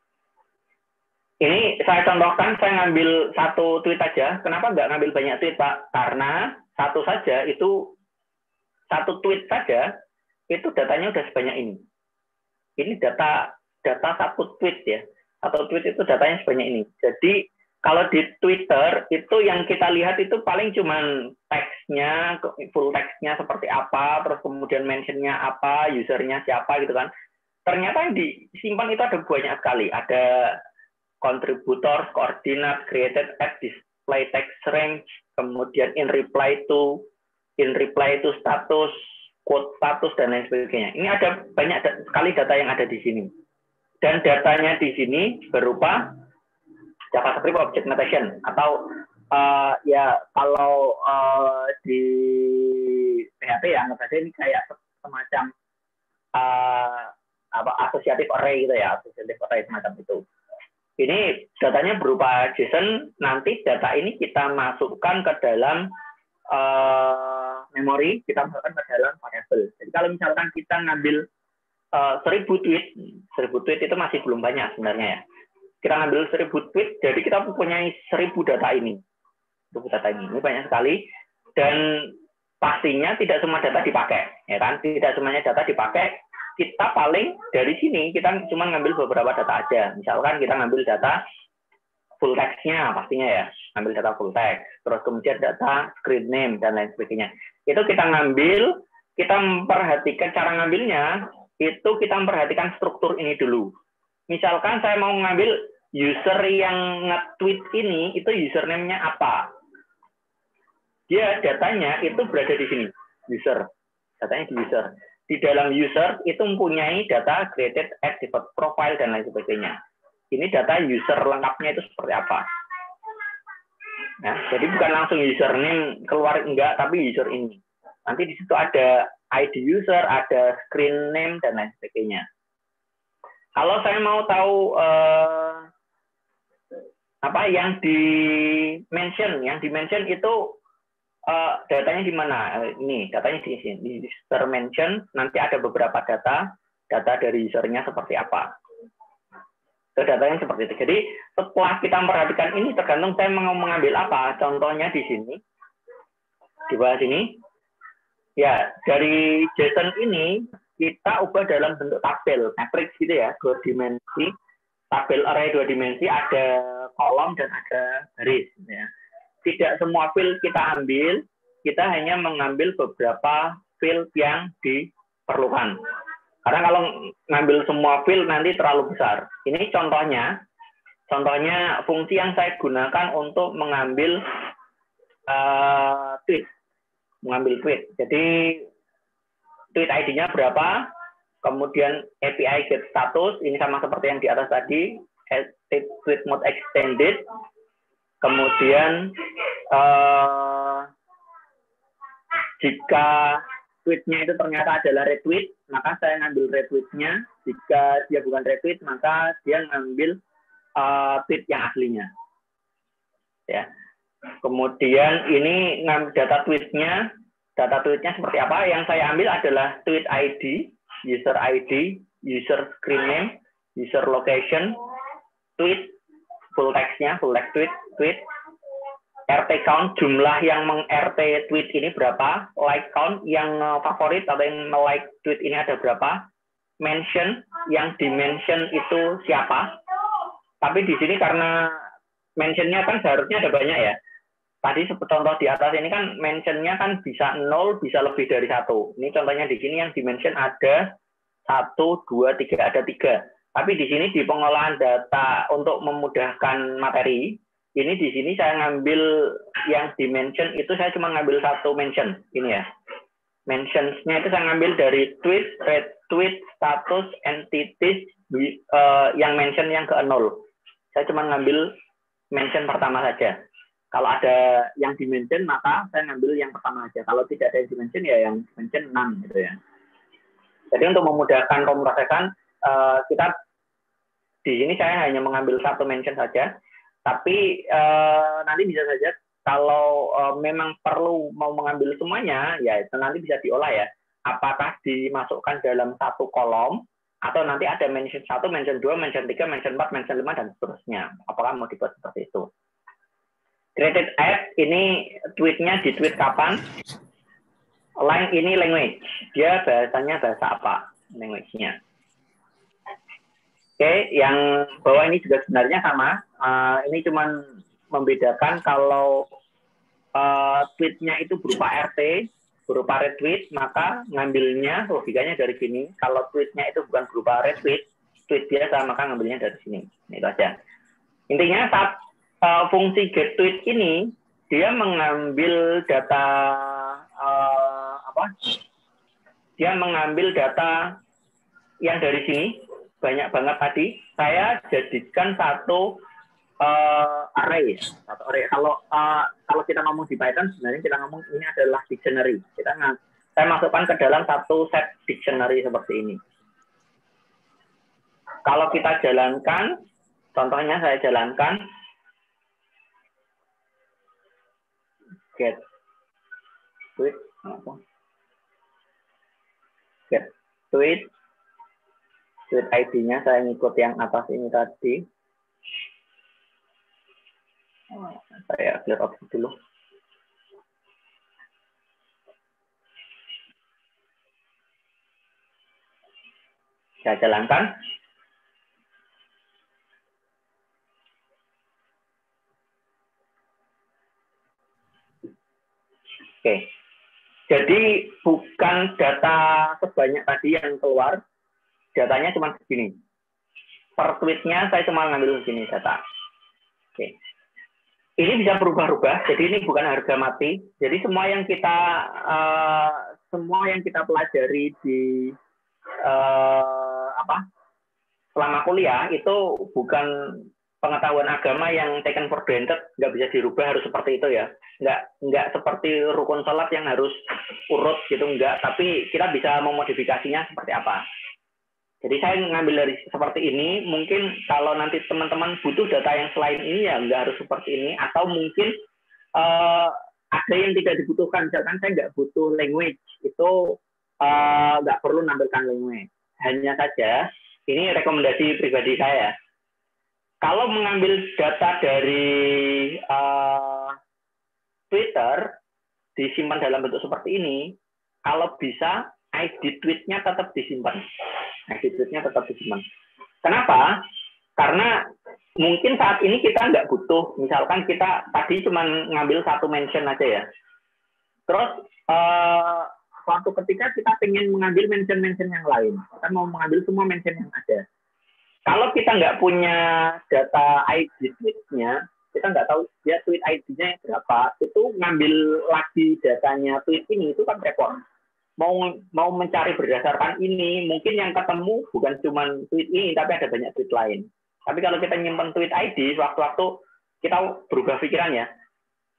Ini saya contohkan, saya ngambil satu tweet aja. Kenapa nggak ngambil banyak tweet, Pak? Karena satu saja itu satu tweet saja itu datanya udah sebanyak ini. Ini data data satu tweet ya. Satu tweet itu datanya sebanyak ini. Jadi kalau di Twitter itu yang kita lihat itu paling cuman teksnya, full teksnya seperti apa, terus kemudian mentionnya apa, usernya siapa gitu kan. Ternyata yang disimpan itu ada banyak sekali. Ada contributors, coordinate, created at display text range, kemudian in reply to, in reply to status, quote status, dan lain sebagainya. Ini ada banyak sekali data yang ada di sini. Dan datanya di sini berupa JavaScript Object Notation, atau uh, ya kalau uh, di P H P ya, anggap saja ini kayak semacam uh, apa associative array gitu ya, associative array semacam itu. Ini datanya berupa JSON, nanti data ini kita masukkan ke dalam uh, memori, kita masukkan ke dalam variable. Jadi kalau misalkan kita ngambil uh, seribu tweet, seribu tweet itu masih belum banyak sebenarnya ya. Kita ngambil seribu tweet, jadi kita mempunyai seribu data ini. Seribu data ini, ini banyak sekali. Dan pastinya tidak semua data dipakai, ya kan? Tidak semuanya data dipakai. Kita paling dari sini kita cuma ngambil beberapa data aja. Misalkan kita ngambil data full text-nya pastinya ya, ngambil data full text. Terus kemudian data screen name dan lain sebagainya. Itu kita ngambil, kita memperhatikan cara ngambilnya, itu kita memperhatikan struktur ini dulu. Misalkan saya mau ngambil user yang nge-tweet ini, itu username-nya apa? Dia datanya itu berada di sini, user. Datanya di user. Di dalam user itu mempunyai data created at default profile dan lain sebagainya. Ini data user lengkapnya itu seperti apa. Nah, jadi bukan langsung username keluar enggak, tapi user ini. Nanti di situ ada I D user, ada screen name dan lain sebagainya. Kalau saya mau tahu eh, apa yang di mention, yang di mention itu Uh, datanya di mana? Ini datanya di sini. Di user mention nanti ada beberapa data, data dari usernya seperti apa. Itu datanya seperti itu. Jadi setelah kita memperhatikan ini, tergantung saya mau mengambil apa. Contohnya di sini, di bawah sini, ya dari JSON ini kita ubah dalam bentuk tabel, matrix gitu ya, dua dimensi, tabel array dua dimensi, ada kolom dan ada garis. Ya. Tidak semua field kita ambil, kita hanya mengambil beberapa field yang diperlukan. Karena kalau ngambil semua field nanti terlalu besar. Ini contohnya, contohnya fungsi yang saya gunakan untuk mengambil uh, tweet, mengambil tweet. Jadi tweet I D-nya berapa, kemudian A P I get status, ini sama seperti yang di atas tadi, tweet mode extended. Kemudian uh, Jika tweetnya itu ternyata adalah retweet, maka saya ngambil retweetnya. Jika dia bukan retweet, maka dia ngambil uh, tweet yang aslinya. Ya. Kemudian ini data tweetnya, data tweetnya seperti apa? Yang saya ambil adalah tweet I D, user I D, user screen name, user location, tweet, full textnya, full text tweet, tweet, R T count, jumlah yang meng-R T tweet ini berapa, like count, yang favorit atau yang like tweet ini ada berapa, mention, yang di-mention itu siapa. Tapi di sini karena mentionnya kan seharusnya ada banyak ya. Tadi contoh di atas ini kan mentionnya kan bisa nol, bisa lebih dari satu. Ini contohnya di sini yang di-mention ada satu, dua, tiga, ada tiga. Tapi di sini di pengolahan data untuk memudahkan materi, ini di sini saya ngambil yang di-mention itu saya cuma ngambil satu mention. Ini ya. Mentions-nya itu saya ngambil dari tweet, retweet, status, entities, uh, yang mention yang ke nol. Saya cuma ngambil mention pertama saja. Kalau ada yang di-mention, maka saya ngambil yang pertama saja. Kalau tidak ada yang di-mention, ya yang di-mention none gitu ya. Jadi untuk memudahkan pemrosesan, uh, kita di sini saya hanya mengambil satu mention saja. Tapi uh, nanti bisa saja kalau uh, memang perlu mau mengambil semuanya, ya itu nanti bisa diolah ya. Apakah dimasukkan dalam satu kolom, atau nanti ada mention satu, mention dua, mention tiga, mention empat, mention lima, dan seterusnya. Apakah mau dibuat seperti itu? Created at, ini tweetnya di tweet kapan? Line ini language. Dia bahasanya bahasa apa? Language-nya. Oke, okay, yang bawah ini juga sebenarnya sama. Uh, ini cuma membedakan kalau uh, tweetnya itu berupa R T, berupa retweet, maka ngambilnya logikanya dari sini. Kalau tweetnya itu bukan berupa retweet, tweet biasa, maka ngambilnya dari sini. Itu aja. Intinya saat uh, fungsi get tweet ini, dia mengambil data uh, apa? Dia mengambil data yang dari sini. Banyak banget tadi, saya jadikan satu uh, array. Satu array. Kalau uh, kalau kita ngomong di Python, sebenarnya kita ngomong ini adalah dictionary. Kita saya masukkan ke dalam satu set dictionary seperti ini. Kalau kita jalankan, contohnya saya jalankan, get tweet, get tweet, tweet I D-nya saya ngikut yang atas ini tadi. Oh, saya clear out dulu. Saya jalankan. Oke. Jadi bukan data sebanyak tadi yang keluar. Datanya cuma segini. Per tweetnya saya cuma ngambil segini data. Oke. Ini bisa berubah-ubah. Jadi ini bukan harga mati. Jadi semua yang kita uh, semua yang kita pelajari di uh, apa selama kuliah itu bukan pengetahuan agama yang taken for granted, nggak bisa dirubah harus seperti itu ya. Nggak nggak seperti rukun sholat yang harus urut gitu, nggak. Tapi kita bisa memodifikasinya seperti apa. Jadi saya ngambil dari seperti ini, mungkin kalau nanti teman-teman butuh data yang selain ini ya nggak harus seperti ini, atau mungkin uh, ada yang tidak dibutuhkan, misalkan saya nggak butuh language, itu uh, nggak perlu nampilkan language. Hanya saja, ini rekomendasi pribadi saya. Kalau mengambil data dari uh, Twitter, disimpan dalam bentuk seperti ini, kalau bisa, I D tweet-nya tetap disimpan. I D tweet-nya tetap disimpan. Kenapa? Karena mungkin saat ini kita nggak butuh. Misalkan kita tadi cuma ngambil satu mention aja ya. Terus, uh, suatu ketika kita ingin mengambil mention-mention yang lain. Kita mau mengambil semua mention yang ada. Kalau kita nggak punya data I D tweet-nya, kita nggak tahu dia tweet I D-nya berapa, itu ngambil lagi datanya tweet ini, itu kan repot. Mau mau mencari berdasarkan ini, mungkin yang ketemu bukan cuma tweet ini, tapi ada banyak tweet lain. Tapi kalau kita nyimpan tweet I D, waktu-waktu kita berubah pikiran ya.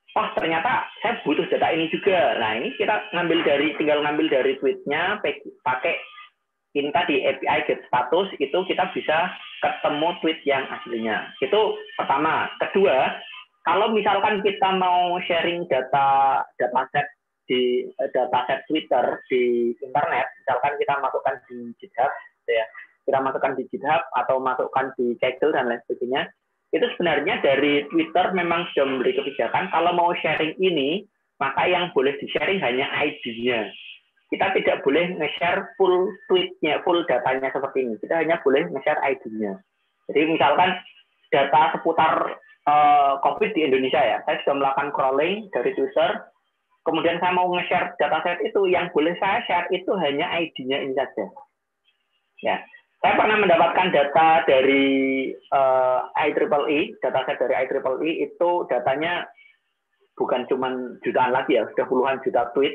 oh ternyata saya butuh data ini juga. Nah ini kita ngambil dari tinggal ngambil dari tweetnya pakai ini tadi A P I get status, itu kita bisa ketemu tweet yang aslinya. Itu pertama. Kedua, kalau misalkan kita mau sharing data dataset di dataset Twitter di internet, misalkan kita masukkan di GitHub, ya, kita masukkan di GitHub atau masukkan di Kaggle dan lain sebagainya, itu sebenarnya dari Twitter memang sudah memberi kebijakan kalau mau sharing ini, maka yang boleh di-sharing hanya I D-nya. Kita tidak boleh nge-share full tweet-nya, full datanya seperti ini. Kita hanya boleh nge-share I D-nya. Jadi misalkan data seputar uh, COVID di Indonesia ya, saya sudah melakukan crawling dari Twitter, kemudian saya mau nge-share dataset itu, yang boleh saya share itu hanya I D-nya ini saja. Ya, saya pernah mendapatkan data dari uh, I triple E, dataset dari I triple E itu datanya bukan cuma jutaan lagi ya, sudah puluhan juta tweet.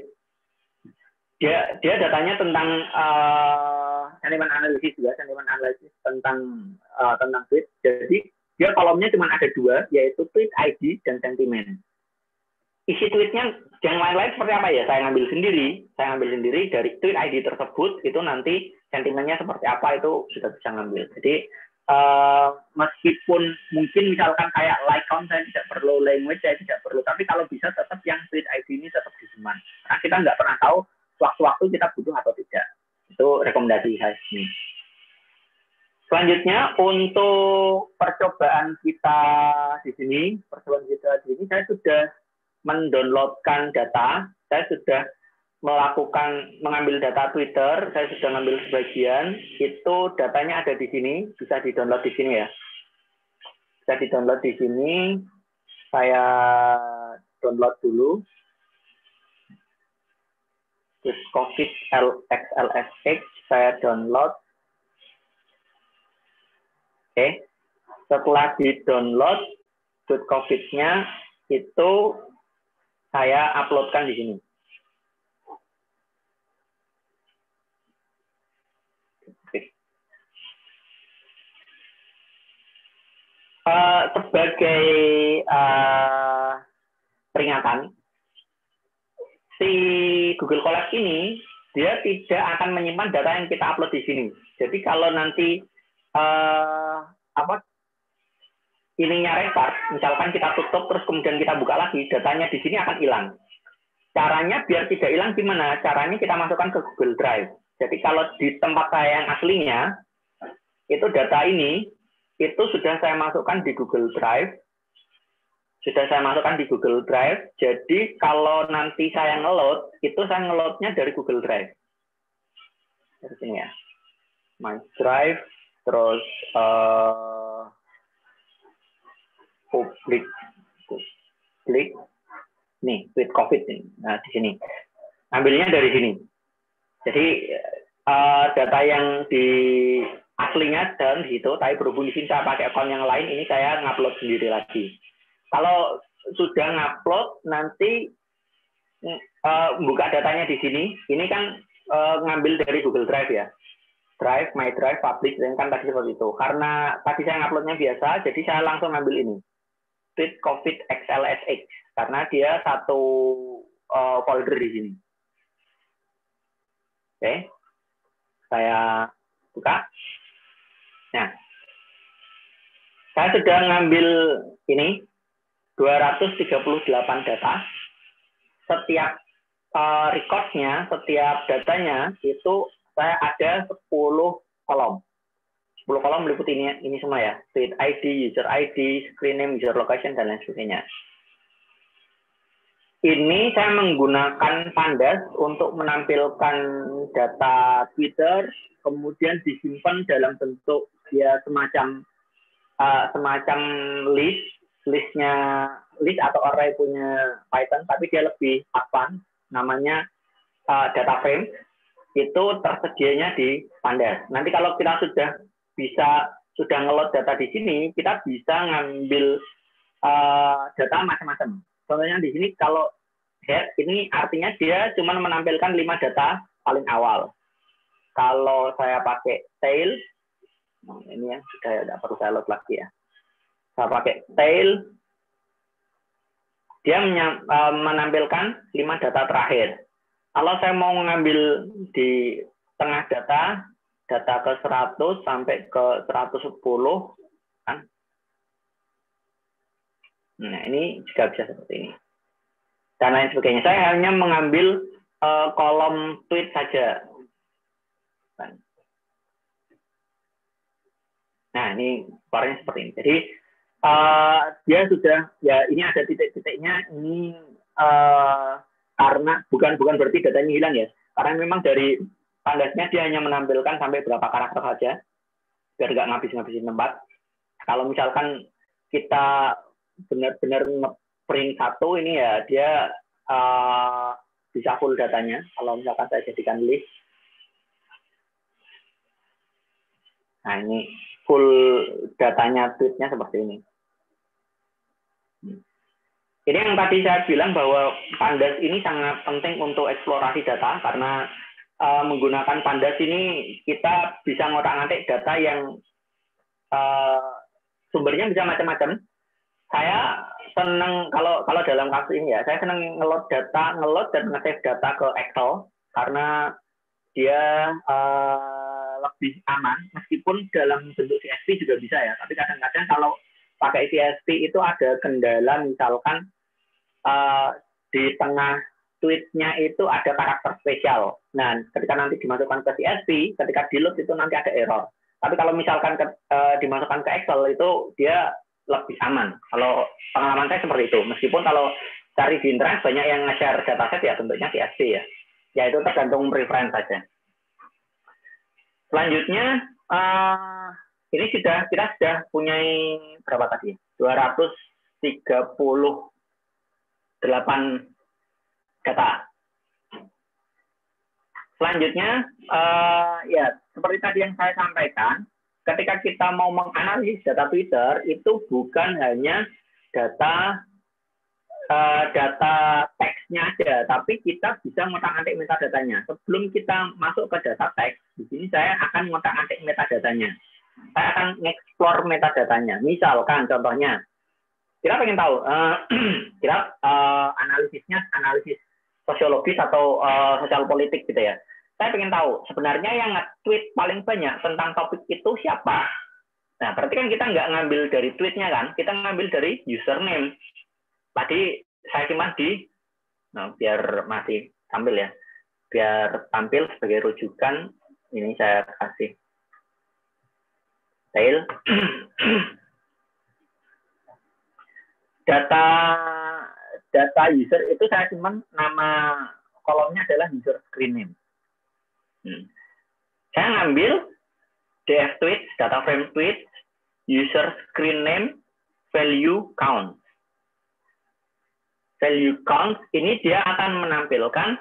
Dia dia datanya tentang uh, sentiment analysis juga, sentiment analysis tentang uh, tentang tweet. Jadi dia kolomnya cuma ada dua, yaitu tweet I D dan sentiment. Isi tweetnya yang lain-lain seperti apa ya? Saya ngambil sendiri, saya ngambil sendiri dari tweet I D tersebut, itu nanti sentimennya seperti apa itu sudah bisa ngambil. Jadi uh, meskipun mungkin misalkan kayak like count saya tidak perlu, language saya tidak perlu, tapi kalau bisa tetap yang tweet I D ini tetap disimpan. Karena kita nggak pernah tahu waktu-waktu kita butuh atau tidak. Itu rekomendasi saya ini. Selanjutnya untuk percobaan kita di sini, percobaan kita di sini saya sudah mendownloadkan data, saya sudah melakukan mengambil data Twitter, saya sudah mengambil sebagian, itu datanya ada di sini, bisa di-download di sini ya. Bisa di-download di sini, saya download dulu. Tweet COVID X L S X, saya download. Oke, setelah di-download tweet COVID-nya itu saya uploadkan di sini. Uh, sebagai uh, peringatan, si Google Colab ini dia tidak akan menyimpan data yang kita upload di sini. Jadi kalau nanti uh, apa ininya restart, misalkan kita tutup terus kemudian kita buka lagi, datanya di sini akan hilang. Caranya biar tidak hilang gimana? Caranya kita masukkan ke Google Drive. Jadi kalau di tempat saya yang aslinya itu data ini itu sudah saya masukkan di Google Drive. Sudah saya masukkan di Google Drive. Jadi kalau nanti saya ngeload, itu saya ngeloadnya dari Google Drive. Dari sini ya. My Drive, terus uh, public, public, nih tweet COVID nih. Nah di sini, ambilnya dari sini. Jadi uh, data yang di aslinya dan di situ, tapi berhubung di sini saya pakai akun yang lain, ini saya ngupload sendiri lagi. Kalau sudah ngupload, nanti uh, buka datanya di sini. Ini kan uh, ngambil dari Google Drive ya. Drive, My Drive, Public, dan kan tadi seperti itu. Karena tadi saya nguploadnya biasa, jadi saya langsung ngambil ini. Tweet COVID X L S X. Karena dia satu uh, folder di sini. Oke. Saya buka. Nah, saya sudah ngambil ini. dua ratus tiga puluh delapan data. Setiap uh, record-nya, setiap datanya itu saya ada sepuluh kolom. sepuluh kolom meliputi ini, ini semua ya. Tweet I D, user I D, screen name, user location, dan lain sebagainya. Ini saya menggunakan Pandas untuk menampilkan data Twitter, kemudian disimpan dalam bentuk ya semacam uh, semacam list. Listnya list atau array punya Python, tapi dia lebih advance, namanya uh, data frame, itu tersedianya di Pandas. Nanti kalau kita sudah bisa sudah ngeload data di sini, kita bisa ngambil uh, data macam-macam. Contohnya di sini kalau head ini artinya dia cuma menampilkan lima data paling awal. Kalau saya pakai tail, nah ini ya sudah tidak perlu saya load lagi ya. Saya pakai tail, dia menampilkan lima data terakhir. Kalau saya mau mengambil di tengah data, data ke seratus sampai ke seratus sepuluh, kan? Nah, ini juga bisa seperti ini. Dan lain sebagainya. Saya hanya mengambil uh, kolom tweet saja. Nah, ini keluarnya seperti ini. Jadi, uh, dia sudah, ya ini ada titik-titiknya, ini uh, karena, bukan bukan berarti datanya hilang ya. Karena memang dari Pandasnya dia hanya menampilkan sampai berapa karakter saja, biar nggak ngabis-ngabisin tempat. Kalau misalkan kita benar-benar nge-print satu ini ya, dia uh, bisa full datanya. Kalau misalkan saya jadikan list. Nah, ini full datanya tweetnya seperti ini. Ini yang tadi saya bilang bahwa Pandas ini sangat penting untuk eksplorasi data, karena uh, menggunakan Pandas ini kita bisa ngotak-ngatik data yang uh, sumbernya bisa macam-macam. Saya senang kalau kalau dalam kasus ini ya, saya senang ngeload data, ngeload dan nge-save data ke Excel karena dia uh, lebih aman, meskipun dalam bentuk C S V juga bisa ya. Tapi kadang-kadang kalau pakai C S V itu ada kendala, misalkan uh, di tengah tweetnya itu ada karakter spesial. Nah, ketika nanti dimasukkan ke C S V, ketika di load itu nanti ada error. Tapi kalau misalkan ke, uh, dimasukkan ke Excel itu dia lebih aman. Kalau pengalaman saya seperti itu. Meskipun kalau cari di internet banyak yang nge-share dataset ya bentuknya C S V ya. Ya itu tergantung preference saja. Selanjutnya, uh, ini sudah kita sudah punya berapa tadi? dua ratus tiga puluh delapan data. Selanjutnya, uh, ya seperti tadi yang saya sampaikan, ketika kita mau menganalisis data Twitter itu bukan hanya data uh, data teksnya aja, tapi kita bisa ngotak-ngatik metadatanya. Sebelum kita masuk ke data teks, di sini saya akan ngotak-ngatik metadatanya. Saya akan nge-explore metadatanya. Misalkan contohnya, kita pengen tahu, uh, kita uh, analisisnya analisis sosiologis atau uh, sosial politik gitu ya. Saya pengen tahu sebenarnya yang nge-tweet paling banyak tentang topik itu siapa. Nah, berarti kan kita nggak ngambil dari tweetnya kan, kita ngambil dari username. Tadi saya simpan di, nah, biar masih tampil ya, biar tampil sebagai rujukan. Ini saya kasih tail. data data user itu saya simpan, nama kolomnya adalah user screen name. Hmm. Saya ngambil D F tweet, data frame tweet, user screen name, value count. Value count ini dia akan menampilkan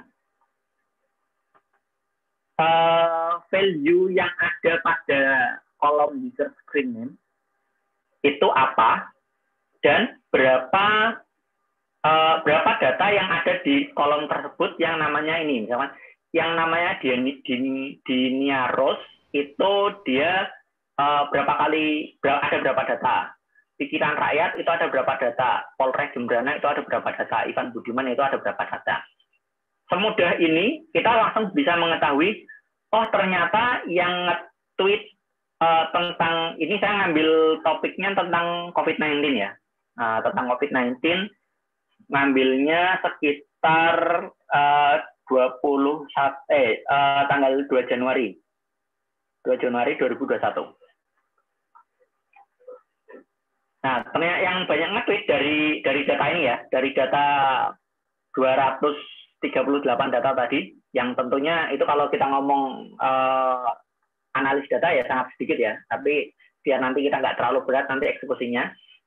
uh, value yang ada pada kolom user screen name itu apa dan berapa uh, berapa data yang ada di kolom tersebut yang namanya ini, misalkan yang namanya Diniaros itu dia uh, berapa kali ber, ada berapa data. Pikiran Rakyat itu ada berapa data, Polres Jembrana itu ada berapa data, Ivan Budiman itu ada berapa data. Semudah ini kita langsung bisa mengetahui, oh ternyata yang nge-tweet uh, tentang, ini saya ngambil topiknya tentang COVID sembilan belas ya, uh, tentang COVID sembilan belas, ngambilnya sekitar uh, dua puluh satu, eh, uh, tanggal dua Januari dua Januari dua ribu dua puluh satu. Nah, ternyata yang banyak nge-tweet dari dari data ini ya, dari data dua ratus tiga puluh delapan data tadi, yang tentunya itu kalau kita ngomong uh, analis data ya sangat sedikit ya, tapi biar nanti kita nggak terlalu berat nanti eksekusinya.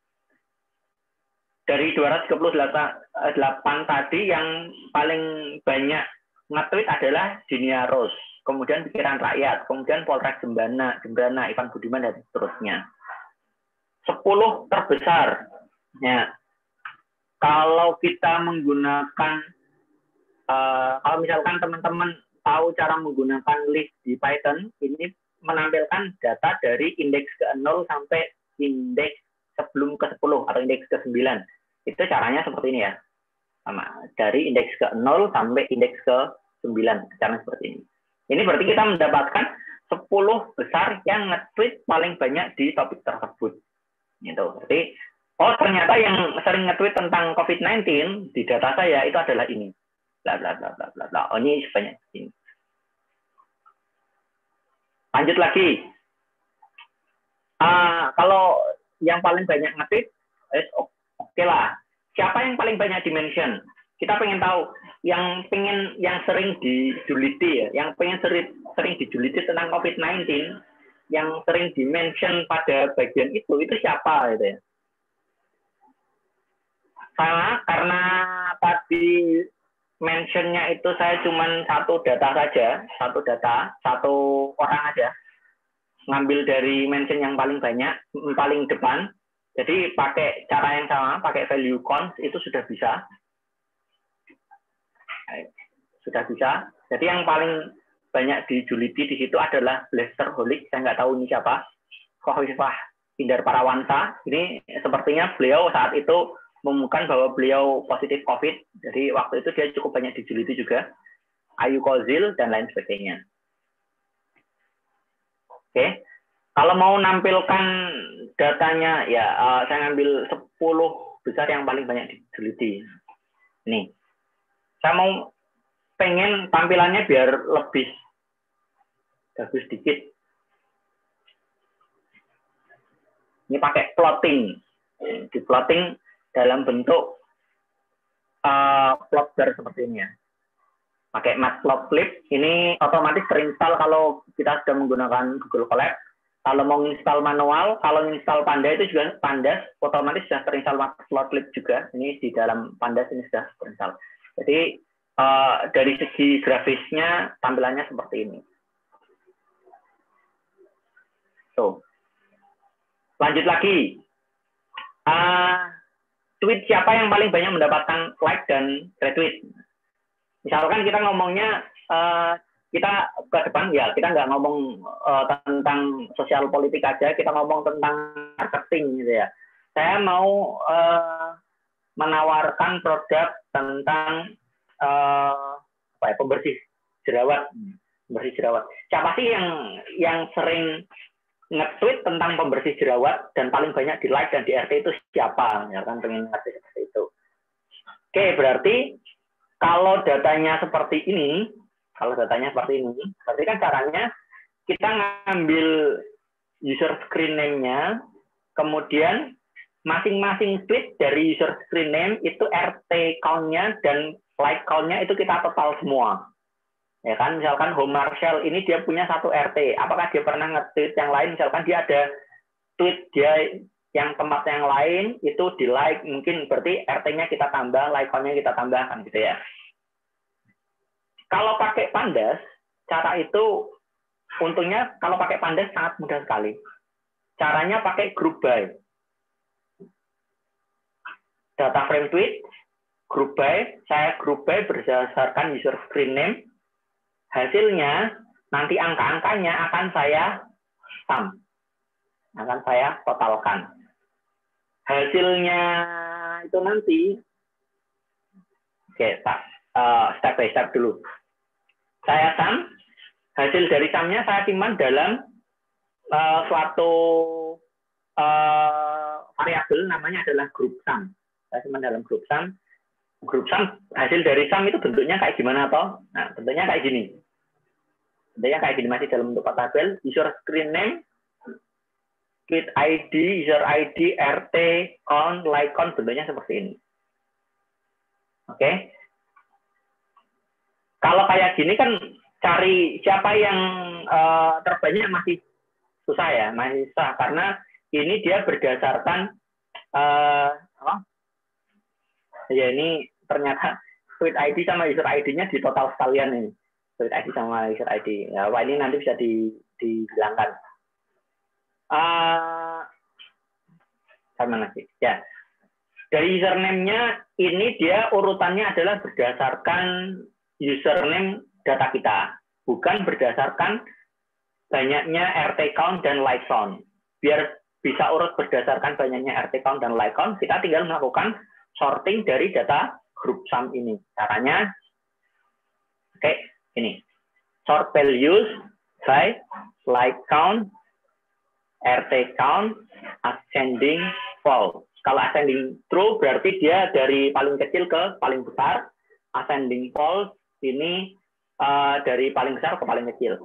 Dari dua ratus tiga puluh delapan tadi yang paling banyak nge-tweet adalah Diniaros, kemudian Pikiran Rakyat, kemudian Polres Jembrana, Jembrana, Ivan Budiman, dan seterusnya. sepuluh terbesar. Ya. Kalau kita menggunakan, uh, kalau misalkan teman-teman tahu cara menggunakan list di Python, ini menampilkan data dari indeks ke nol sampai indeks sebelum ke sepuluh atau indeks ke sembilan. Itu caranya seperti ini ya. sama dari indeks ke nol sampai indeks ke sembilan, cara seperti ini. Ini berarti kita mendapatkan sepuluh besar yang nge-tweet paling banyak di topik tersebut. Gitu. Jadi, oh ternyata yang sering nge-tweet tentang COVID sembilan belas di data saya itu adalah ini. Bla bla bla bla bla bla. Oh, ini sebanyak ini. Lanjut lagi. Uh, kalau yang paling banyak nge-tweet, eh, oke okay lah. Siapa yang paling banyak di-mention? Kita pengen tahu yang pengen yang sering dijuliti ya, yang pengen sering sering dijuliti tentang COVID sembilan belas, yang sering di-mention pada bagian itu, itu siapa gitu ya. Sama, karena tadi mentionnya itu saya cuma satu data saja, satu data, satu orang aja, ngambil dari mention yang paling banyak, paling depan, jadi pakai cara yang sama, pakai value cons, itu sudah bisa. Sudah bisa. Jadi yang paling banyak dijuliti di situ adalah Blasterholic, saya nggak tahu ini siapa, Khofifah Indar Parawansa. Ini sepertinya beliau saat itu mengumumkan bahwa beliau positif COVID, jadi waktu itu dia cukup banyak dijuliti juga. Ayu Kozil dan lain sebagainya. Oke, kalau mau nampilkan datanya ya uh, saya ngambil sepuluh besar yang paling banyak dijuliti. Nih, saya mau pengen tampilannya biar lebih bagus sedikit. Ini pakai plotting, di plotting dalam bentuk uh, plot bar seperti ini ya. Pakai Matplotlib, ini otomatis terinstall kalau kita sudah menggunakan Google Colab. Kalau mau install manual, kalau install Panda itu juga Pandas, otomatis sudah terinstall Matplotlib juga. Ini di dalam Pandas ini sudah terinstall. Jadi uh, dari segi grafisnya tampilannya seperti ini. So, lanjut lagi. Uh, tweet siapa yang paling banyak mendapatkan like dan retweet? Misalkan kita ngomongnya uh, kita ke depan ya, kita nggak ngomong uh, tentang sosial politik aja, kita ngomong tentang marketing gitu ya. Saya mau uh, menawarkan produk tentang uh, apa ya, pembersih jerawat, pembersih jerawat. Siapa sih yang yang sering nge-tweet tentang pembersih jerawat dan paling banyak di like dan di R T itu siapa? Ya kan pengen ngerti seperti itu. Oke, berarti kalau datanya seperti ini, kalau datanya seperti ini, berarti kan caranya kita ngambil user screen name-nya, kemudian masing-masing tweet dari user screen name itu R T count-nya dan like count-nya itu kita total semua. Ya kan, misalkan Home Marshall ini dia punya satu R T. Apakah dia pernah nge-tweet yang lain? Misalkan dia ada tweet dia yang tempat yang lain itu di like, mungkin berarti R T-nya kita tambah, like count-nya kita tambahkan gitu ya. Kalau pakai Pandas, cara itu untungnya kalau pakai Pandas sangat mudah sekali. Caranya pakai group by. Data frame tweet, group by, saya group by berdasarkan user screen name. Hasilnya nanti angka-angkanya akan saya sum, akan saya totalkan. Hasilnya itu nanti, oke, okay, uh, step by step dulu. Saya sum, hasil dari sumnya saya simpan dalam uh, suatu uh, variabel namanya adalah group sum. Saya simpan dalam group sum. Group sum, hasil dari sum itu bentuknya kayak gimana toh? Nah, bentuknya kayak gini. Bentuknya kayak gini, masih dalam bentuk tabel. User screen name, tweet I D, user I D, R T, count, like count, bentuknya seperti ini. Oke. Okay. Kalau kayak gini kan cari siapa yang uh, terbanyak masih susah ya, masih susah. Karena ini dia berdasarkan uh, apa? Ya ini ternyata tweet I D sama user I D-nya di total sekalian ini. Tweet I D sama user I D. Ya, wah ini nanti bisa di, dihilangkan. Uh, sama nanti. Ya. Dari username-nya ini dia urutannya adalah berdasarkan username data kita, bukan berdasarkan banyaknya R T count dan like count. Biar bisa urut berdasarkan banyaknya R T count dan like count, kita tinggal melakukan sorting dari data group sum ini. Caranya, oke, okay, ini. Sort values by like count, R T count, ascending fall. Kalau ascending true berarti dia dari paling kecil ke paling besar. Ascending false ini uh, dari paling besar ke paling kecil.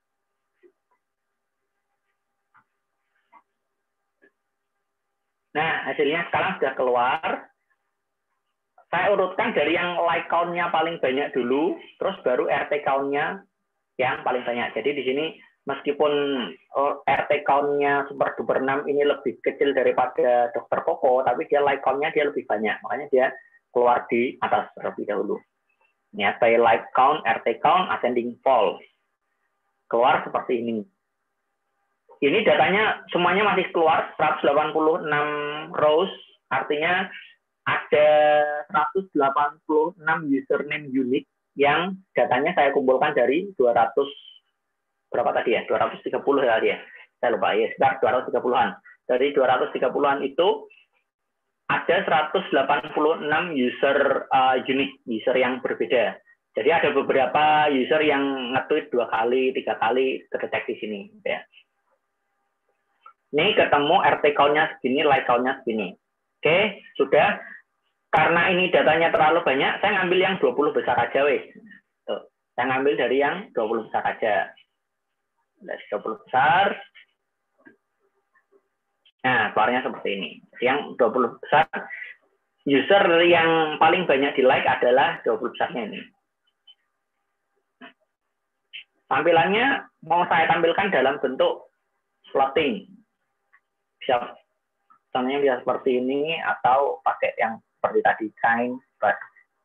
Nah, hasilnya sekarang sudah keluar. Saya urutkan dari yang like count-nya paling banyak dulu, terus baru R T count-nya yang paling banyak. Jadi di sini meskipun R T count-nya super duper enam ini lebih kecil daripada dokter Koko, tapi dia like count-nya dia lebih banyak. Makanya dia keluar di atas terlebih dahulu. Ya, by like count, R T count, ascending fall. Keluar seperti ini. Ini datanya semuanya masih keluar seratus delapan puluh enam rows, artinya ada seratus delapan puluh enam username unik yang datanya saya kumpulkan dari dua ratus berapa tadi ya? dua ratus tiga puluh tadi ya. Saya lupa ya, sekitar dua ratus tiga puluhan. Dari dua ratus tiga puluhan itu ada seratus delapan puluh enam user uh, unik, user yang berbeda. Jadi ada beberapa user yang nge-tweet dua kali, tiga kali terdetek di sini. Ya. Ini ketemu R T count-nya segini, like count-nya segini. Oke, sudah. Karena ini datanya terlalu banyak, saya ngambil yang dua puluh besar aja, wes. Tuh, saya ngambil dari yang dua puluh besar aja. Dari dua puluh besar. Nah, keluarnya seperti ini. Yang dua puluh besar, user yang paling banyak di like adalah dua puluh besarnya ini. Tampilannya mau saya tampilkan dalam bentuk plotting. Bisa, contohnya bisa seperti ini, atau pakai yang seperti tadi, kind, but.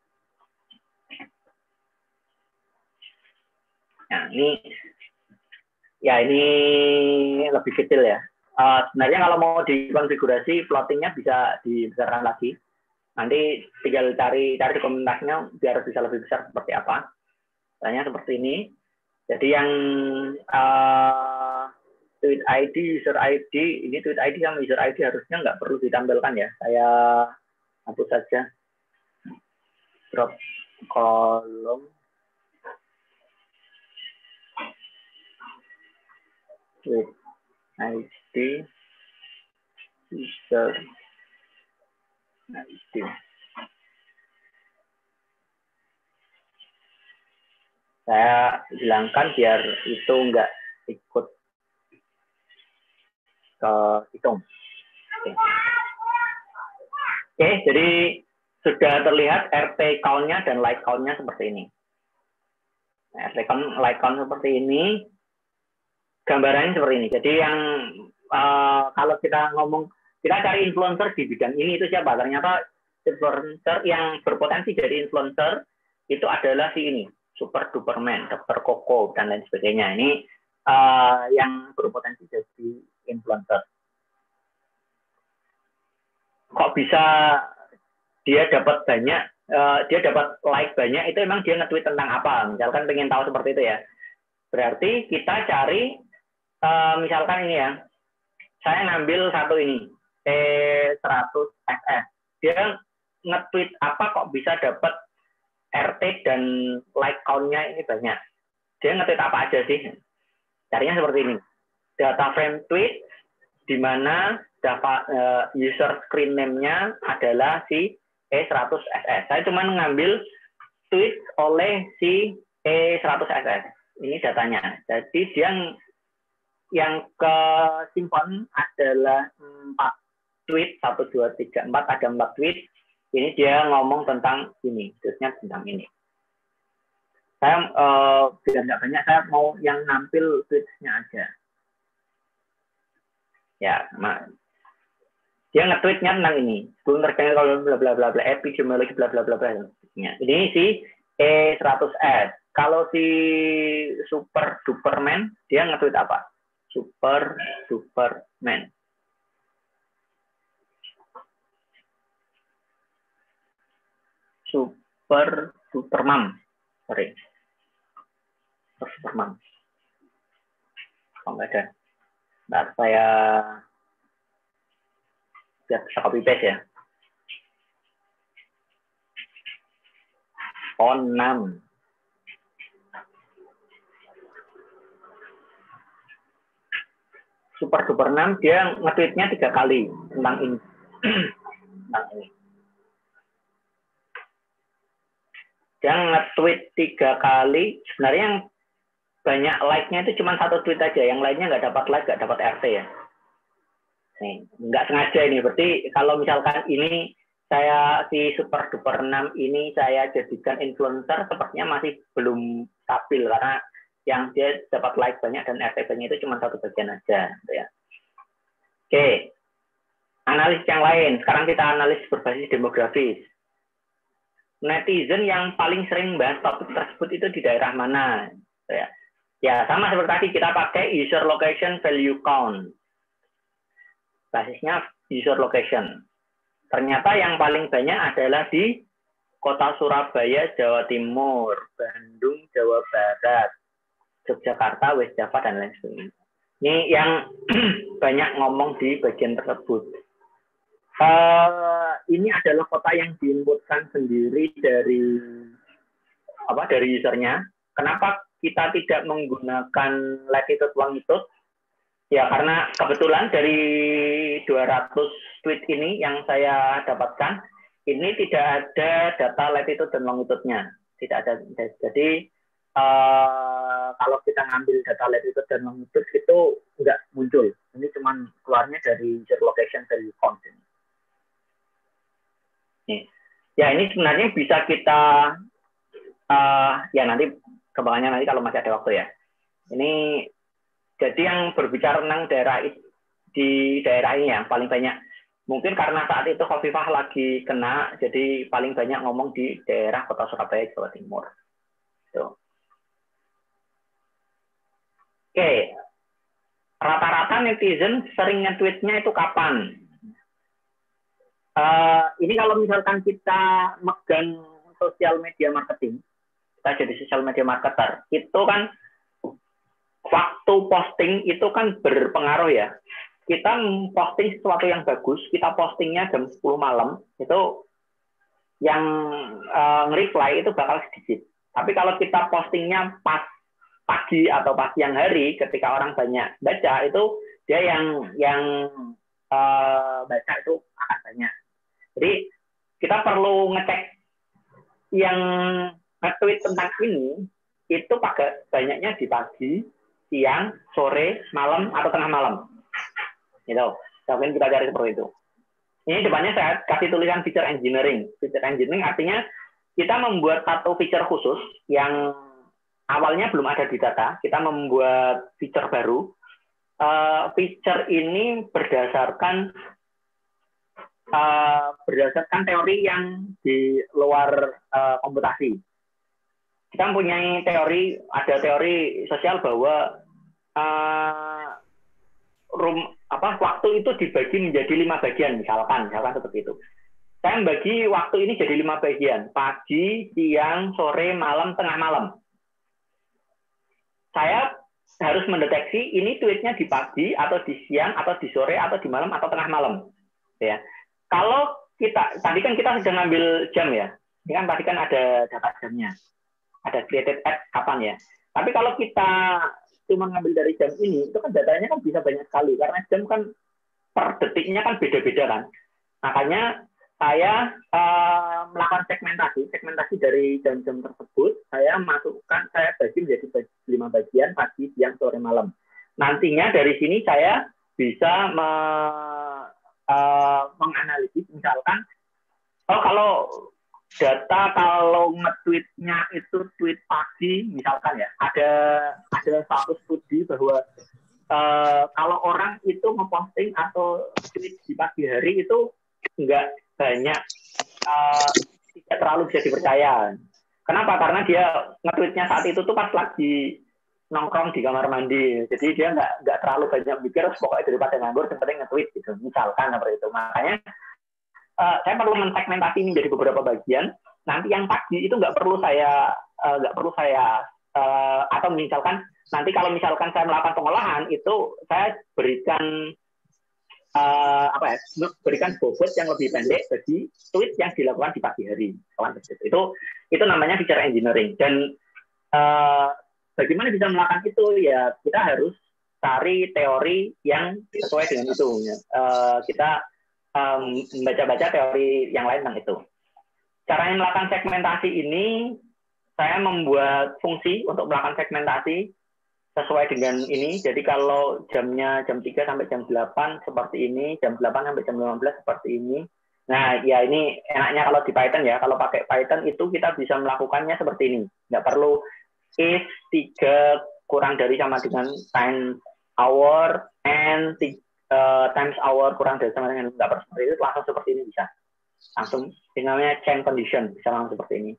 Nah, ini, ya ini lebih kecil ya. Uh, sebenarnya kalau mau dikonfigurasi plottingnya bisa dibesarkan lagi. Nanti tinggal cari cari dokumentasinya biar bisa lebih besar seperti apa. Misalnya seperti ini. Jadi yang uh, tweet I D, user I D, ini tweet I D sama user I D harusnya nggak perlu ditampilkan ya. Saya hapus saja. Drop kolom. Tweet I D, user I D. Saya hilangkan biar itu nggak ikut ke hitung. Oke. Oke, jadi sudah terlihat R T count-nya dan like count-nya seperti ini. Nah, R T count, like count seperti ini. Gambarannya seperti ini. Jadi yang uh, kalau kita ngomong, kita cari influencer di bidang ini itu siapa? Ternyata influencer yang berpotensi jadi influencer itu adalah si ini, Super Duperman, dokter Koko, dan lain sebagainya. Ini uh, yang berpotensi jadi influencer. Kok bisa dia dapat banyak, uh, dia dapat like banyak, itu emang dia nge-tweet tentang apa? Misalkan pengen tahu seperti itu ya. Berarti kita cari, uh, misalkan ini ya, saya ngambil satu ini, T seratus S S. Dia nge-tweet apa kok bisa dapat R T dan like count-nya ini banyak. Dia nge-tweet apa aja sih? Carinya seperti ini. Data frame tweet, di mana data, uh, user screen name-nya adalah si E seratus S S. Saya cuma ngambil tweet oleh si E seratus S S. Ini datanya. Jadi dia yang kesimpan adalah empat tweet, satu, dua, tiga, empat, ada empat tweet. Ini dia ngomong tentang ini, terusnya tentang ini. Saya uh, biar nggak banyak, saya mau yang nampil tweetnya aja. Ya, nah, dia nge-tweetnya tentang ini. Belum terkait kalau bla bla bla bla epidemiologi bla bla bla bla. Ini si E seratus S. Kalau si Super Duperman, dia nge-tweet apa? Super Duperman. Super Duperman. Sorry. Super Duperman. Oh, enggak ada. Nah, saya biar bisa copy paste ya. iPhone enam. Super Duper enam dia nge-tweetnya tiga kali tentang ini. tentang ini. Dia nge-tweet tiga kali. Sebenarnya yang banyak like-nya itu cuma satu tweet aja. Yang lainnya nggak dapat like, nggak dapat R T ya. Nih, nggak sengaja ini. Berarti kalau misalkan ini saya si Super Duper enam ini saya jadikan influencer, sepertinya masih belum stabil karena yang dia dapat like banyak dan R T P-nya itu cuma satu bagian aja, gitu ya. Oke, analis yang lain. Sekarang kita analis berbasis demografis. Netizen yang paling sering bahas topik tersebut itu di daerah mana, gitu ya. Ya sama seperti tadi kita pakai user location value count. Basisnya user location. Ternyata yang paling banyak adalah di Kota Surabaya, Jawa Timur, Bandung, Jawa Barat, Yogyakarta, West Java, dan lain sebagainya. Ini yang banyak ngomong di bagian tersebut. Uh, ini adalah kota yang diinputkan sendiri dari apa dari usernya. Kenapa kita tidak menggunakan latitude longitude? Ya karena kebetulan dari dua ratus tweet ini yang saya dapatkan, ini tidak ada data latitude dan longitude-nya. Tidak ada. Jadi Uh, kalau kita ngambil data latitude dan longitude itu nggak muncul. Ini cuma keluarnya dari user location value count. Nih. Ya ini sebenarnya bisa kita uh, ya nanti kembangannya nanti kalau masih ada waktu ya. Ini jadi yang berbicara tentang daerah di daerah ini yang paling banyak. Mungkin karena saat itu Khofifah lagi kena, jadi paling banyak ngomong di daerah Kota Surabaya, Jawa Timur. Tuh. Oke, rata-rata netizen sering nge-tweetnya itu kapan? Uh, ini kalau misalkan kita megang sosial media marketing, kita jadi social media marketer, itu kan waktu posting itu kan berpengaruh ya. Kita posting sesuatu yang bagus, kita postingnya jam sepuluh malam, itu yang uh, nge-reply itu bakal sedikit. Tapi kalau kita postingnya pas pagi atau pas siang hari ketika orang banyak baca itu dia yang yang uh, baca itu akan banyak. Jadi kita perlu ngecek yang nge-tweet tentang ini itu pakai banyaknya di pagi, siang, sore, malam atau tengah malam. Gitu. Mungkin kita cari seperti itu. Ini depannya saya kasih tulisan feature engineering. Feature engineering artinya kita membuat satu feature khusus yang awalnya belum ada di data, kita membuat feature baru. Uh, feature ini berdasarkan uh, berdasarkan teori yang di luar uh, komputasi. Kita mempunyai teori, ada teori sosial bahwa uh, room, apa, waktu itu dibagi menjadi lima bagian, misalkan, misalkan seperti itu. Saya membagi waktu ini jadi lima bagian, pagi, siang, sore, malam, tengah malam. Saya harus mendeteksi ini tweetnya di pagi atau di siang atau di sore atau di malam atau tengah malam, ya. Kalau kita tadi kan kita sudah ngambil jam ya, ini kan tadi kan ada data jamnya, ada created at kapan ya. Tapi kalau kita cuma ngambil dari jam ini, itu kan datanya kan bisa banyak sekali karena jam kan per detiknya kan beda-beda kan. Makanya saya uh, melakukan segmentasi, segmentasi dari jam-jam tersebut, saya masukkan, saya bagi menjadi lima bagian, pagi, siang, sore, malam. Nantinya dari sini saya bisa me, uh, menganalisis, misalkan, oh kalau data kalau nge-tweetnya itu tweet pagi, misalkan ya, ada ada satu studi bahwa uh, kalau orang itu ngeposting atau tweet di pagi hari itu enggak banyak, uh, tidak terlalu bisa dipercaya. Kenapa? Karena dia nge-tweetnya saat itu tuh pas lagi nongkrong di kamar mandi. Jadi dia nggak nggak terlalu banyak mikir, pokoknya daripada nganggur, yang penting nge-tweet gitu. Misalkan seperti itu. Makanya uh, saya perlu mensegmentasi ini menjadi beberapa bagian. Nanti yang pagi itu nggak perlu saya uh, nggak perlu saya uh, atau misalkan nanti kalau misalkan saya melakukan pengolahan itu saya berikan uh, apa ya, berikan bobot yang lebih pendek bagi tweet yang dilakukan di pagi hari. Itu itu namanya feature engineering. Dan uh, bagaimana bisa melakukan itu? Ya kita harus cari teori yang sesuai dengan itu. Uh, kita um, membaca-baca teori yang lain tentang itu. Cara melakukan segmentasi ini, saya membuat fungsi untuk melakukan segmentasi sesuai dengan ini. Jadi kalau jamnya jam tiga sampai jam delapan seperti ini, jam delapan sampai jam lima belas seperti ini. Nah, ya ini enaknya kalau di Python ya. Kalau pakai Python itu kita bisa melakukannya seperti ini. Nggak perlu if tiga kurang dari sama dengan time hour and uh, times hour kurang dari sama dengan nggak perlu seperti itu, langsung seperti ini bisa. Langsung namanya chain condition, bisa langsung seperti ini.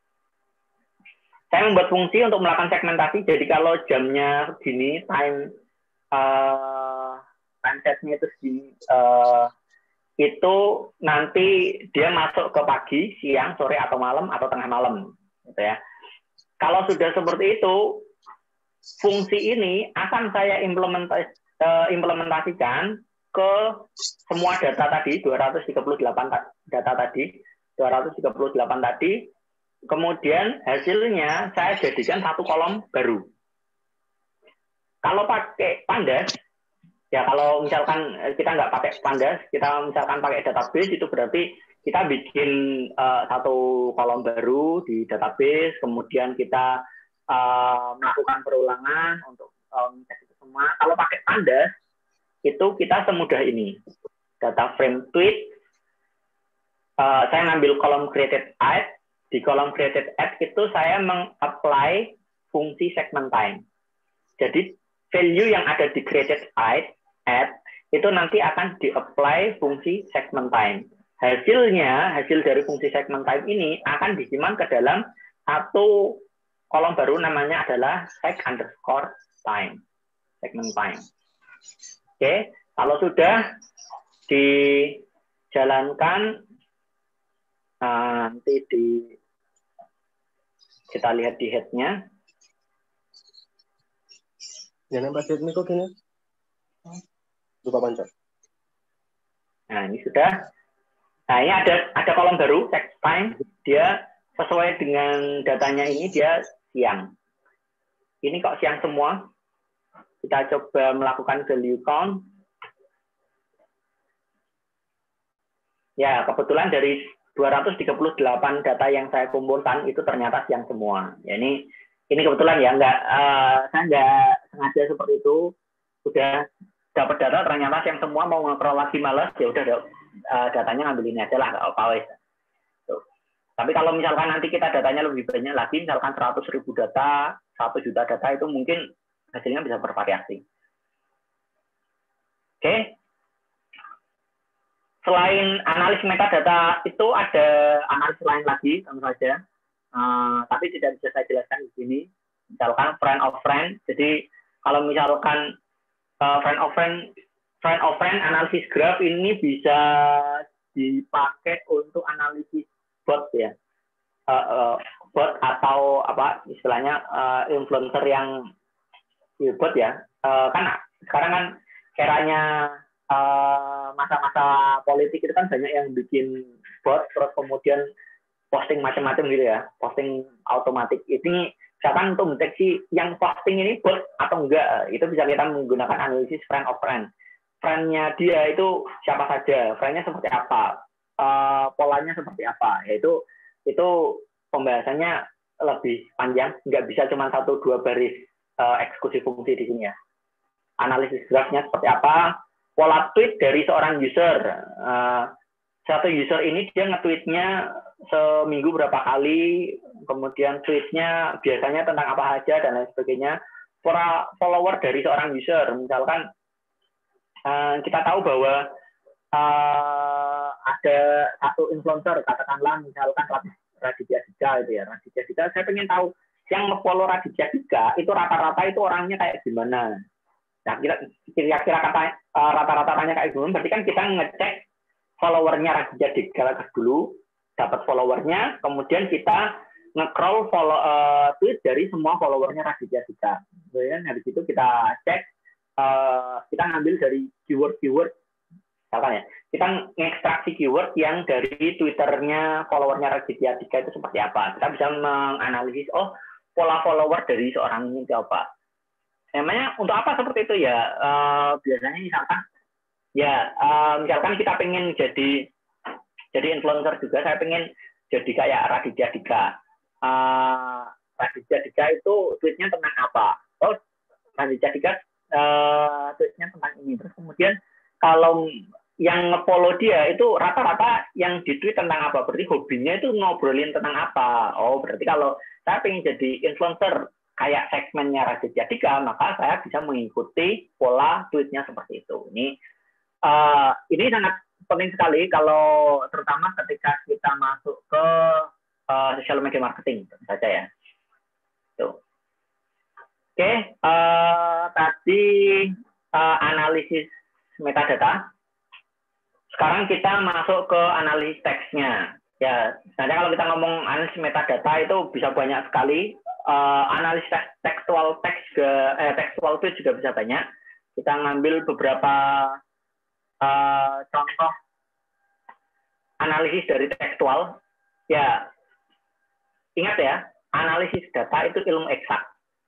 Saya membuat fungsi untuk melakukan segmentasi. Jadi kalau jamnya segini, time uh, time setnya itu segini, uh, itu nanti dia masuk ke pagi, siang, sore atau malam atau tengah malam, gitu ya. Kalau sudah seperti itu, fungsi ini akan saya implementasi, uh, implementasikan ke semua data tadi, dua ratus tiga puluh delapan data tadi, dua ratus tiga puluh delapan tadi. Kemudian hasilnya saya jadikan satu kolom baru. Kalau pakai Pandas, ya kalau misalkan kita nggak pakai Pandas, kita misalkan pakai database, itu berarti kita bikin uh, satu kolom baru di database, kemudian kita uh, melakukan perulangan untuk um, itu semua. Kalau pakai Pandas, itu kita semudah ini. Data frame tweet, uh, saya ngambil kolom created add. Di kolom created add itu saya meng-apply fungsi segment time. Jadi value yang ada di created add, add itu nanti akan di-apply fungsi segment time. Hasilnya, hasil dari fungsi segment time ini akan disimpan ke dalam satu kolom baru, namanya adalah seg underscore time, segment time. Oke, kalau sudah dijalankan, nanti di kita lihat di head-nya. Jangan pakai ini kok gini. Lupa panjang. Nah, ini sudah. Nah, ini ada ada kolom baru, text time. Dia sesuai dengan datanya ini, dia siang. Ini kok siang semua. Kita coba melakukan value count. Ya, kebetulan dari dua ratus tiga puluh delapan data yang saya kumpulkan itu ternyata siang semua. Ya, ini ini kebetulan ya, nggak uh, saya nggak sengaja seperti itu. Udah dapat data ternyata siang semua, mau nge-scroll lagi malas, ya udah uh, datanya ngambil ini aja lah, nggak apa-apa. Tapi kalau misalkan nanti kita datanya lebih banyak lagi, misalkan seratus ribu data, satu juta data, itu mungkin hasilnya bisa bervariasi. Oke. Okay. Selain analis metadata itu ada analis lain lagi, tentu saja, uh, tapi tidak bisa saya jelaskan di sini. Misalkan friend of friend. Jadi kalau misalkan uh, friend of friend, friend of friend analisis graph ini bisa dipakai untuk analisis bot ya, uh, uh, bot atau apa istilahnya uh, influencer yang ya, bot ya. Uh, kan sekarang kan eranya masa-masa uh, politik itu kan banyak yang bikin bot, terus kemudian posting macam-macam gitu ya, posting otomatis. Ini misalkan untuk mendeteksi yang posting ini bot atau enggak, itu bisa kita menggunakan analisis friend of friend. Friend-nya dia itu siapa saja, friend-nya seperti apa, uh, polanya seperti apa, yaitu itu pembahasannya lebih panjang, nggak bisa cuma satu dua baris uh, eksekusi fungsi di sini ya. Analisis grafnya seperti apa, pola tweet dari seorang user. Uh, satu user ini dia nge-tweetnya seminggu berapa kali, kemudian tweetnya biasanya tentang apa saja, dan lain sebagainya. Para follower dari seorang user, misalkan uh, kita tahu bahwa uh, ada satu influencer, katakanlah misalkan Raditya Dika itu ya, Raditya Dika, saya pengen tahu yang nge-follow Raditya Dika itu rata-rata itu orangnya kayak gimana. Nah, kira-kira kata uh, rata-rata tanya kayak gimana, berarti kan kita ngecek followernya Raditya Dika dulu, dapat followernya, kemudian kita nge-crawl follow, uh, tweet dari semua followernya Raditya Dika. Kemudian habis itu kita cek, uh, kita ngambil dari keyword-keyword Misalkan ya, kita ngekstraksi keyword yang dari Twitternya followernya Raditya Dika itu seperti apa. Kita bisa menganalisis, oh pola follower dari seorang ini itu apa. Namanya untuk apa seperti itu ya? Uh, biasanya misalkan, ya uh, misalkan kita pengen jadi jadi influencer juga, saya pengen jadi kayak Raditya Dika. Uh, Raditya Dika itu tweetnya tentang apa? Oh, Raditya Dika uh, tweetnya tentang ini. Terus kemudian kalau yang nge-follow dia itu rata-rata yang di-tweet tentang apa? Berarti hobinya itu ngobrolin tentang apa? Oh, berarti kalau saya pengen jadi influencer kayak segmennya Raditya Dika, maka saya bisa mengikuti pola tweetnya seperti itu. Ini uh, ini sangat penting sekali kalau terutama ketika kita masuk ke uh, social media marketing, tentu saja ya. Tuh. Oke, okay. uh, tadi uh, analisis metadata. Sekarang kita masuk ke analisis teksnya. Ya, nanti kalau kita ngomong analisis metadata itu bisa banyak sekali. Uh, analisis tekstual teks juga, eh, tekstual tweet juga bisa banyak. Kita ngambil beberapa uh, contoh analisis dari tekstual. Ya, ingat ya, analisis data itu ilmu eksak.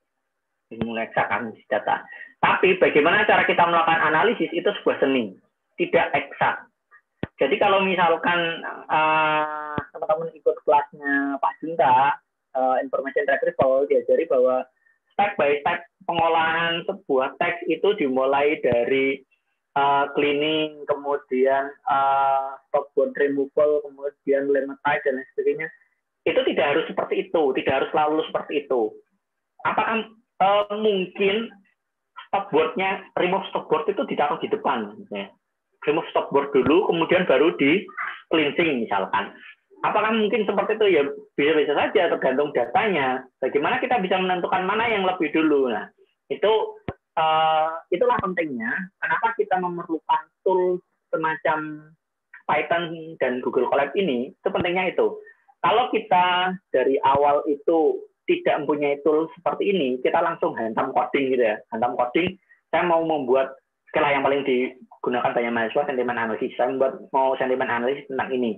Ilmu eksak analisis data. Tapi bagaimana cara kita melakukan analisis itu sebuah seni, tidak eksak. Jadi kalau misalkan uh, teman-teman ikut kelasnya Pak Junta, uh, information retrieval, diajari bahwa step by step pengolahan sebuah teks itu dimulai dari uh, cleaning, kemudian uh, stopword removal, kemudian lemmatized dan lain sebagainya. Itu tidak harus seperti itu, tidak harus selalu seperti itu. Apakah uh, mungkin stopwordnya, remove stopword itu ditaruh di depan? Misalnya. Remove stopword dulu, kemudian baru di cleansing misalkan. Apakah mungkin seperti itu? Ya bisa-bisa saja, tergantung datanya. Bagaimana kita bisa menentukan mana yang lebih dulu? Nah, itu uh, itulah pentingnya. Kenapa kita memerlukan tool semacam Python dan Google Colab ini? Itu pentingnya itu. Kalau kita dari awal itu tidak mempunyai tool seperti ini, kita langsung hantam coding gitu ya. Hantam coding, saya mau membuat skala yang paling digunakan banyak mahasiswa, sentimen analisis. Saya membuat mau sentimen analisis tentang ini.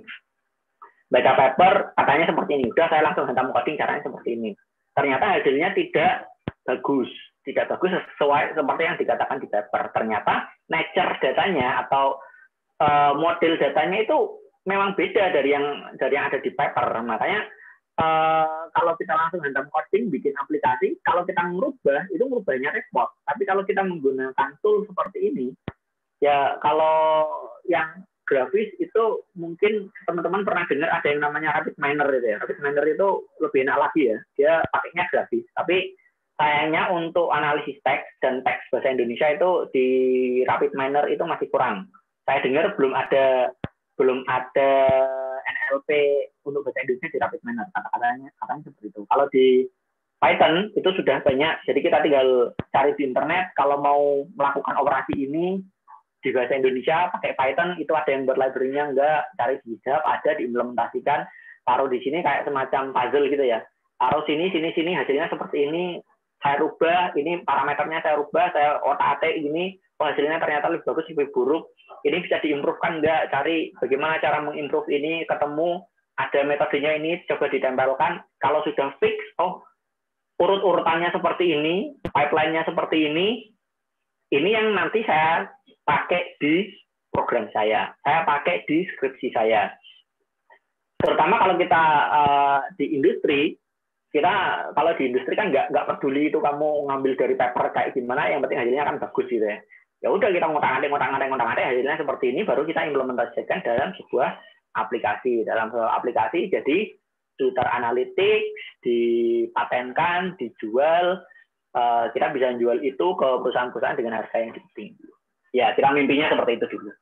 Baca paper, katanya seperti ini. Udah, saya langsung hantam coding, caranya seperti ini. Ternyata hasilnya tidak bagus. Tidak bagus sesuai seperti yang dikatakan di paper. Ternyata nature datanya atau uh, model datanya itu memang beda dari yang dari yang ada di paper. Makanya uh, kalau kita langsung hantam coding, bikin aplikasi, kalau kita merubah, itu merubahnya repot. Tapi kalau kita menggunakan tool seperti ini, ya kalau yang grafis itu mungkin teman-teman pernah dengar ada yang namanya RapidMiner itu ya. RapidMiner itu lebih enak lagi ya. Dia pakainya grafis. Tapi sayangnya untuk analisis teks dan teks bahasa Indonesia itu di RapidMiner itu masih kurang. Saya dengar belum ada belum ada N L P untuk bahasa Indonesia di RapidMiner. Kata-katanya katanya seperti itu. Kalau di Python itu sudah banyak. Jadi kita tinggal cari di internet kalau mau melakukan operasi ini di bahasa Indonesia pakai Python, itu ada yang buat library-nya, enggak, cari di GitHub, ada diimplementasikan, taruh di sini kayak semacam puzzle gitu ya. Taruh sini, sini, sini, hasilnya seperti ini, saya rubah, ini parameternya saya rubah, saya otak-atik ini, oh, hasilnya ternyata lebih bagus, lebih buruk, ini bisa diimprove-kan enggak, cari bagaimana cara mengimprove ini, ketemu, ada metodenya ini, coba ditempelkan, kalau sudah fix, oh, urut-urutannya seperti ini, pipeline-nya seperti ini, ini yang nanti saya pakai di program saya, saya pakai di skripsi saya. Terutama kalau kita uh, di industri, kita kalau di industri kan nggak nggak peduli itu kamu ngambil dari paper kayak gimana, yang penting hasilnya kan bagus gitu ya. Ya udah kita ngotak-atik, ngotak-atik, ngotak-atik, hasilnya seperti ini, baru kita implementasikan dalam sebuah aplikasi. Dalam sebuah aplikasi, jadi Twitter Analytics dipatenkan, dijual, uh, kita bisa jual itu ke perusahaan-perusahaan dengan harga yang tinggi. Ya, kita mimpinya seperti itu dulu.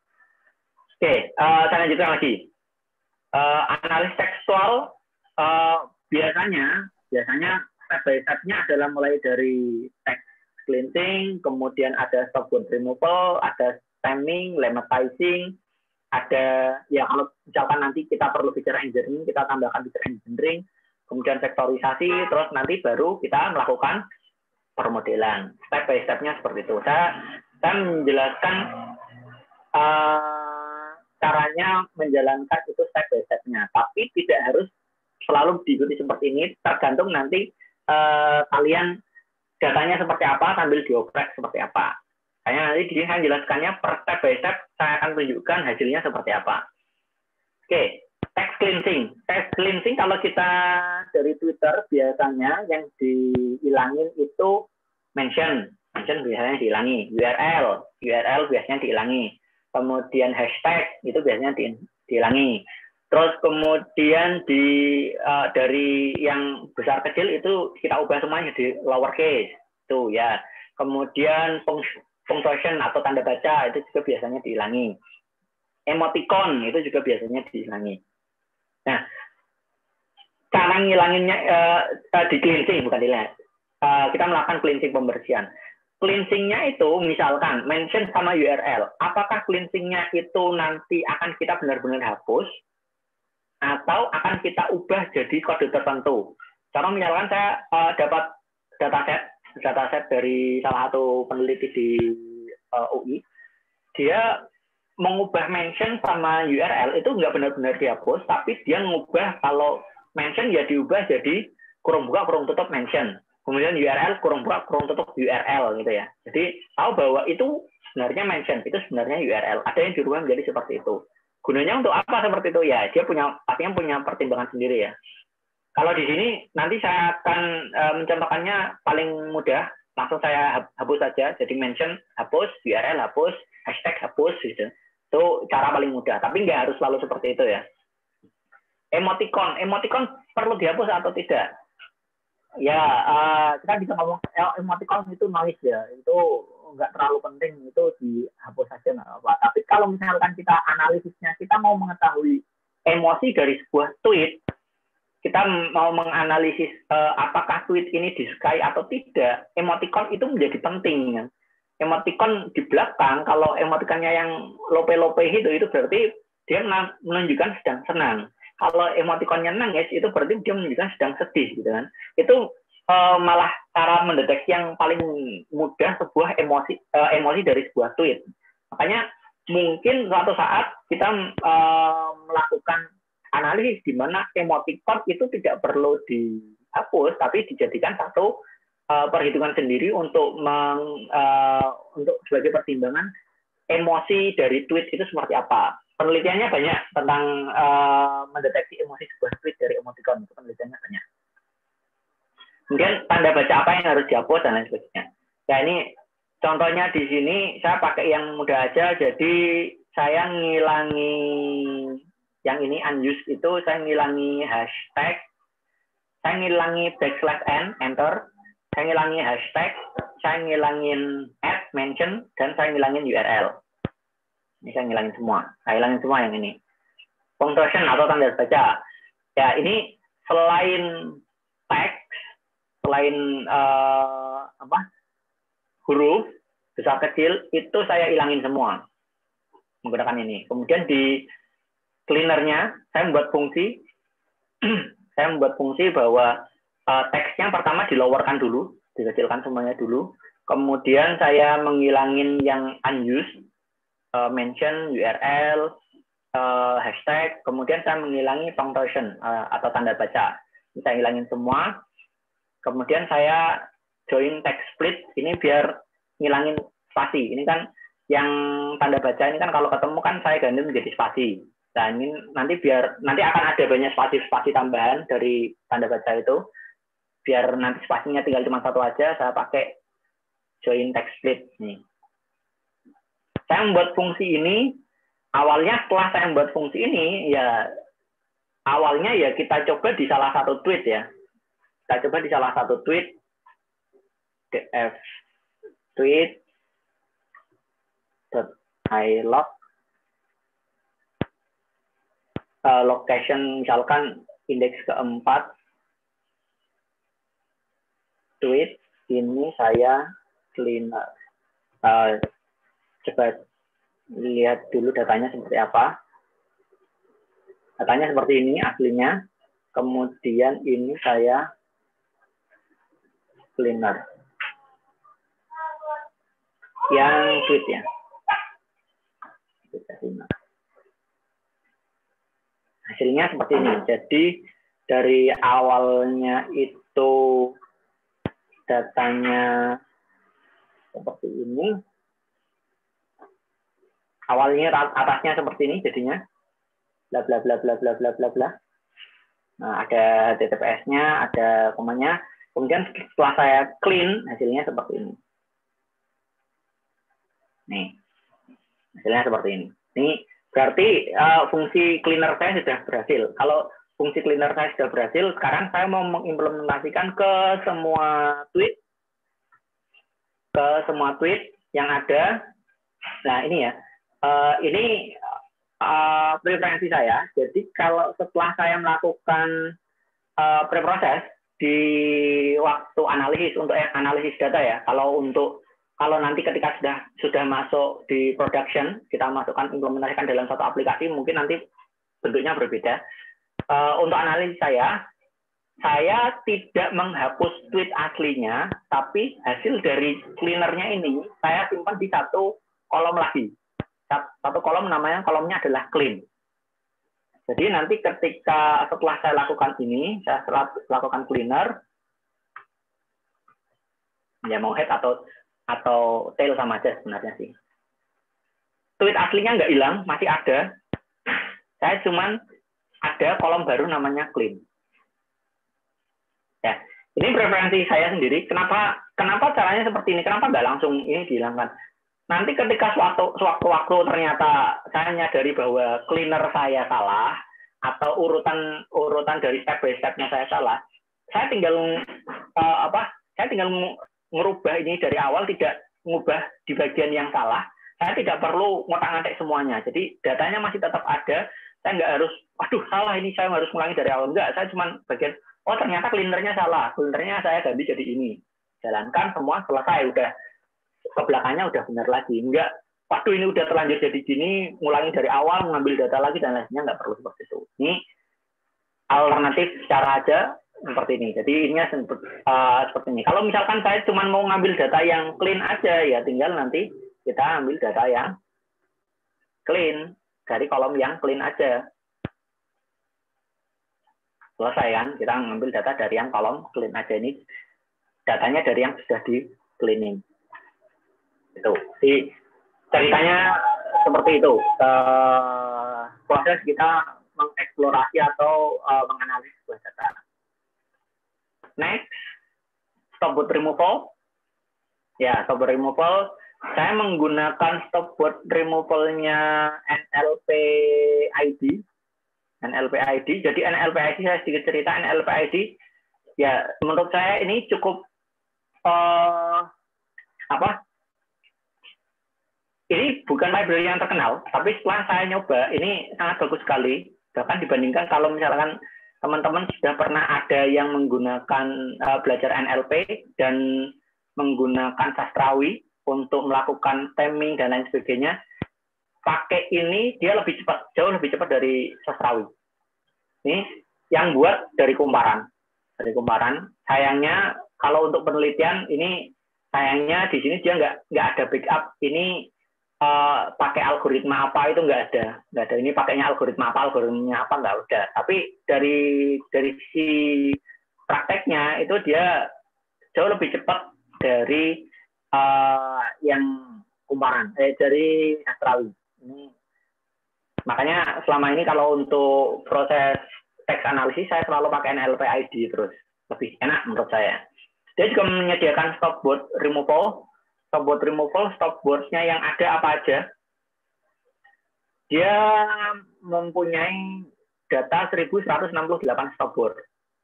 Oke, uh, saya lanjutkan lagi. Uh, analis tekstual uh, biasanya, biasanya step by step-nya adalah mulai dari text cleansing, kemudian ada stopword removal, ada stemming, lemmatizing, ada ya kalau misalkan nanti kita perlu feature engineering, kita tambahkan feature engineering, kemudian vektorisasi, terus nanti baru kita melakukan permodelan. Step by step-nya seperti itu. Saya Saya menjelaskan uh, caranya menjalankan itu step by step-nya. Tapi tidak harus selalu diikuti seperti ini, tergantung nanti uh, kalian datanya seperti apa sambil dioprek seperti apa. Saya nanti di sini saya jelaskannya per step by step, saya akan tunjukkan hasilnya seperti apa. Oke, text cleansing. Text cleansing kalau kita dari Twitter biasanya yang dihilangin itu mention. Mention biasanya dihilangi. U R L. U R L biasanya dihilangi. Kemudian hashtag itu biasanya di, dihilangi. Terus kemudian di uh, dari yang besar kecil itu kita ubah semuanya di lowercase tuh ya. Kemudian punctuation atau tanda baca itu juga biasanya dihilangi. Emoticon itu juga biasanya dihilangi. Nah, cara ngilanginnya uh, uh, di cleansing bukan dihilang. Uh, kita melakukan cleansing pembersihan. Cleansingnya itu misalkan mention sama U R L. Apakah cleansingnya itu nanti akan kita benar-benar hapus? Atau akan kita ubah jadi kode tertentu. Contoh misalkan saya uh, dapat dataset, dataset dari salah satu peneliti di uh, U I, dia mengubah mention sama U R L itu nggak benar-benar dihapus, tapi dia mengubah kalau mention ya diubah jadi kurung buka kurung tutup mention, kemudian U R L kurung buka kurung tutup U R L gitu ya. Jadi tahu bahwa itu sebenarnya mention, itu sebenarnya U R L. Ada yang dirubah menjadi seperti itu. Gunanya untuk apa seperti itu? Ya, dia punya pastinya punya pertimbangan sendiri ya. Kalau di sini nanti saya akan e, mencontohkannya paling mudah, langsung saya hapus saja. Jadi mention hapus, U R L hapus, hashtag hapus gitu. Itu cara paling mudah, tapi nggak harus selalu seperti itu ya. Emoticon, emoticon perlu dihapus atau tidak? Ya, uh, kita bisa ngomong emoticon itu noise ya, itu nggak terlalu penting, itu dihapus saja nggak apa-apa. Tapi kalau misalkan kita analisisnya, kita mau mengetahui emosi dari sebuah tweet, kita mau menganalisis uh, apakah tweet ini disukai atau tidak, emoticon itu menjadi penting. Ya. Emoticon di belakang, kalau emoticonnya yang lope-lope itu, itu berarti dia menunjukkan sedang senang. Kalau emoticonnya nangis itu berarti dia menunjukkan sedang sedih gitu kan. Itu uh, malah cara mendeteksi yang paling mudah sebuah emosi uh, emosi dari sebuah tweet. Makanya mungkin suatu saat kita uh, melakukan analisis di mana emoticon itu tidak perlu dihapus tapi dijadikan satu uh, perhitungan sendiri untuk meng, uh, untuk sebagai pertimbangan emosi dari tweet itu seperti apa. Penelitiannya banyak tentang uh, mendeteksi emosi sebuah tweet dari emoticon. Itu penelitiannya banyak. Kemudian tanda baca apa yang harus dihapus dan lain sebagainya. Ya ini contohnya di sini saya pakai yang mudah aja. Jadi saya ngilangi yang ini unused itu saya ngilangi hashtag, saya ngilangi backslash n, enter, saya ngilangi hashtag, saya ngilangin add, mention, dan saya ngilangin U R L. Ini saya ngilangin semua. Saya hilangin semua yang ini. Punctuation atau tanda baca. Ya, ini selain teks, selain uh, apa huruf, besar kecil, itu saya hilangin semua. Menggunakan ini. Kemudian di cleanernya, saya membuat fungsi. saya membuat fungsi bahwa uh, teksnya pertama dilowerkan dulu, dikecilkan semuanya dulu. Kemudian saya menghilangin yang unused, Uh, mention, U R L, uh, hashtag, kemudian saya menghilangi punctuation uh, atau tanda baca. Ini saya hilangin semua. Kemudian saya join text split, ini biar ngilangin spasi. Ini kan yang tanda baca ini kan kalau ketemu kan saya ganti menjadi spasi. Nah ini nanti biar nanti akan ada banyak spasi-spasi tambahan dari tanda baca itu. Biar nanti spasinya tinggal cuma satu aja, saya pakai join text split nih. Saya membuat fungsi ini, awalnya setelah saya membuat fungsi ini, ya awalnya ya kita coba di salah satu tweet ya. Kita coba di salah satu tweet, df tweet .ilog uh, location misalkan indeks keempat tweet ini saya cleaner. Uh, Coba lihat dulu datanya seperti apa. Datanya seperti ini aslinya. Kemudian ini saya cleaner. Yang tweet ya. hasilnya seperti ini. Jadi dari awalnya itu datanya seperti ini. Awalnya atasnya seperti ini jadinya. Bla bla bla bla bla bla bla bla. Nah, ada T T P S-nya, ada komanya. Kemudian setelah saya clean, hasilnya seperti ini. Nih. Hasilnya seperti ini. Ini berarti uh, fungsi cleaner saya sudah berhasil. Kalau fungsi cleaner saya sudah berhasil, sekarang saya mau mengimplementasikan ke semua tweet, ke semua tweet yang ada. Nah ini ya, uh, ini uh, preferensi saya. Jadi kalau setelah saya melakukan uh, preproses di waktu analisis untuk analisis data ya, kalau untuk kalau nanti ketika sudah sudah masuk di production, kita masukkan implementasikan dalam satu aplikasi, mungkin nanti bentuknya berbeda. Uh, untuk analisis saya, saya tidak menghapus tweet aslinya, tapi hasil dari cleanernya ini saya simpan di satu kolom lagi. Satu kolom namanya kolomnya adalah clean. Jadi nanti ketika setelah saya lakukan ini, saya lakukan cleaner, ya mau head atau atau tail sama aja sebenarnya sih. Tweet aslinya nggak hilang, masih ada. Saya cuman ada kolom baru namanya clean. Ya, ini preferensi saya sendiri. Kenapa kenapa caranya seperti ini? Kenapa nggak langsung ini dihilangkan? Nanti ketika suatu sewaktu-waktu ternyata saya menyadari bahwa cleaner saya salah atau urutan urutan dari step by step-nya saya salah, saya tinggal uh, apa? Saya tinggal merubah ini dari awal, tidak mengubah di bagian yang salah. Saya tidak perlu ngotak-ngatik semuanya. Jadi datanya masih tetap ada. Saya nggak harus, waduh salah ini saya harus ngulangi dari awal. Enggak, saya cuma bagian, oh ternyata cleanernya salah. Cleanernya saya ganti jadi ini. Jalankan semua, selesai. Udah ke belakangnya udah benar lagi. Enggak, waduh ini udah terlanjur jadi gini, ngulangi dari awal, mengambil data lagi, dan lainnya nggak perlu seperti itu. Ini alternatif cara aja seperti ini. Jadi ininya uh, seperti ini. Kalau misalkan saya cuma mau ngambil data yang clean aja, ya tinggal nanti kita ambil data yang clean dari kolom yang clean aja. Selesai kan? Kita ngambil data dari yang kolom clean aja. Ini datanya dari yang sudah di cleaning. Itu. Jadi ceritanya seperti itu. Uh, proses kita mengeksplorasi atau uh, menganalisis sebuah data. Next, stopword removal. Ya, stopword removal. Saya menggunakan stopword removal-nya N L P I D. N L P I D. Jadi N L P I D, saya sedikit cerita. N L P I D, ya menurut saya ini cukup uh, apa? Ini bukan library yang terkenal, tapi setelah saya nyoba, ini sangat bagus sekali. Bahkan dibandingkan kalau misalkan teman-teman sudah pernah ada yang menggunakan uh, belajar N L P dan menggunakan sastrawi untuk melakukan stemming dan lain sebagainya, pakai ini dia lebih cepat, jauh lebih cepat dari sastrawi. Ini yang buat dari kumparan, dari kumparan. Sayangnya kalau untuk penelitian ini sayangnya di sini dia nggak nggak ada backup. Ini uh, pakai algoritma apa itu nggak ada, nggak ada. Ini pakainya algoritma apa, algoritmanya apa nggak ada. Tapi dari dari si prakteknya itu dia jauh lebih cepat dari uh, yang kumparan, eh, dari sastrawi. Ini makanya selama ini kalau untuk proses teks analisis saya selalu pakai N L P I D terus, lebih enak menurut saya. Dia juga menyediakan stopword removal. Stopword removal, stopwordnya yang ada apa aja. Dia mempunyai data seribu seratus enam puluh delapan stopword.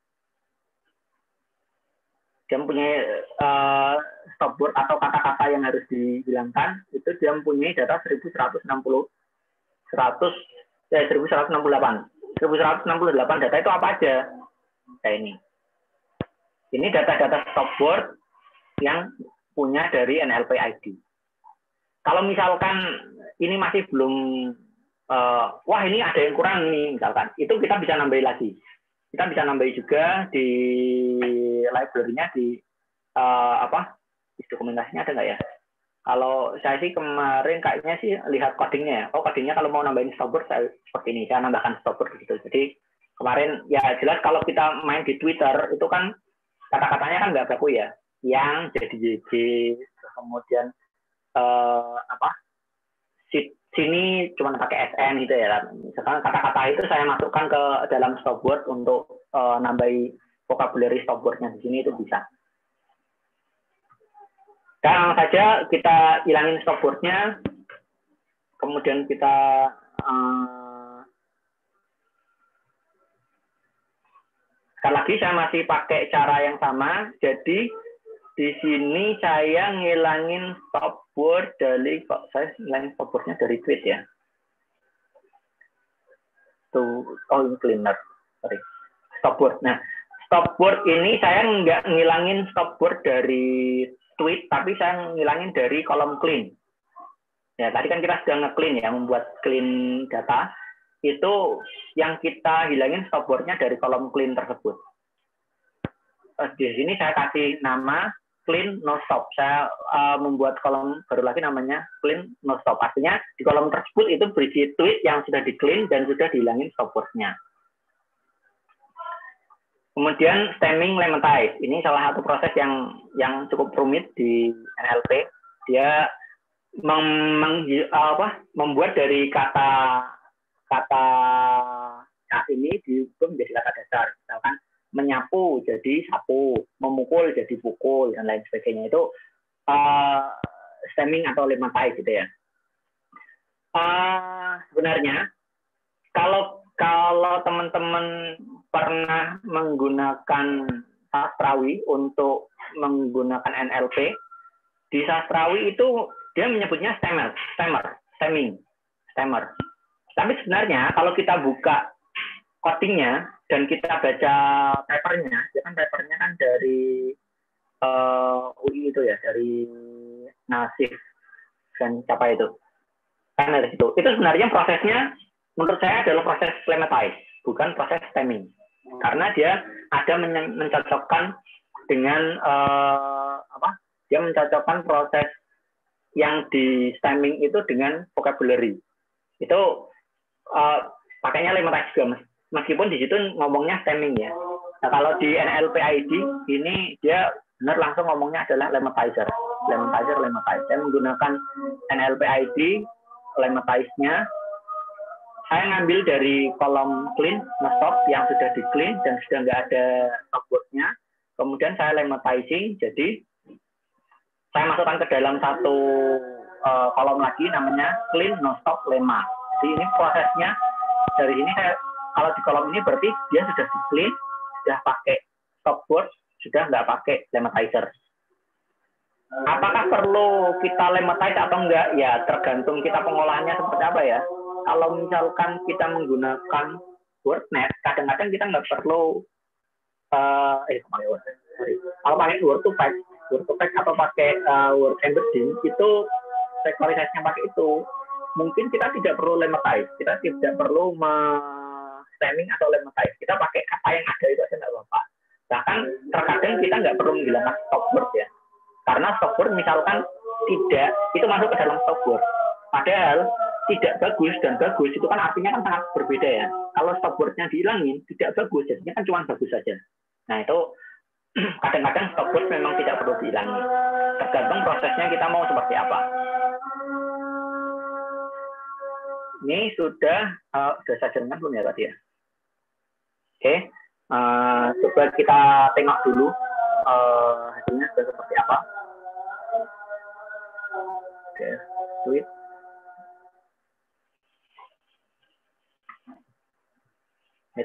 Dia mempunyai uh, stopword atau kata-kata yang harus dihilangkan, itu dia mempunyai data seribu seratus enam puluh seratus eh, seribu seratus enam puluh delapan. seribu seratus enam puluh delapan data itu apa aja? Kayak ini. Ini data-data stopword yang punya dari N L P I D. Kalau misalkan ini masih belum, uh, wah ini ada yang kurang nih misalkan, itu kita bisa nambahin lagi. Kita bisa nambahin juga di library-nya, di uh, apa? Di dokumentasinya ada nggak ya? Kalau saya sih kemarin kayaknya sih lihat codingnya ya. Oh, codingnya kalau mau nambahin stopword saya seperti ini, saya nambahkan stopword gitu. Jadi kemarin ya jelas kalau kita main di Twitter itu kan kata-katanya kan nggak baku ya. Yang jadi J J, kemudian eh, apa? Sini cuma pakai S N gitu ya. Sekarang kata-kata itu saya masukkan ke dalam stopword untuk eh, nambahi vocabulary stopwordnya di sini itu bisa. Sekarang saja kita hilangin stopwordnya, kemudian kita uh, sekali lagi saya masih pakai cara yang sama. Jadi di sini saya ngilangin stopword dari kok saya ngilangin stopwordnya dari tweet ya. Tuh, oh ini cleaner, sorry, stopword. Nah, stopword ini saya nggak ngilangin stopword dari tweet, tapi saya ngilangin dari kolom clean. Ya, tadi kan kita sudah nge-clean ya, membuat clean data. Itu yang kita hilangin stopwordnya dari kolom clean tersebut. Di sini saya kasih nama clean no stop. Saya uh, membuat kolom baru lagi namanya clean no stop. Artinya di kolom tersebut itu berisi tweet yang sudah di-clean dan sudah dihilangin stopwordnya. Kemudian stemming lemmatized. Ini salah satu proses yang yang cukup rumit di N L P. Dia mem, meng, apa, membuat dari kata kata ya ini diubah menjadi kata dasar. Misalkan menyapu jadi sapu, memukul jadi pukul dan lain sebagainya. Itu uh, stemming atau lemmatized gitu ya. Uh, sebenarnya kalau kalau teman-teman pernah menggunakan sastrawi untuk menggunakan N L P, di sastrawi itu dia menyebutnya stemmer, stemmer, stemming, stemmer. Tapi sebenarnya kalau kita buka codingnya dan kita baca papernya, ya kan papernya kan dari uh, U I itu ya, dari Nasif dan siapa itu, kan dari situ. Itu sebenarnya prosesnya menurut saya adalah proses lemmatized, bukan proses stemming. Karena dia ada men mencocokkan dengan uh, apa? Dia mencocokkan proses yang di stemming itu dengan vocabulary. Itu uh, pakainya lemmatized juga, meskipun di situ ngomongnya stemming ya. Nah, kalau di N L P I D ini dia benar langsung ngomongnya adalah lemmatizer, lemmatizer, lemmatizer. Saya menggunakan N L P I D lemmatized-nya. Saya ngambil dari kolom clean, stop yang sudah di clean dan sudah nggak ada stopword-nya. Kemudian saya lemmatizing, jadi saya masukkan ke dalam satu uh, kolom lagi namanya clean no stop lemma. Jadi ini prosesnya dari ini saya kalau di kolom ini berarti dia sudah di clean, sudah pakai stopword, sudah nggak pakai lemmatizer. Apakah perlu kita lemmatize atau enggak? Ya tergantung kita pengolahannya seperti apa ya. Kalau misalkan kita menggunakan WordNet, kadang-kadang kita nggak perlu uh, eh sorry, kalau pakai Word to Text, Word to Text atau pakai uh, Word Embedding itu vektorisasinya pakai itu, mungkin kita tidak perlu lemmatize, kita tidak perlu stemming atau lemmatize, kita pakai kata yang ada itu aja nggak apa-apa. Bahkan terkadang kita nggak perlu menghilangkan stopword ya, karena stopword misalkan tidak itu masuk ke dalam stopword, padahal tidak bagus dan bagus itu kan artinya kan sangat berbeda ya. Kalau stopwordnya dihilangin, tidak bagus, jadinya kan cuma bagus saja. Nah itu kadang-kadang stopword memang tidak perlu dihilangi. Tergantung prosesnya kita mau seperti apa. Ini sudah uh, sudah saya jelaskan belum ya tadi ya? Oke, uh, coba kita tengok dulu uh, hasilnya sudah seperti apa. Oke, tweet. Nah,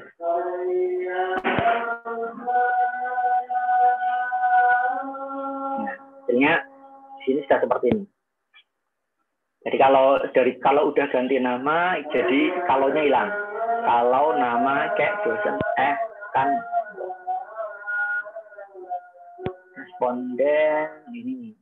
hasilnya sini sudah seperti ini. Jadi kalau dari kalau udah ganti nama, jadi kalaunya hilang. Kalau nama kayak dosen eh kan responden ini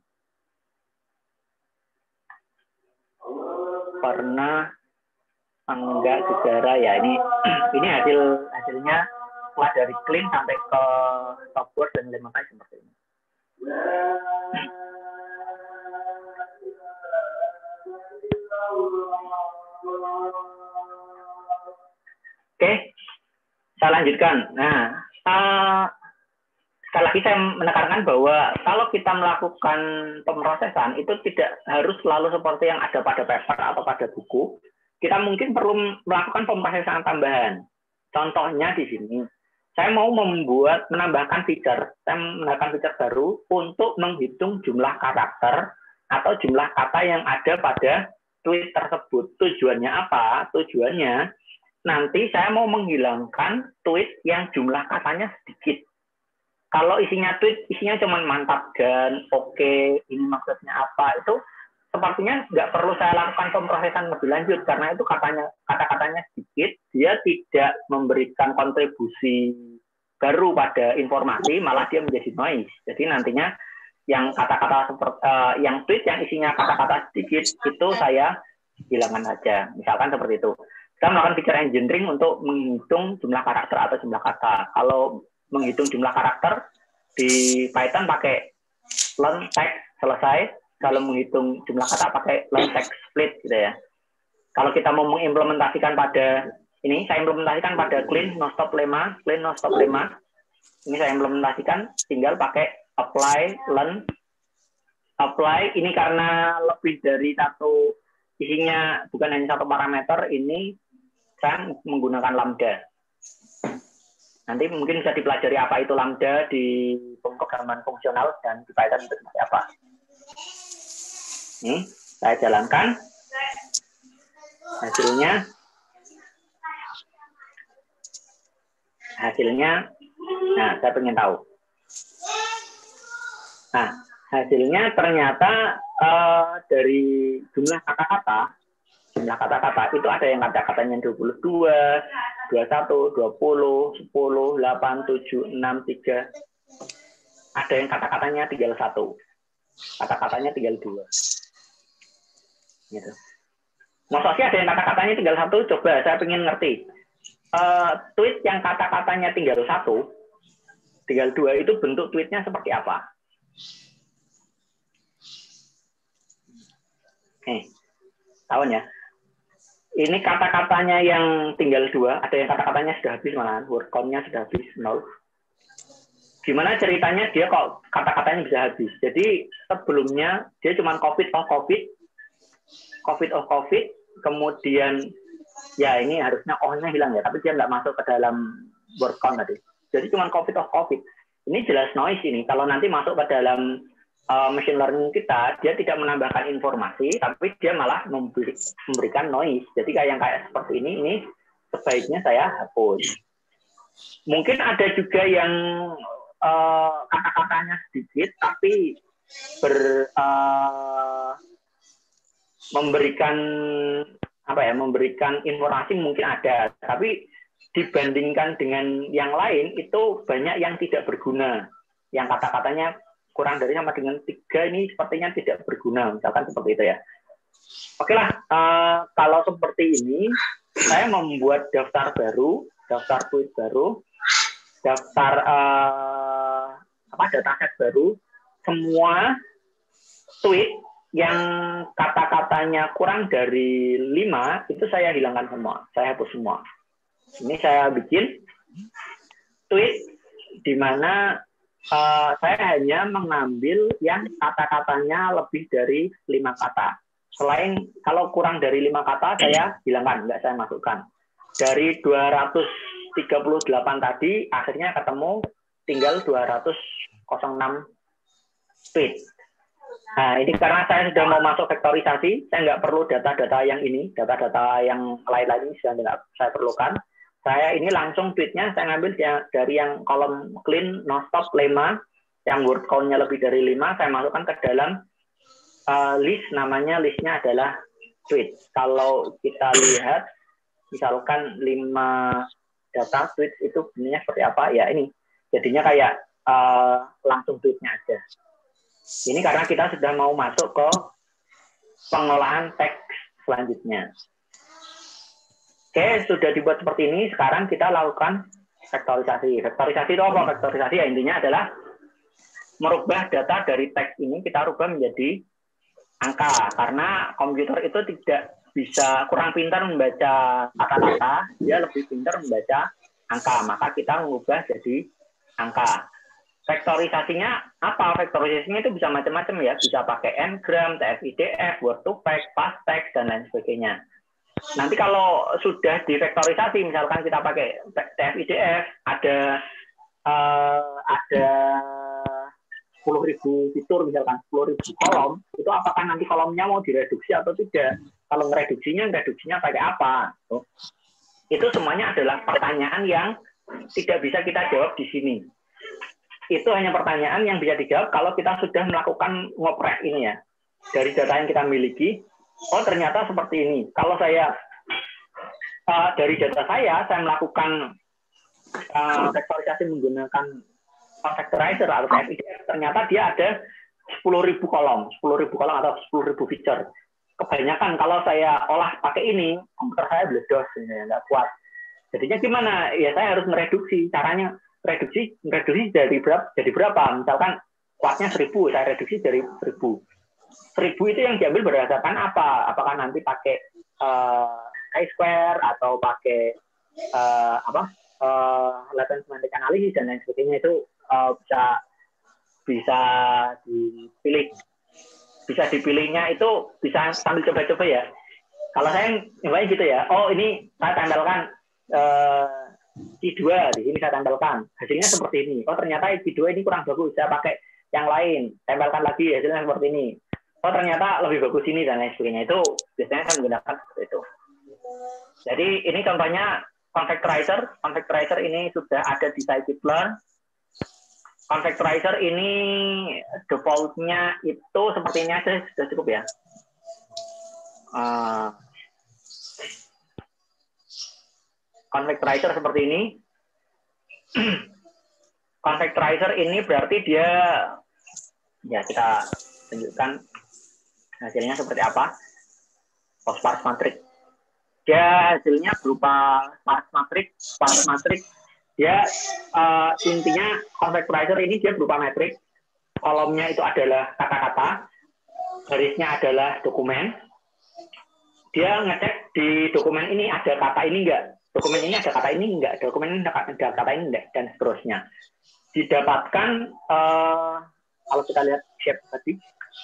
pernah enggak sejarah ya, ini ini hasil hasilnya setelah dari clean sampai ke stopword dan lemmatized seperti ini. Oke, saya lanjutkan. Nah, uh, sekali lagi saya menekankan bahwa kalau kita melakukan pemrosesan itu tidak harus selalu seperti yang ada pada paper atau pada buku. Kita mungkin perlu melakukan pemrosesan tambahan. Contohnya di sini, saya mau membuat menambahkan feature, saya menambahkan feature baru untuk menghitung jumlah karakter atau jumlah kata yang ada pada tweet tersebut. Tujuannya apa? Tujuannya nanti saya mau menghilangkan tweet yang jumlah katanya sedikit. Kalau isinya tweet, isinya cuma mantap dan oke, okay, ini maksudnya apa, itu sepertinya nggak perlu saya lakukan pemrosesan lebih lanjut, karena itu katanya kata-katanya sedikit, dia tidak memberikan kontribusi baru pada informasi, malah dia menjadi noise. Jadi nantinya yang kata-kata seperti uh, yang tweet yang isinya kata-kata sedikit, itu saya hilangkan saja. Misalkan seperti itu. Kita melakukan feature engineering untuk menghitung jumlah karakter atau jumlah kata. Kalau menghitung jumlah karakter di Python pakai learn text selesai. Kalau menghitung jumlah kata pakai learn text split gitu ya. Kalau kita mau mengimplementasikan pada ini, saya implementasikan pada clean no stop lemma, clean no stop lemma. Ini saya implementasikan tinggal pakai apply learn apply. Ini karena lebih dari satu isinya, bukan hanya satu parameter, ini saya menggunakan lambda. Nanti mungkin bisa dipelajari apa itu lambda di pemrograman fungsional dan di Python itu seperti apa. Nih, saya jalankan. Hasilnya, hasilnya, nah saya ingin tahu. Nah, hasilnya ternyata uh, dari jumlah kata-kata, jumlah kata-kata itu ada yang kata-katanya dua puluh dua, dua puluh satu, dua puluh, sepuluh, delapan, tujuh, enam, tiga. Ada yang kata-katanya tinggal satu. Kata-katanya tinggal dua. Gitu. Maksudnya ada yang kata-katanya tinggal satu, coba saya pengen ngerti. Uh, tweet yang kata-katanya tinggal satu, tinggal dua, itu bentuk tweetnya seperti apa? Nih, tahu ya? Ini kata-katanya yang tinggal dua, ada yang kata-katanya sudah habis malahan, word count-nya sudah habis, nol. Gimana ceritanya dia kok kata-katanya bisa habis? Jadi sebelumnya dia cuma COVID oh COVID, COVID oh COVID, kemudian ya ini harusnya oh-nya hilang ya, tapi dia nggak masuk ke dalam word count tadi. Jadi cuma COVID oh COVID. Ini jelas noise ini. Kalau nanti masuk ke dalam uh, machine learning kita, dia tidak menambahkan informasi, tapi dia malah memberi, memberikan noise. Jadi kayak yang kayak seperti ini, ini sebaiknya saya hapus. Mungkin ada juga yang uh, kata-katanya sedikit, tapi ber, uh, memberikan apa ya, memberikan informasi mungkin ada, tapi dibandingkan dengan yang lain itu banyak yang tidak berguna, yang kata-katanya kurang dari sama dengan tiga ini sepertinya tidak berguna, misalkan seperti itu ya. Oke lah, uh, kalau seperti ini saya membuat daftar baru, daftar tweet baru, daftar uh, apa dataset baru, semua tweet yang kata-katanya kurang dari lima itu saya hilangkan semua, saya hapus semua. Ini saya bikin tweet di mana uh, saya hanya mengambil yang kata-katanya lebih dari lima kata. Selain kalau kurang dari lima kata saya hilangkan, nggak saya masukkan. Dari dua ratus tiga puluh delapan tadi akhirnya ketemu tinggal dua ratus enam tweet. Nah, ini karena saya sudah mau masuk vektorisasi, saya nggak perlu data-data yang ini, data-data yang lain-lain sudah nggak saya perlukan. Saya ini langsung tweetnya saya ngambil dari yang kolom clean no stop lemma, yang word count-nya lebih dari lima, saya masukkan ke dalam uh, list, namanya listnya adalah tweet. Kalau kita lihat, misalkan lima data tweet itu bentuknya seperti apa, ya ini jadinya kayak uh, langsung tweetnya aja. Ini karena kita sudah mau masuk ke pengolahan teks selanjutnya. Oke, sudah dibuat seperti ini. Sekarang kita lakukan vektorisasi. Vektorisasi itu apa? Vektorisasi ya intinya adalah merubah data dari teks ini, kita rubah menjadi angka. Karena komputer itu tidak bisa kurang pintar membaca kata-kata, dia lebih pintar membaca angka, maka kita mengubah jadi angka. Vektorisasinya apa? Vektorisasinya itu bisa macam-macam ya, bisa pakai n-gram, T F I D F, word to vec, fast text, dan lain sebagainya. Nanti kalau sudah divektorisasi, misalkan kita pakai T F I D F, ada uh, ada sepuluh ribu fitur, misalkan sepuluh ribu kolom, itu apakah nanti kolomnya mau direduksi atau tidak? Kalau ngereduksinya, reduksinya pakai apa? Itu semuanya adalah pertanyaan yang tidak bisa kita jawab di sini. Itu hanya pertanyaan yang bisa dijawab kalau kita sudah melakukan ngoprek ini ya. Dari data yang kita miliki, oh ternyata seperti ini. Kalau saya, uh, dari data saya, saya melakukan uh, vektorisasi menggunakan vectorizer atau T F I D F, ternyata dia ada sepuluh ribu kolom, sepuluh ribu kolom atau sepuluh ribu feature. Kebanyakan kalau saya olah pakai ini, komputer saya bledos, nggak kuat. Jadinya gimana? Ya saya harus mereduksi. Caranya reduksi, reduksi dari berapa? Jadi berapa? Misalkan kuatnya seribu, saya reduksi dari seribu. Seribu itu yang diambil berdasarkan apa? Apakah nanti pakai uh, chi-square atau pakai uh, apa? Uh, latent semantic analysis dan lain sebagainya, itu uh, bisa bisa dipilih. Bisa dipilihnya itu bisa sambil coba-coba ya. Kalau saya nyobain gitu ya, oh ini saya tempelkan uh, Q dua, di sini saya tempelkan, hasilnya seperti ini. Oh ternyata Q dua ini kurang bagus, saya pakai yang lain, tempelkan lagi, hasilnya seperti ini. Oh ternyata lebih bagus ini dan lain sebagainya. Itu biasanya saya menggunakan seperti itu. Jadi ini contohnya Convectorizer. Convectorizer ini sudah ada di scikit-learn. Convectorizer ini default-nya itu sepertinya aja sudah cukup ya. Uh, Convectorizer seperti ini. Convectorizer ini berarti dia, ya kita tunjukkan hasilnya seperti apa. Oh, sparse matrix. Dia hasilnya berupa sparse matrix. Sparse matrix dia uh, intinya convectorizer ini dia berupa matrix. Kolomnya itu adalah kata-kata, garisnya adalah dokumen. Dia ngecek di dokumen ini ada kata ini enggak, dokumen ini ada kata ini enggak, dokumen ini ada kata ini enggak, dan seterusnya. Didapatkan uh, kalau kita lihat shape tadi,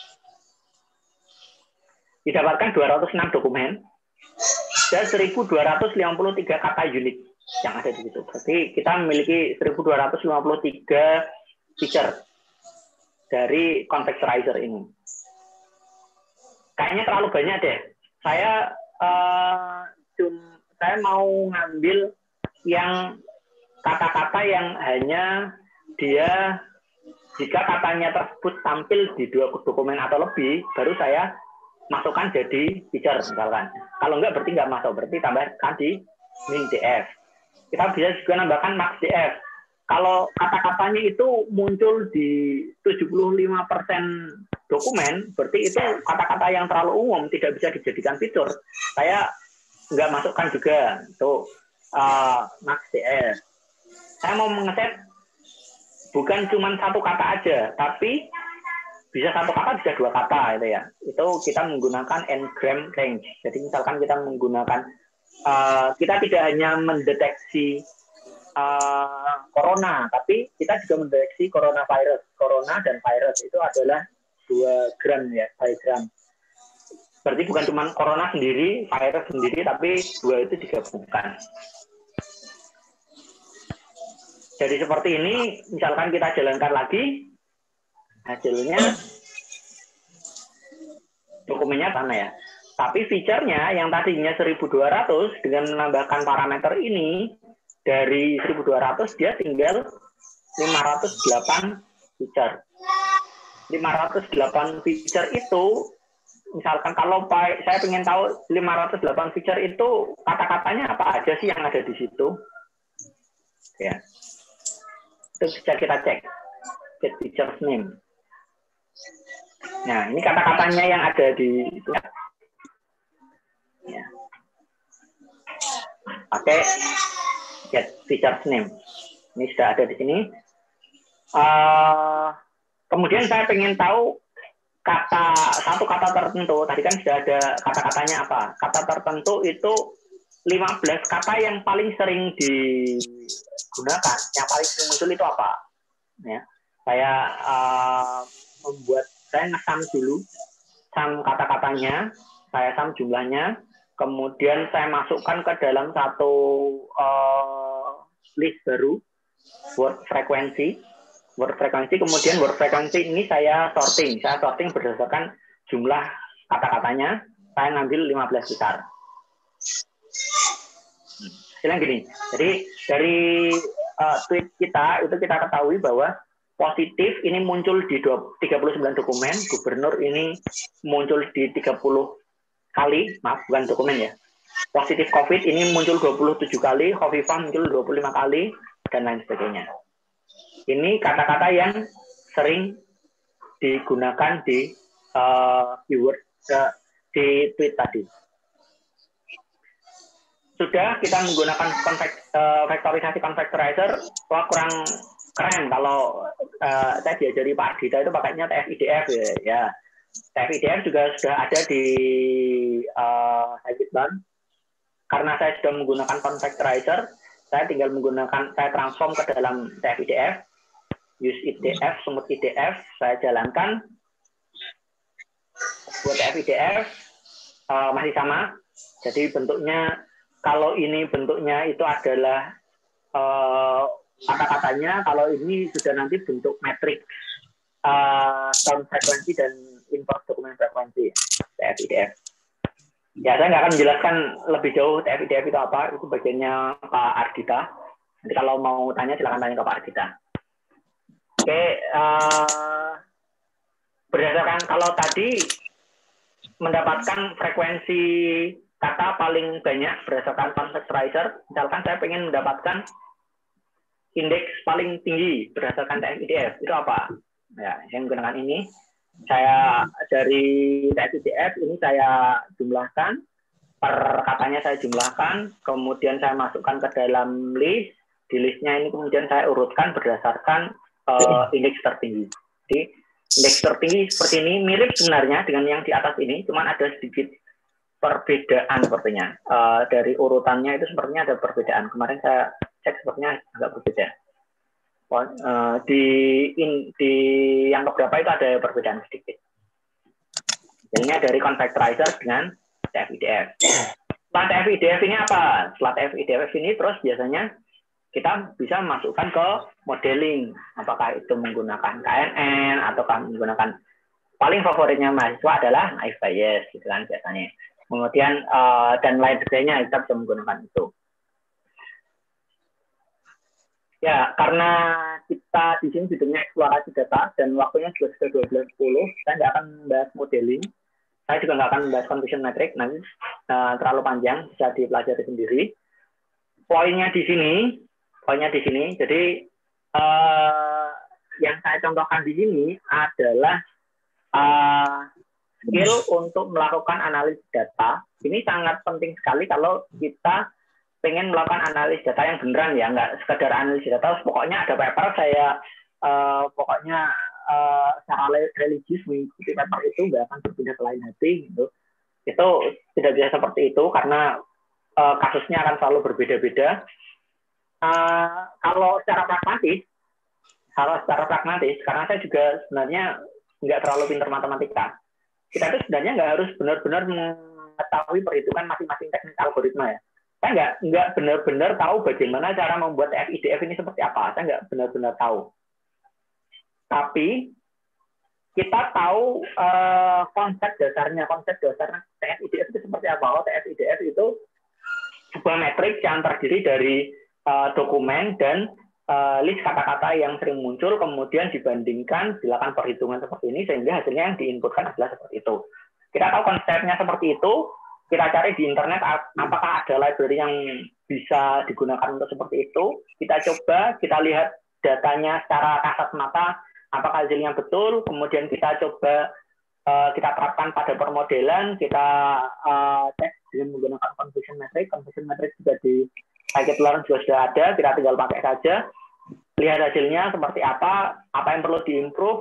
didapatkan dua ratus enam dokumen dan seribu dua ratus lima puluh tiga kata unik yang ada di situ. Berarti kita memiliki seribu dua ratus lima puluh tiga feature dari Convectorizer ini. Kayaknya terlalu banyak deh. Saya uh, cum, saya mau ngambil yang kata-kata yang hanya dia jika katanya tersebut tampil di dua dokumen atau lebih, baru saya masukkan jadi feature misalkan. Kalau enggak berarti enggak masuk, berarti tambahkan di min.df. Kita bisa juga nambahkan max.df. Kalau kata-katanya itu muncul di tujuh puluh lima persen dokumen, berarti itu kata-kata yang terlalu umum, tidak bisa dijadikan fitur. Saya enggak masukkan juga itu uh, max.df. Saya mau mengeset bukan cuma satu kata aja, tapi bisa satu kata, bisa dua kata, itu ya. Itu kita menggunakan n-gram range. Jadi misalkan kita menggunakan, uh, kita tidak hanya mendeteksi uh, corona, tapi kita juga mendeteksi coronavirus. Corona dan virus itu adalah dua gram ya, by gram. Berarti bukan cuma corona sendiri, virus sendiri, tapi dua itu digabungkan. Jadi seperti ini, misalkan kita jalankan lagi, hasilnya dokumennya mana ya. Tapi fiturnya yang tadinya seribu dua ratus dengan menambahkan parameter ini dari seribu dua ratus dia tinggal lima ratus delapan fitur. lima ratus delapan fitur itu misalkan kalau saya ingin tahu lima ratus delapan fitur itu kata-katanya apa aja sih yang ada di situ. Ya. Itu bisa kita cek. Get features name. Nah, ini kata-katanya yang ada di itu. Ya. Pakai get features name. Ini sudah ada di sini. Uh, kemudian saya ingin tahu kata satu kata tertentu, tadi kan sudah ada kata-katanya apa? Kata tertentu itu lima belas kata yang paling sering digunakan, yang paling sering muncul itu apa? Ya, saya uh, membuat, saya ngesam dulu, sam kata-katanya, saya sam jumlahnya, kemudian saya masukkan ke dalam satu uh, list baru, word frekuensi, word frekuensi, kemudian word frekuensi ini saya sorting, saya sorting berdasarkan jumlah kata-katanya, saya ngambil lima belas besar. Silang gini, jadi dari uh, tweet kita itu kita ketahui bahwa positif ini muncul di tiga puluh sembilan dokumen, gubernur ini muncul di tiga puluh kali, maaf bukan dokumen ya. Positif COVID ini muncul dua puluh tujuh kali, Khofifah muncul dua puluh lima kali, dan lain sebagainya. Ini kata-kata yang sering digunakan di uh, keyword uh, di tweet tadi. Sudah kita menggunakan konvek, uh, vektorisasi konvektorizer, wah kurang keren kalau uh, saya diajari Pak Ardita itu pakainya T F I D F ya. ya. T F I D F juga sudah ada di uh, Scikit-learn. Karena saya sudah menggunakan konvektorizer, saya tinggal menggunakan, saya transform ke dalam T F I D F, use I D F, sumut I D F, saya jalankan. Buat T F I D F uh, masih sama, jadi bentuknya, kalau ini bentuknya itu adalah uh, kata-katanya, kalau ini sudah nanti bentuk metrik uh, sound frekuensi dan import dokumen frekuensi T F I D F. Ya, saya nggak akan menjelaskan lebih jauh T F I D F itu apa, itu bagiannya Pak Ardita. Nanti kalau mau tanya silakan tanya ke Pak Ardita. Oke, uh, berdasarkan kalau tadi mendapatkan frekuensi kata paling banyak berdasarkan konvektorizer, misalkan saya ingin mendapatkan indeks paling tinggi berdasarkan T F I D F, itu apa? Ya, saya menggunakan ini. Saya dari T F I D F ini saya jumlahkan, per katanya saya jumlahkan, kemudian saya masukkan ke dalam list, di listnya ini kemudian saya urutkan berdasarkan uh, indeks tertinggi. Jadi indeks tertinggi seperti ini mirip sebenarnya dengan yang di atas ini, cuman ada sedikit perbedaan sepertinya. Uh, dari urutannya itu sepertinya ada perbedaan. Kemarin saya cek sepertinya agak berbeda. Uh, di, in, di yang keberapa itu ada perbedaan sedikit. Jadinya dari konvektorizer dengan T F I D F. Setelah T F I D F ini apa? Setelah T F I D F ini terus biasanya kita bisa masukkan ke modeling. Apakah itu menggunakan K N N ataukah menggunakan, paling favoritnya mahasiswa adalah naive Bayes gitu kan biasanya. Kemudian uh, dan lain sebagainya kita bisa menggunakan itu. Ya, karena kita di sini judulnya eksplorasi data dan waktunya juga sudah dua belas sepuluh, saya nggak akan membahas modeling. Saya juga nggak akan membahas confusion metric, nanti uh, terlalu panjang, bisa dipelajari sendiri. Poinnya di sini, poinnya di sini. Jadi uh, yang saya contohkan di sini adalah uh, skill untuk melakukan analisis data. Ini sangat penting sekali kalau kita pengen melakukan analisis data yang beneran ya, nggak sekedar analisis data. Pokoknya ada paper saya uh, pokoknya uh, secara religius mengikuti paper itu, nggak akan berpindah ke lain hati gitu. Itu tidak bisa seperti itu karena uh, kasusnya akan selalu berbeda-beda. Uh, kalau secara pragmatis, kalau secara pragmatis, karena saya juga sebenarnya nggak terlalu pintar matematika, kita itu sebenarnya nggak harus benar-benar mengetahui perhitungan masing-masing teknik algoritma ya. Saya nggak nggak benar-benar tahu bagaimana cara membuat T F I D F ini seperti apa. Saya nggak benar-benar tahu. Tapi kita tahu uh, konsep dasarnya, konsep dasarnya T F I D F itu seperti apa. Oh, T F I D F itu sebuah metrik yang terdiri dari uh, dokumen dan uh, list kata-kata yang sering muncul, kemudian dibandingkan, dilakukan perhitungan seperti ini, sehingga hasilnya yang diinputkan adalah seperti itu. Kita tahu konsepnya seperti itu. Kita cari di internet apakah ada library yang bisa digunakan untuk seperti itu. Kita coba, kita lihat datanya secara kasat mata, apakah hasilnya betul. Kemudian kita coba, uh, kita terapkan pada permodelan, kita uh, cek dengan menggunakan confusion metric. Confusion metric juga di Scikit-learn juga sudah ada, kita tinggal pakai saja. Lihat hasilnya seperti apa, apa yang perlu diimprove.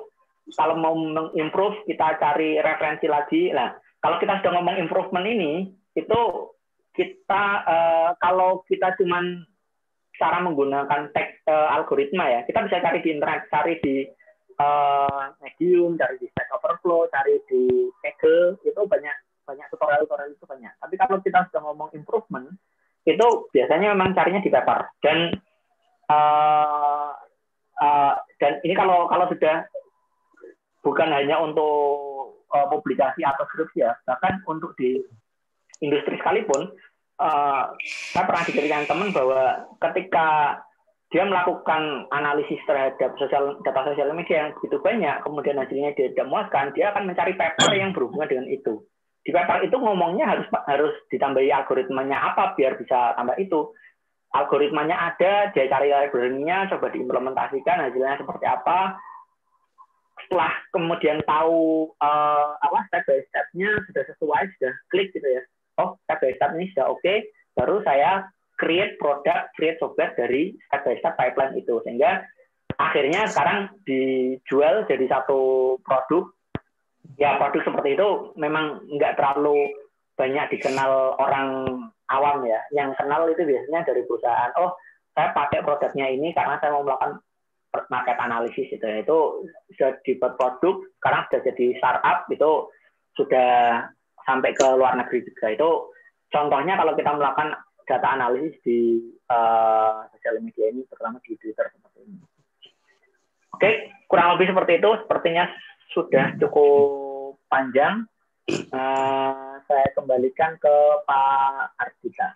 kalau mau mengimprove kita cari referensi lagi. Nah, kalau kita sudah ngomong improvement ini, itu kita uh, kalau kita cuman cara menggunakan teks uh, algoritma ya, kita bisa cari di internet, cari di uh, Medium, cari di Stack Overflow, cari di Kaggle, itu banyak banyak tutorial-tutorial itu banyak. Tapi kalau kita sudah ngomong improvement, itu biasanya memang carinya di paper. Dan uh, uh, dan ini kalau kalau sudah bukan hanya untuk uh, publikasi atau skripsi ya, bahkan untuk di industri sekalipun. Uh, saya pernah diberikan teman bahwa ketika dia melakukan analisis terhadap sosial, data sosial media yang begitu banyak, kemudian hasilnya dia tidak memuaskan, dia akan mencari paper yang berhubungan dengan itu. Di paper itu ngomongnya harus harus ditambahi algoritmanya apa biar bisa tambah itu. Algoritmanya ada, dia cari library-nya, coba diimplementasikan, hasilnya seperti apa. Setelah kemudian tahu uh, apa step by step-nya sudah sesuai, sudah klik gitu ya. Oh, step by step ini sudah oke, okay, baru saya create produk, create software dari step by step pipeline itu. Sehingga akhirnya sekarang dijual jadi satu produk. Ya, produk seperti itu memang nggak terlalu banyak dikenal orang awam ya. Yang kenal itu biasanya dari perusahaan. Oh, saya pakai produknya ini karena saya mau melakukan market analysis itu. Itu sudah dibuat produk, sekarang sudah jadi startup, itu sudah sampai ke luar negeri juga. Itu contohnya kalau kita melakukan data analisis di uh, sosial media ini, terutama di Twitter seperti ini. Oke, kurang lebih seperti itu. Sepertinya sudah cukup panjang. Uh, saya kembalikan ke Pak Ardita.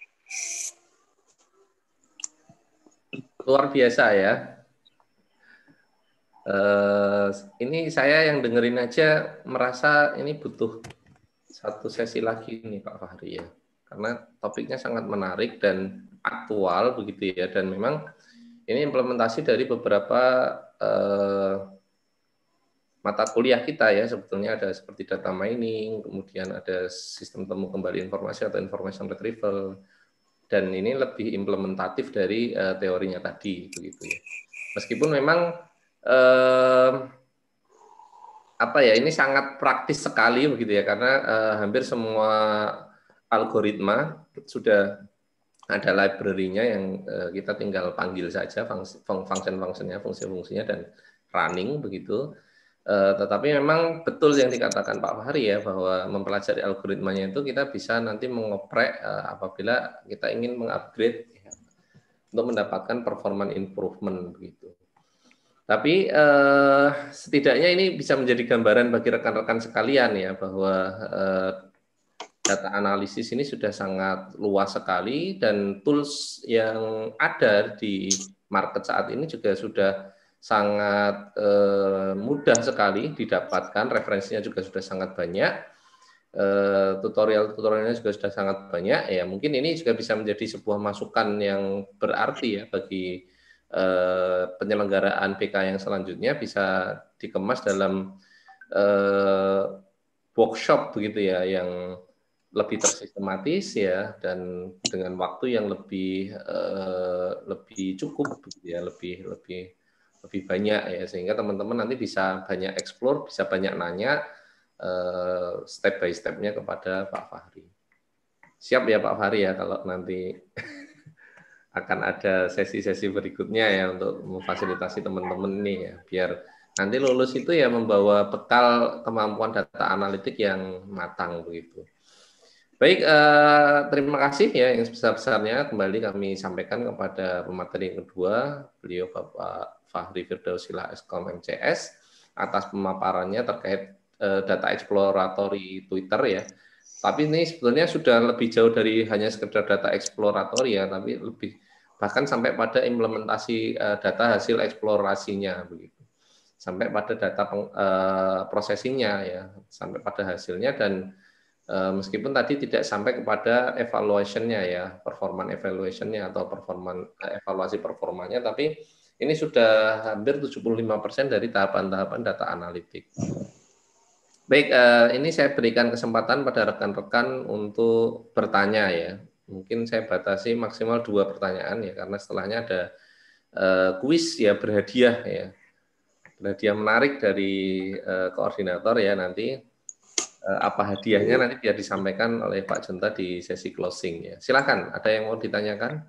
Luar biasa ya. Uh, ini saya yang dengerin aja merasa ini butuh satu sesi lagi nih Pak Fahri ya, karena topiknya sangat menarik dan aktual begitu ya, dan memang ini implementasi dari beberapa eh, mata kuliah kita ya, sebetulnya ada seperti data mining, kemudian ada sistem temu kembali informasi atau information retrieval, dan ini lebih implementatif dari eh, teorinya tadi begitu ya. Meskipun memang eh, apa ya, ini sangat praktis sekali begitu ya, karena uh, hampir semua algoritma sudah ada library-nya yang uh, kita tinggal panggil saja function-functionnya, fungsi-fungsinya, dan running begitu. Uh, tetapi memang betul yang dikatakan Pak Fahri ya, bahwa mempelajari algoritmanya itu kita bisa nanti mengoprek uh, apabila kita ingin mengupgrade ya, untuk mendapatkan performance improvement begitu. Tapi eh, setidaknya ini bisa menjadi gambaran bagi rekan-rekan sekalian ya, bahwa eh, data analisis ini sudah sangat luas sekali, dan tools yang ada di market saat ini juga sudah sangat eh, mudah sekali didapatkan, referensinya juga sudah sangat banyak, eh, tutorial-tutorialnya juga sudah sangat banyak ya. Mungkin ini juga bisa menjadi sebuah masukan yang berarti ya bagi penyelenggaraan B K yang selanjutnya, bisa dikemas dalam eh, workshop begitu ya, yang lebih tersistematis ya, dan dengan waktu yang lebih eh, lebih cukup begitu ya, lebih lebih lebih banyak ya, sehingga teman-teman nanti bisa banyak explore, bisa banyak nanya eh, step by step-nya kepada Pak Fahri. Siap ya Pak Fahri ya, kalau nanti akan ada sesi-sesi berikutnya ya untuk memfasilitasi teman-teman nih ya, biar nanti lulus itu ya membawa bekal kemampuan data analitik yang matang begitu. Baik, eh, terima kasih ya yang sebesar-besarnya kembali kami sampaikan kepada pemateri yang kedua, beliau Bapak Fahri Firdausila Eskom M C S, atas pemaparannya terkait eh, data exploratory Twitter ya. Tapi ini sebetulnya sudah lebih jauh dari hanya sekedar data exploratory ya, tapi lebih bahkan sampai pada implementasi uh, data hasil eksplorasinya begitu, sampai pada data peng, uh, processingnya ya, sampai pada hasilnya, dan uh, meskipun tadi tidak sampai kepada evaluationnya ya, performance evaluationnya atau performan uh, evaluasi performanya, tapi ini sudah hampir tujuh puluh lima persen dari tahapan-tahapan data analitik. Baik, uh, ini saya berikan kesempatan pada rekan-rekan untuk bertanya ya. Mungkin saya batasi maksimal dua pertanyaan ya, karena setelahnya ada uh, kuis ya berhadiah ya. Dan dia menarik dari uh, koordinator ya nanti uh, apa hadiahnya nanti biar disampaikan oleh Pak Junta di sesi closing ya. Silakan, ada yang mau ditanyakan?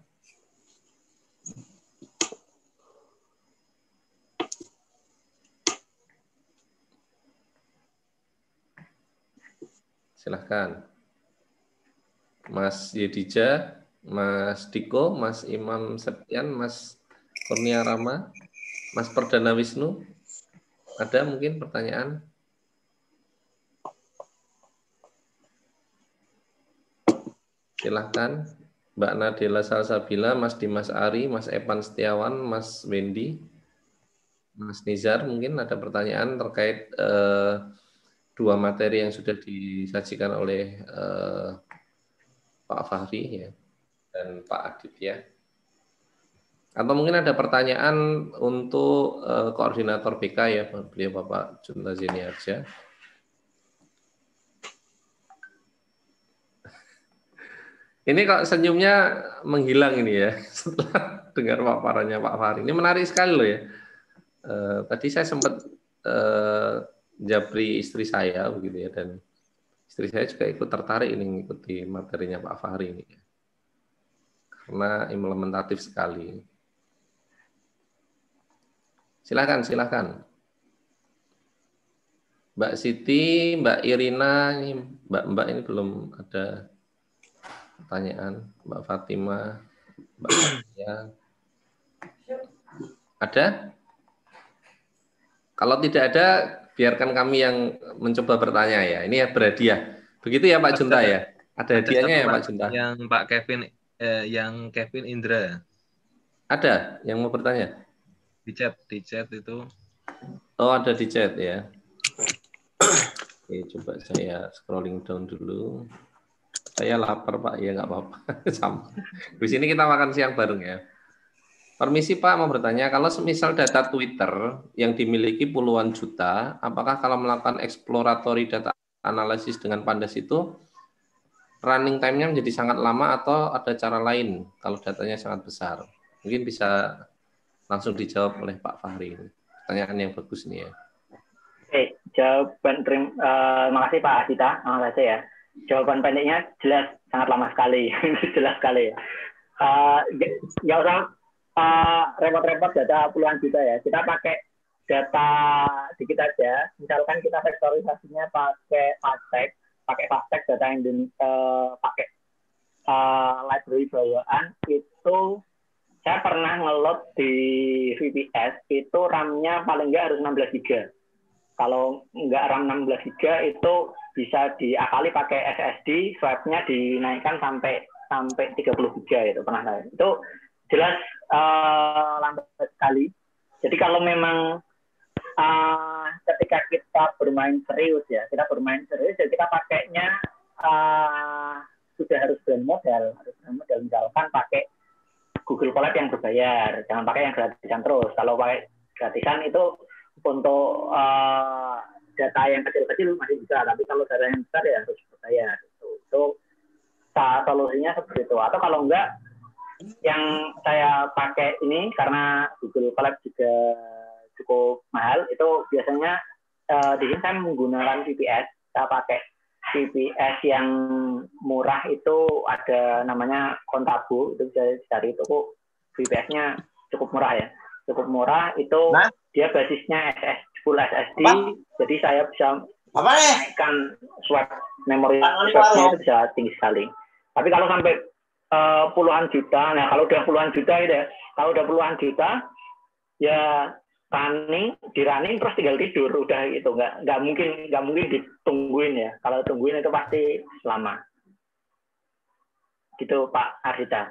Silahkan. Mas Yedija, Mas Diko, Mas Imam Septian, Mas Kurnia Rama, Mas Perdana Wisnu. Ada mungkin pertanyaan? Silahkan. Mbak Nadela Salsabila, Mas Dimas Ari, Mas Evan Setiawan, Mas Wendy, Mas Nizar, mungkin ada pertanyaan terkait eh, dua materi yang sudah disajikan oleh eh, Pak Fahri ya, dan Pak Adit ya. Atau mungkin ada pertanyaan untuk uh, koordinator B K ya, beliau Bapak Junta Zeniarja. Ini kok senyumnya menghilang ini ya, setelah dengar paparannya Pak Fahri. Ini menarik sekali loh ya. Uh, tadi saya sempat uh, japri istri saya begitu ya, dan istri saya juga ikut tertarik ini mengikuti materinya Pak Fahri ini. Karena implementatif sekali. Silakan, silakan. Mbak Siti, Mbak Irina, ini Mbak-mbak ini belum ada pertanyaan. Mbak Fatima, Mbak Fatia. Ada? Kalau tidak ada, biarkan kami yang mencoba bertanya ya. Ini ya berhadiah. Begitu ya Pak Junta ya? Ada hadiahnya ya Pak Junta? Yang Pak Kevin, eh, yang Kevin Indra. Ada yang mau bertanya? Di chat, di chat itu. Oh, ada di chat ya. Oke, coba saya scrolling down dulu. Saya lapar Pak, ya nggak apa-apa. Sama. Di sini kita makan siang bareng ya. Permisi Pak, mau bertanya, kalau semisal data Twitter yang dimiliki puluhan juta, apakah kalau melakukan exploratory data analisis dengan Pandas itu running time-nya menjadi sangat lama atau ada cara lain kalau datanya sangat besar? Mungkin bisa langsung dijawab oleh Pak Fahri. Pertanyaan yang bagus nih ya. Oke, jawaban terima uh, makasih Pak Adita, makasih ya. Jawaban pendeknya jelas sangat lama sekali, jelas sekali ya. Uh, nggak usah uh, repot-repot data puluhan juta ya. Kita pakai data dikit aja. Misalkan kita vektorisasinya pakai Fastek, pakai Fastek data yang uh, pakai uh, library bawaan itu. Saya pernah nge-load di V P S, itu RAM-nya paling nggak harus enam belas giga. Kalau nggak RAM enam belas giga, itu bisa diakali pakai S S D, swap-nya dinaikkan sampai sampai tiga puluh giga itu pernah saya. Itu jelas uh, lambat sekali. Jadi kalau memang uh, ketika kita bermain serius ya, kita bermain serius, ya kita pakainya uh, sudah harus brand model, harus brand model misalkan pakai Google Colab yang berbayar, jangan pakai yang gratisan terus. Kalau pakai gratisan itu untuk uh, data yang kecil-kecil masih bisa, tapi kalau data yang besar ya harus berbayar. Itu, itu solusinya seperti itu. Atau kalau enggak, yang saya pakai ini karena Google Colab juga cukup mahal, itu biasanya uh, di sini saya menggunakan V P S, saya pakai V P S yang murah itu ada namanya Kontabo, itu bisa dicari, itu V P S-nya cukup murah ya, cukup murah itu nah? Dia basisnya S S full S S D, apa? Jadi saya bisa menaikkan swap memori swapnya itu bisa tinggi sekali. Tapi kalau sampai uh, puluhan juta, nah kalau udah puluhan juta gitu ya, kalau udah puluhan juta ya running, di running terus tinggal tidur udah gitu, nggak nggak mungkin nggak mungkin ditungguin ya. Kalau tungguin itu pasti lama. Gitu Pak Ardita.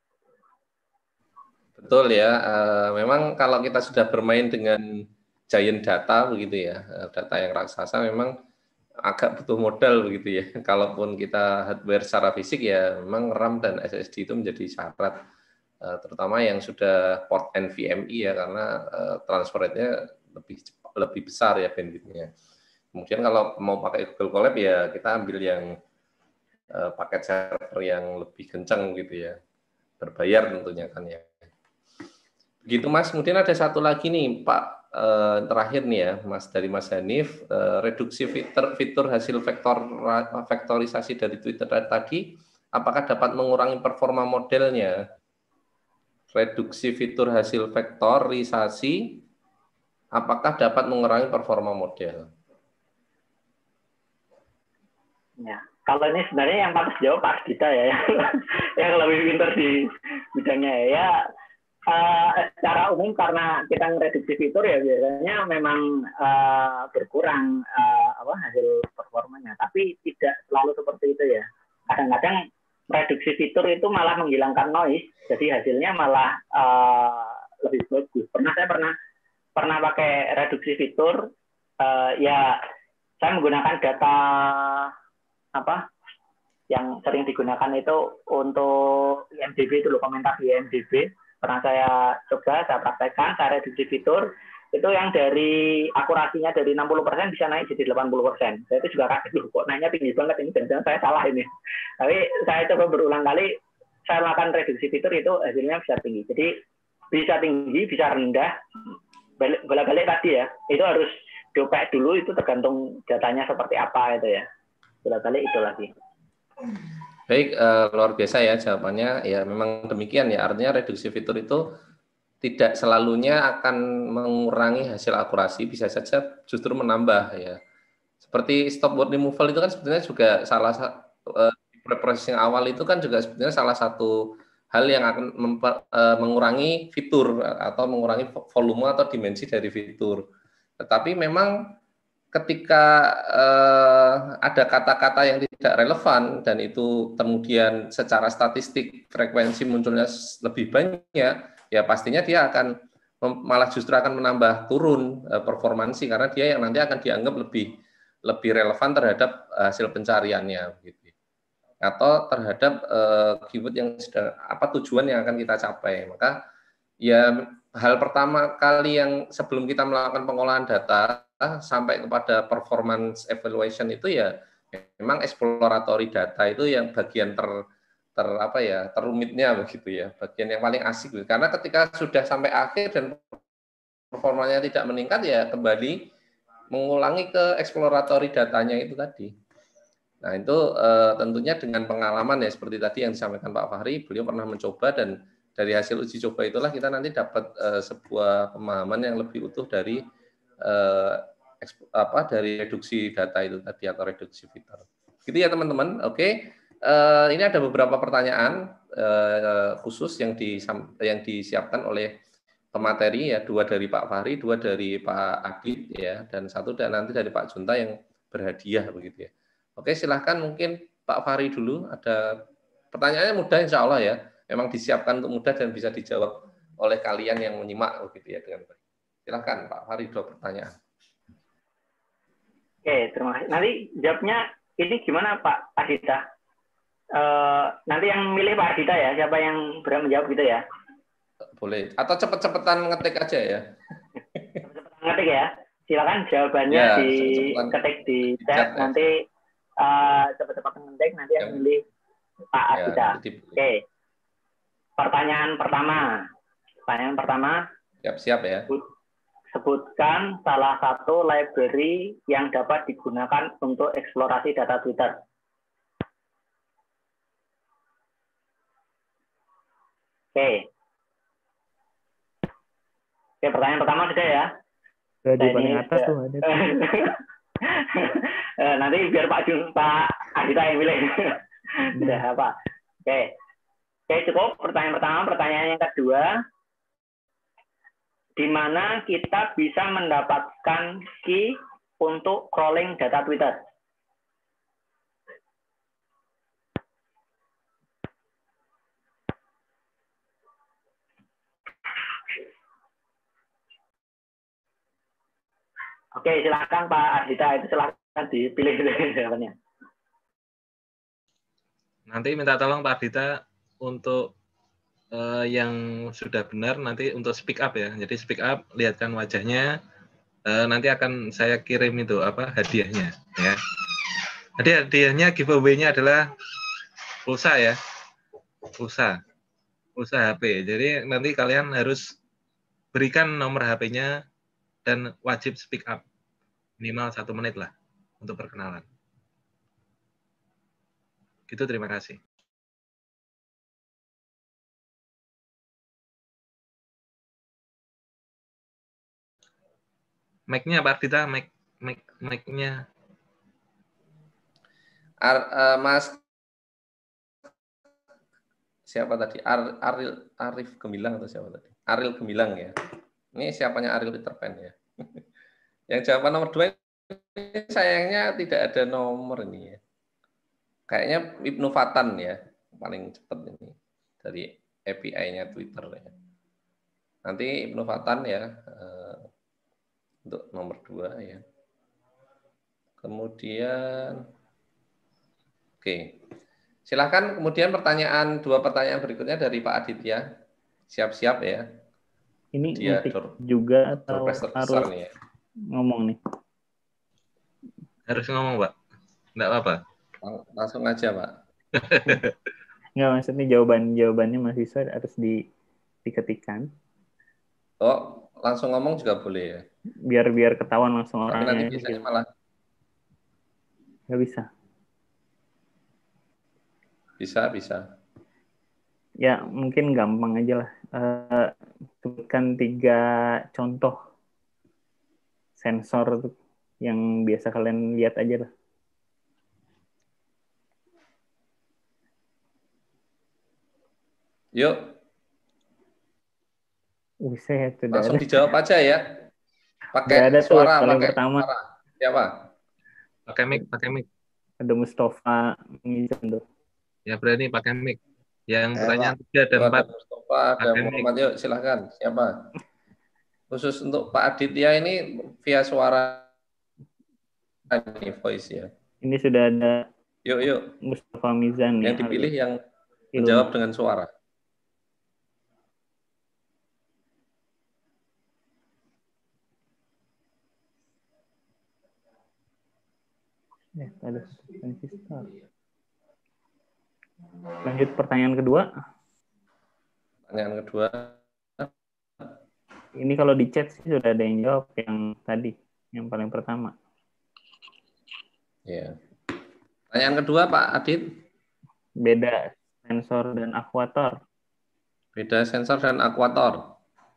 Betul ya. Uh, memang kalau kita sudah bermain dengan giant data begitu ya, data yang raksasa memang agak butuh modal begitu ya. Kalaupun kita hardware secara fisik ya, memang RAM dan S S D itu menjadi syarat. Uh, terutama yang sudah port NVMe ya, karena uh, transfer rate-nya lebih lebih besar ya bandwidth-nya. Kemudian kalau mau pakai Google Colab ya kita ambil yang uh, paket server yang lebih kencang gitu ya, berbayar tentunya kan ya. Begitu Mas. Kemudian ada satu lagi nih Pak eh, terakhir nih ya, Mas dari Mas Hanif, eh, reduksi fitur fitur hasil vektor vektorisasi dari Twitter tadi, apakah dapat mengurangi performa modelnya? Reduksi fitur hasil vektorisasi, apakah dapat mengurangi performa model? Ya, kalau ini sebenarnya yang patut jawab Pak Dita ya, yang lebih pintar di bidangnya ya. Uh, secara umum karena kita ngereduksi fitur ya biasanya memang uh, berkurang uh, apa hasil performanya, tapi tidak selalu seperti itu ya. Kadang-kadang reduksi fitur itu malah menghilangkan noise, jadi hasilnya malah uh, lebih bagus. Pernah saya pernah pernah pakai reduksi fitur, uh, ya saya menggunakan data apa yang sering digunakan itu untuk I M D B itu loh, komentar di I M D B. Pernah saya coba, saya praktekkan, saya reduksi fitur, itu yang dari akurasinya dari enam puluh persen bisa naik jadi delapan puluh persen. Saya itu juga kaget, kok naiknya tinggi banget ini, dan saya salah ini. Tapi saya coba berulang kali, saya lakukan reduksi fitur itu hasilnya bisa tinggi. Jadi bisa tinggi, bisa rendah, balik-balik tadi ya, itu harus diopek dulu, itu tergantung datanya seperti apa itu ya. Balik-balik itu lagi. Baik, uh, luar biasa ya jawabannya. Ya memang demikian ya, artinya reduksi fitur itu tidak selalunya akan mengurangi hasil akurasi, bisa saja justru menambah ya. Seperti stop word removal itu kan sebenarnya juga salah satu uh, proses yang awal itu kan juga sebenarnya salah satu hal yang akan memper, uh, mengurangi fitur atau mengurangi volume atau dimensi dari fitur. Tetapi memang ketika eh, ada kata-kata yang tidak relevan dan itu kemudian secara statistik frekuensi munculnya lebih banyak, ya pastinya dia akan malah justru akan menambah turun eh, performansi karena dia yang nanti akan dianggap lebih lebih relevan terhadap hasil pencariannya, gitu. Atau terhadap eh, keyword yang sedang apa tujuan yang akan kita capai. Maka ya hal pertama kali yang sebelum kita melakukan pengolahan data sampai kepada performance evaluation itu ya memang exploratory data itu yang bagian ter, ter apa ya terumitnya begitu ya, bagian yang paling asik karena ketika sudah sampai akhir dan performanya tidak meningkat ya kembali mengulangi ke exploratory datanya itu tadi. Nah itu eh, tentunya dengan pengalaman ya seperti tadi yang disampaikan Pak Fahri, beliau pernah mencoba dan dari hasil uji coba itulah kita nanti dapat eh, sebuah pemahaman yang lebih utuh dari eh, apa dari reduksi data itu tadi atau reduksi fitur. Gitu ya teman-teman. Oke. Eh, ini ada beberapa pertanyaan eh, khusus yang di yang disiapkan oleh pemateri ya, dua dari Pak Fahri, dua dari Pak Adit ya, dan satu dan nanti dari Pak Junta yang berhadiah begitu ya. Oke, silahkan mungkin Pak Fahri dulu. Ada pertanyaannya mudah insya Allah ya. Memang disiapkan untuk mudah dan bisa dijawab oleh kalian yang menyimak begitu ya dengan baik. Silahkan Pak Fahri, dua pertanyaan. Oke, terima kasih. Nanti jawabnya ini gimana Pak Adita? Uh, nanti yang milih Pak Adita ya, siapa yang berani menjawab gitu ya? Boleh. Atau cepet-cepetan ngetik aja ya. Cepet-cepetan ngetik ya. Silakan jawabannya ya, diketik di chat. Nanti uh, cepet-cepetan ngetik, nanti yang milih Pak Adita. Ya, Oke. Okay. Pertanyaan pertama. Pertanyaan pertama. Siap-siap ya. Sebutkan salah satu library yang dapat digunakan untuk eksplorasi data Twitter. Oke. Oke, pertanyaan pertama sudah ya. Sudah di paling atas tuh ada. Nanti biar Pak Jun, Pak Adita yang milih. Sudah apa? Oke. Oke, cukup. Pertanyaan pertama. Pertanyaan yang kedua. Di mana kita bisa mendapatkan key untuk crawling data Twitter. Oke, silakan Pak Ardita, itu silakan dipilih jawabannya. Nanti minta tolong Pak Ardita untuk Uh, yang sudah benar nanti untuk speak up ya. Jadi speak up, lihatkan wajahnya. Uh, nanti akan saya kirim itu apa hadiahnya ya. Jadi hadiahnya giveaway-nya adalah pulsa ya. Pulsa. Pulsa H P. Jadi nanti kalian harus berikan nomor H P-nya dan wajib speak up. Minimal satu menit lah untuk perkenalan. Gitu, terima kasih. Mic-nya Pak Ardita, mic mic mic-nya. Ar, uh, Mas siapa tadi? Ar, Aril Arif Gemilang atau siapa tadi? Aril Gemilang ya. Ini siapanya Aril Peter Pan ya. Yang jawaban nomor dua ini sayangnya tidak ada nomor ini ya. Kayaknya Ibnu Fatan ya, paling cepat ini dari A P I-nya Twitter ya. Nanti Ibnu Fatan ya uh, untuk nomor dua ya. Kemudian, oke, okay. Silahkan kemudian pertanyaan dua pertanyaan berikutnya dari Pak Aditya. Siap-siap ya. Ini Dia ngetik door, juga atau harus nih ya. Ngomong nih? Harus ngomong, Pak. Enggak apa-apa. Langsung aja, Pak. Enggak, maksudnya jawaban-jawabannya mahasiswa harus di, diketikkan. Oh, langsung ngomong juga boleh ya? Biar biar ketahuan langsung tapi orangnya. Nanti biasanya gitu. Malah nggak bisa. Bisa, bisa. Ya, mungkin gampang aja lah. Uh, sebutkan tiga contoh sensor yang biasa kalian lihat aja lah. Yuk. Buset, langsung ada. Dijawab aja ya. Pakai ada suara, paling pakai pertama. Suara. Siapa? Pakai mic, pakai mic. Ada Mustafa Mizan tuh. Ya berani pakai mic. Yang eh, pertanyaan tiga dan empat. Ada Mustafa, ada Muhammad. Yuk, silakan. Siapa? Khusus untuk Pak Aditya ini via suara ini voice ya. Ini sudah ada. Yuk, yuk. Mustafa Mizan. Yang ya, dipilih yang ilmu. Menjawab dengan suara. Ya, ada transistor. Lanjut pertanyaan kedua. Pertanyaan kedua. Ini kalau di chat sih sudah ada yang jawab yang tadi, yang paling pertama. Ya. Pertanyaan kedua Pak Adit. Beda sensor dan akuator. Beda sensor dan akuator.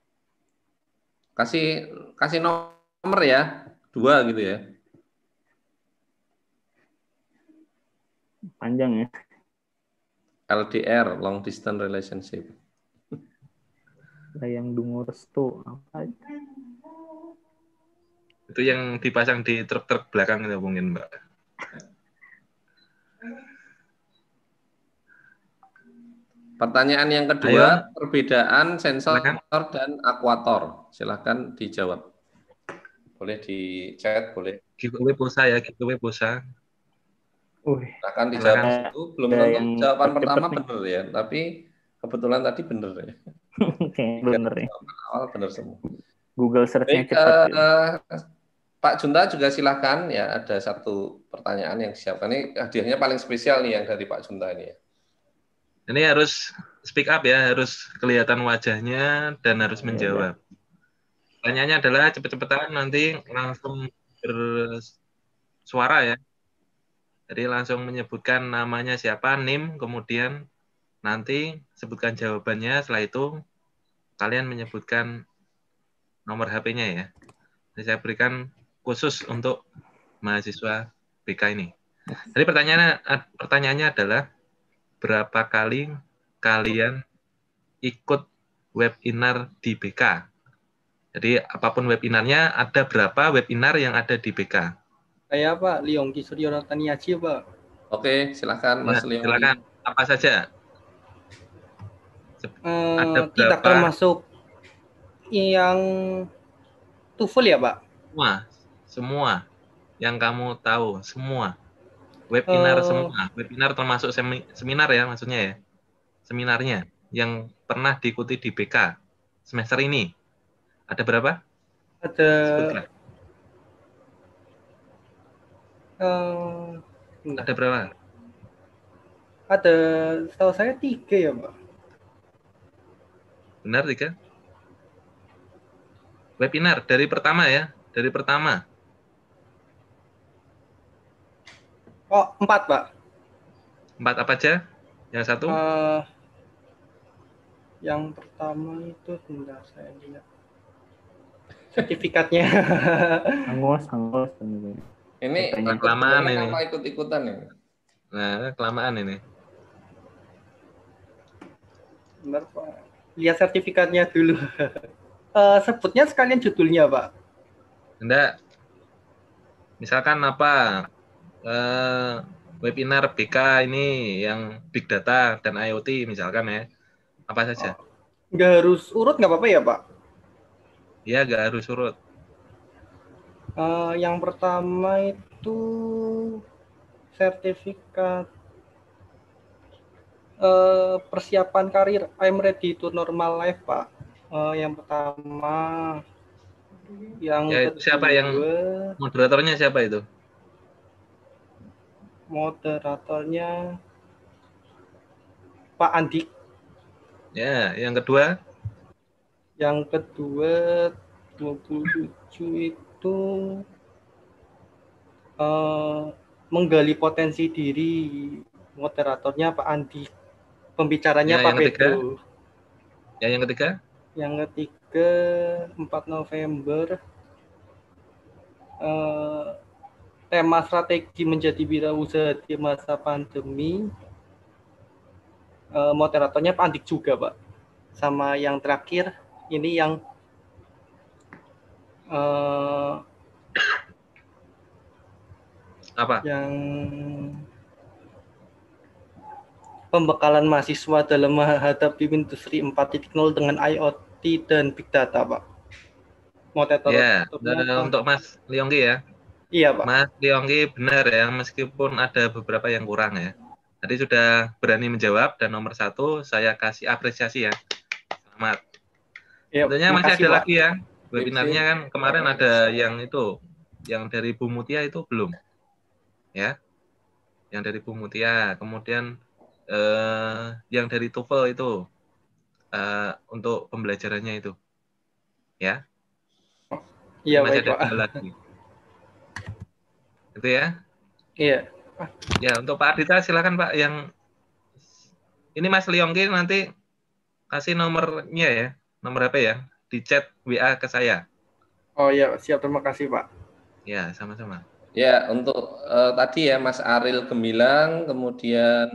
Kasih kasih nomor ya, dua gitu ya. Panjang ya. L D R, long distance relationship. Yang dungu restu apa? Itu yang dipasang di truk-truk belakang itu mungkin, Mbak. Pertanyaan yang kedua, Ayo. Perbedaan sensor Silakan. dan akuator. Silahkan dijawab. Boleh di chat, boleh. Giveaway pulsa ya, giveaway pulsa. Uh, Silahkan dijawab di situ. Belum tentu yang jawaban pertama benar ya, tapi kebetulan tadi benar ya. Oke, benar ya. Awal benar semua. Google search-nya Baik, cepat. Uh, uh, Pak Junta juga silahkan ya, ada satu pertanyaan yang disiapkan. Ini hadiahnya paling spesial nih yang dari Pak Junta ini ya. Ini harus speak up ya, harus kelihatan wajahnya dan harus menjawab. Pertanyaannya adalah cepet-cepetan nanti langsung bersuara ya. Jadi langsung menyebutkan namanya siapa, name, kemudian nanti sebutkan jawabannya, setelah itu kalian menyebutkan nomor H P-nya ya. Jadi saya berikan khusus untuk mahasiswa B K ini. Jadi pertanyaannya, pertanyaannya adalah, berapa kali kalian ikut webinar di B K? Jadi apapun webinarnya, ada berapa webinar yang ada di B K? Saya Pak, Liongki Suryo Taniachi Pak. Oke, silakan Mas nah, Liongki. Silakan, apa saja? Hmm, ada berapa? Tidak termasuk yang TOEFL ya Pak? Semua, semua yang kamu tahu, semua. Webinar uh, semua, webinar termasuk seminar ya maksudnya ya, seminarnya yang pernah diikuti di B K semester ini. Ada berapa? Ada. Uh, ada berapa? Ada, setahu saya tiga ya Pak. Benar tiga? webinar dari pertama ya, dari pertama. Oh, empat, Pak. Empat apa aja? Yang satu? Uh, yang pertama itu, sebentar saya lihat. Sertifikatnya. Angus, Angus. Ini Ikut ikut kelamaan beneran ini. apa ikut-ikutan ini? Nah, kelamaan ini. Benar, Pak. Lihat sertifikatnya dulu. uh, sebutnya sekalian judulnya, Pak. Enggak. Misalkan apa? Uh, webinar B K ini yang Big Data dan I O T misalkan ya. Apa saja? Oh. Nggak harus urut, nggak apa-apa ya, Pak? Iya, nggak harus urut. Uh, yang pertama itu sertifikat uh, persiapan karir. I'm ready to normal life, Pak. Uh, yang pertama. Yang ya, kedua, siapa yang moderatornya siapa itu? Moderatornya Pak Andik. Ya, yang kedua? Yang kedua dua puluh tujuh itu uh, menggali potensi diri. Moderatornya Pak Andik. Pembicaranya ya, Pak yang ketiga? Pedro. Ya, yang ketiga? Yang ketiga empat November. Uh, tema strategi menjadi wirausaha di masa pandemi. Uh, moderatornya Pak Andik juga, Pak. Sama yang terakhir ini yang uh, apa? Yang pembekalan mahasiswa dalam menghadapi industri empat titik nol dengan I O T dan Big Data, Pak. Moderator ya, nah, untuk Mas Lionggi ya. Iya, Pak. Mas Lionggi benar ya, meskipun ada beberapa yang kurang ya. Tadi sudah berani menjawab dan nomor satu saya kasih apresiasi ya. Selamat. Ya, tentunya masih makasih, ada Pak. lagi ya. Webinarnya kan kemarin ada yang itu, yang dari Bu Mutia itu belum. Ya. Yang dari Bu Mutia, kemudian eh, yang dari TOEFL itu eh, untuk pembelajarannya itu. Ya. Iya, masih baik, ada Pak. dua lagi. Itu ya. Iya. Ya, untuk Pak Ardita silakan Pak, yang ini Mas Liongki nanti kasih nomornya ya. Nomor apa ya? Di chat W A ke saya. Oh iya, siap, terima kasih, Pak. Ya, sama-sama. Ya, untuk uh, tadi ya Mas Aril Gemilang, kemudian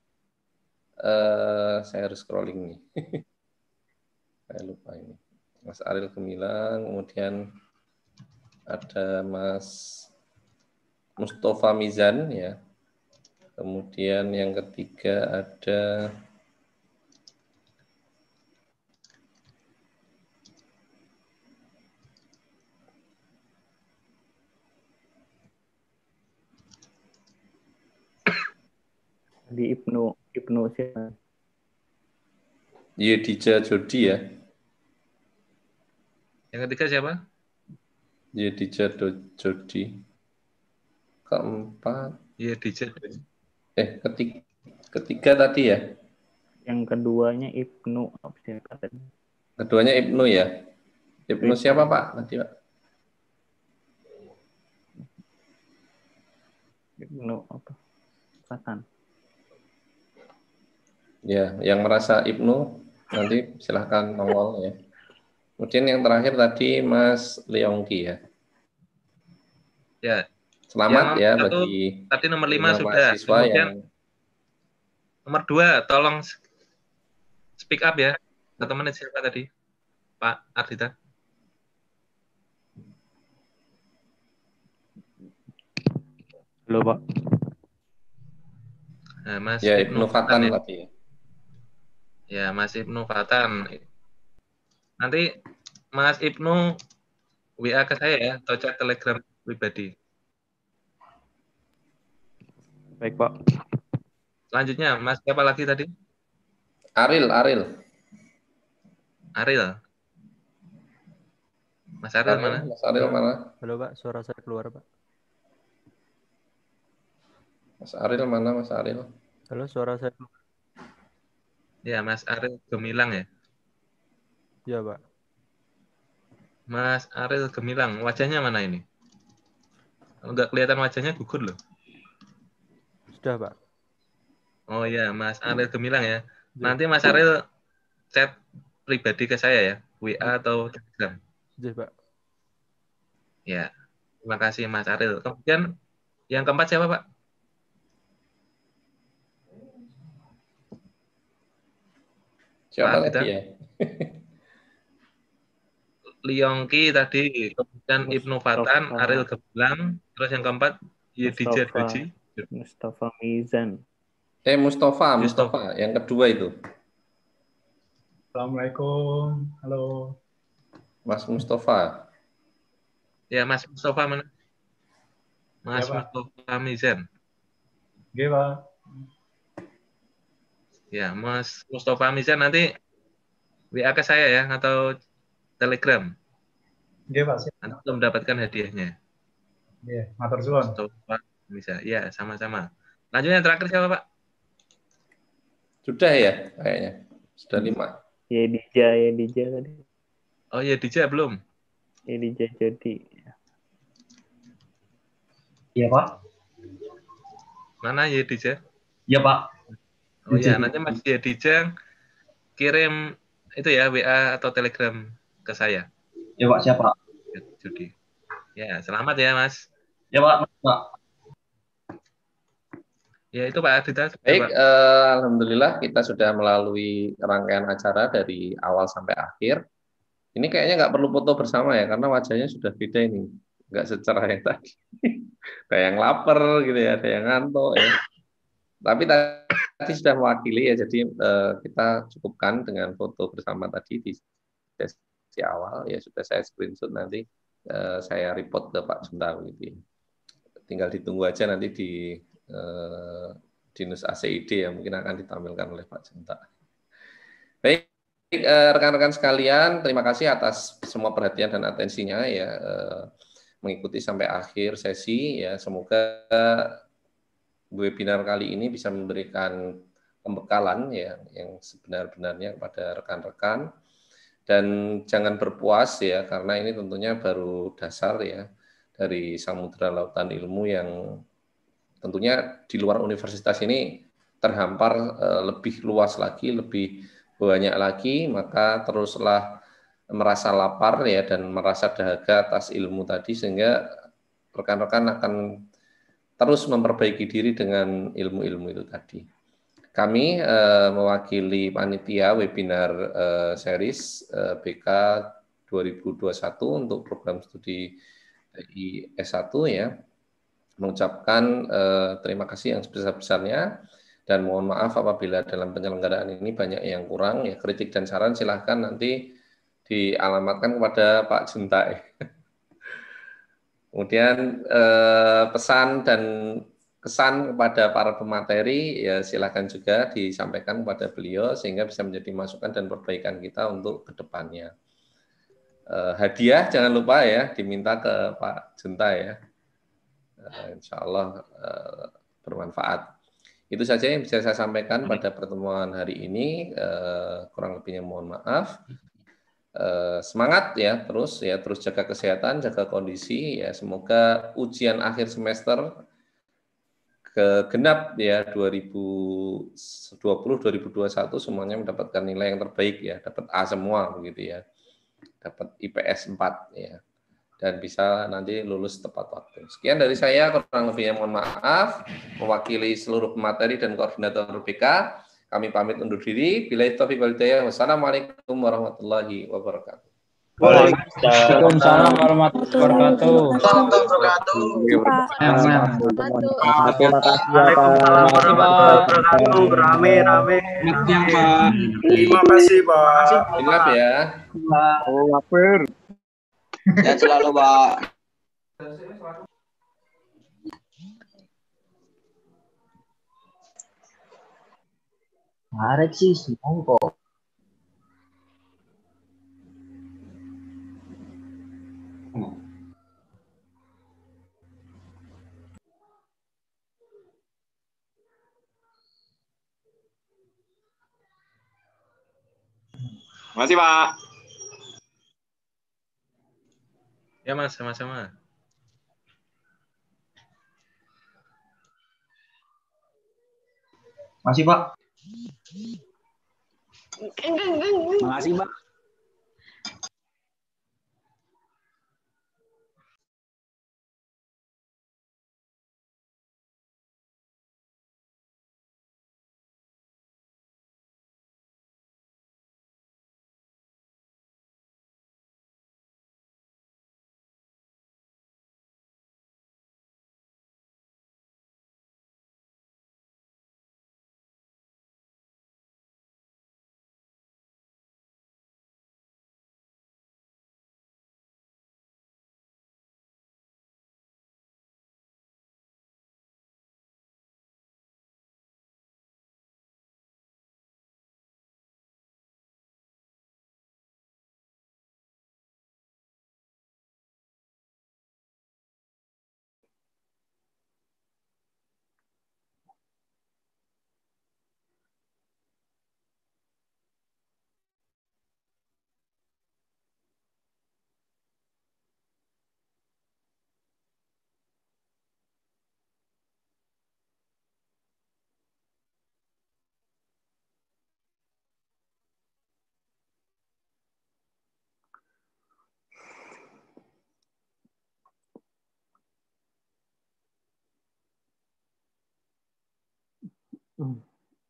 uh, saya harus scrolling nih. Saya lupa ini. Mas Aril Gemilang, kemudian ada Mas Mustafa Mizan ya. Kemudian yang ketiga ada di Ibnu Ibnu siapa? Yedija Jodi ya. Yang ketiga siapa? Yedija Jodi. Keempat. Yedija. Eh, ketiga, ketiga tadi ya. Yang keduanya Ibnu siapa tadi? Keduanya Ibnu ya. Ibnu siapa Pak? Nanti Pak. Ibnu apa? Fatan. Ya, yang merasa Ibnu nanti silahkan nongol ya. Kemudian yang terakhir tadi Mas Liongki ya. Ya. Selamat ya satu, bagi tadi nomor lima sudah. mahasiswa Kemudian yang nomor dua, tolong speak up ya. Satu menit siapa tadi? Pak Ardita. Halo Pak. Nah, Mas ya, Ibnu Ibnu Fatan ya. tadi. Ya, Mas Ibnu Fatan. Nanti Mas Ibnu W A ke saya ya, atau chat Telegram pribadi. Baik Pak. Selanjutnya, Mas siapa lagi tadi? Aril, Aril. Aril. Mas Aril, Aril mana? Mas Aril mana? Halo Pak, suara saya keluar Pak. Mas Aril mana, Mas Aril? Halo, suara saya keluar. Ya, Mas Aril Gemilang ya? Iya Pak. Mas Ariel Gemilang, wajahnya mana ini? Enggak kelihatan wajahnya, gugur loh. Sudah, Pak. Oh ya, Mas Ariel Gemilang ya. Ya. Nanti Mas Ariel chat pribadi ke saya ya, W A atau Telegram. Ya, Pak. Ya, terima kasih Mas Ariel. Kemudian yang keempat siapa Pak? Siapa Pak lagi Ardita? ya? Liongki tadi, kemudian Ibnu Fatan, Mustafa. Ariel Gemilang, terus yang keempat Yedija Mustafa. Doji. Mustafa Mizan. Eh Mustafa, Yustof. Mustafa, yang kedua itu. Assalamualaikum. Halo. Mas Mustafa. Ya, Mas Mustafa mana? Mas Ya, Pak. Mustafa Mizan. Oke, Pak. Ya, Mas Mustafa Mizan nanti W A ke saya ya, atau Telegram. Oke, Pak. Siap. Nanti belum mendapatkan hadiahnya. Oke, matur suwun. Mustafa bisa. Ya, sama-sama. Lanjut yang terakhir siapa Pak? Sudah ya kayaknya. Sudah lima. Yedija, Yedija tadi. Oh ya, Dija belum. Yedija Jodi. Iya, Pak. Mana ya Dija? Iya, Pak. Oh ya, nanti Mas Dija kirim itu ya W A atau Telegram ke saya. Ya, Pak. Siap, Pak. Judi. Ya, selamat ya Mas. Ya, Pak. Pak. Ya itu Pak Ardita. Baik, Pak. eh, alhamdulillah kita sudah melalui rangkaian acara dari awal sampai akhir. Ini kayaknya nggak perlu foto bersama ya, karena wajahnya sudah beda ini, nggak secerah yang tadi. Ada yang lapar gitu ya, ada yang ngantuk ya. Tapi tadi sudah mewakili ya, jadi eh, kita cukupkan dengan foto bersama tadi di sesi awal ya, sudah saya screenshot nanti eh, saya report ke Pak Junta gitu. Tinggal ditunggu aja nanti di eh, Dinus A C I D yang mungkin akan ditampilkan oleh Pak Junta. Baik, eh, rekan-rekan sekalian, terima kasih atas semua perhatian dan atensinya ya, eh, mengikuti sampai akhir sesi ya. Semoga webinar kali ini bisa memberikan pembekalan ya yang sebenar-benarnya kepada rekan-rekan, dan jangan berpuas ya, karena ini tentunya baru dasar ya dari samudera lautan ilmu yang tentunya di luar universitas ini terhampar eh, lebih luas lagi, lebih banyak lagi. Maka teruslah merasa lapar ya dan merasa dahaga atas ilmu tadi, sehingga rekan-rekan akan terus memperbaiki diri dengan ilmu-ilmu itu tadi. Kami eh, mewakili panitia webinar eh, series eh, B K dua ribu dua puluh satu untuk program studi I S satu ya, mengucapkan eh, terima kasih yang sebesar-besarnya dan mohon maaf apabila dalam penyelenggaraan ini banyak yang kurang ya. Kritik dan saran silahkan nanti dialamatkan kepada Pak Junta. Kemudian eh, pesan dan kesan kepada para pemateri ya silakan juga disampaikan kepada beliau sehingga bisa menjadi masukan dan perbaikan kita untuk kedepannya. Eh, hadiah jangan lupa ya diminta ke Pak Junta ya. Eh, insya Allah eh, bermanfaat. Itu saja yang bisa saya sampaikan pada pertemuan hari ini. Eh, kurang lebihnya mohon maaf. Eh, semangat ya, terus ya, terus jaga kesehatan, jaga kondisi ya. Semoga ujian akhir semester ke genap ya dua ribu dua puluh dua ribu dua puluh satu semuanya mendapatkan nilai yang terbaik ya, dapat A semua begitu ya. Dapat I P S empat ya. Dan bisa nanti lulus tepat waktu. Sekian dari saya, kurang lebihnya mohon maaf. Mewakili seluruh pemateri dan koordinator B K, kami pamit undur diri. Billahi taufiq wal hidayah. Wassalamualaikum warahmatullahi wabarakatuh. Waalaikumsalam warahmatullahi wabarakatuh. Terima kasih Waalaikumsalam warahmatullahi wabarakatuh. Rame rame. Terima kasih, Pak. Ingat ya. Oh, lapar. Sehat selalu, Pak. Arek sih, monggo. Terima kasih, Pak. Ya Mas, sama-sama. Masih, Pak. Makasih, Pak. Hmm.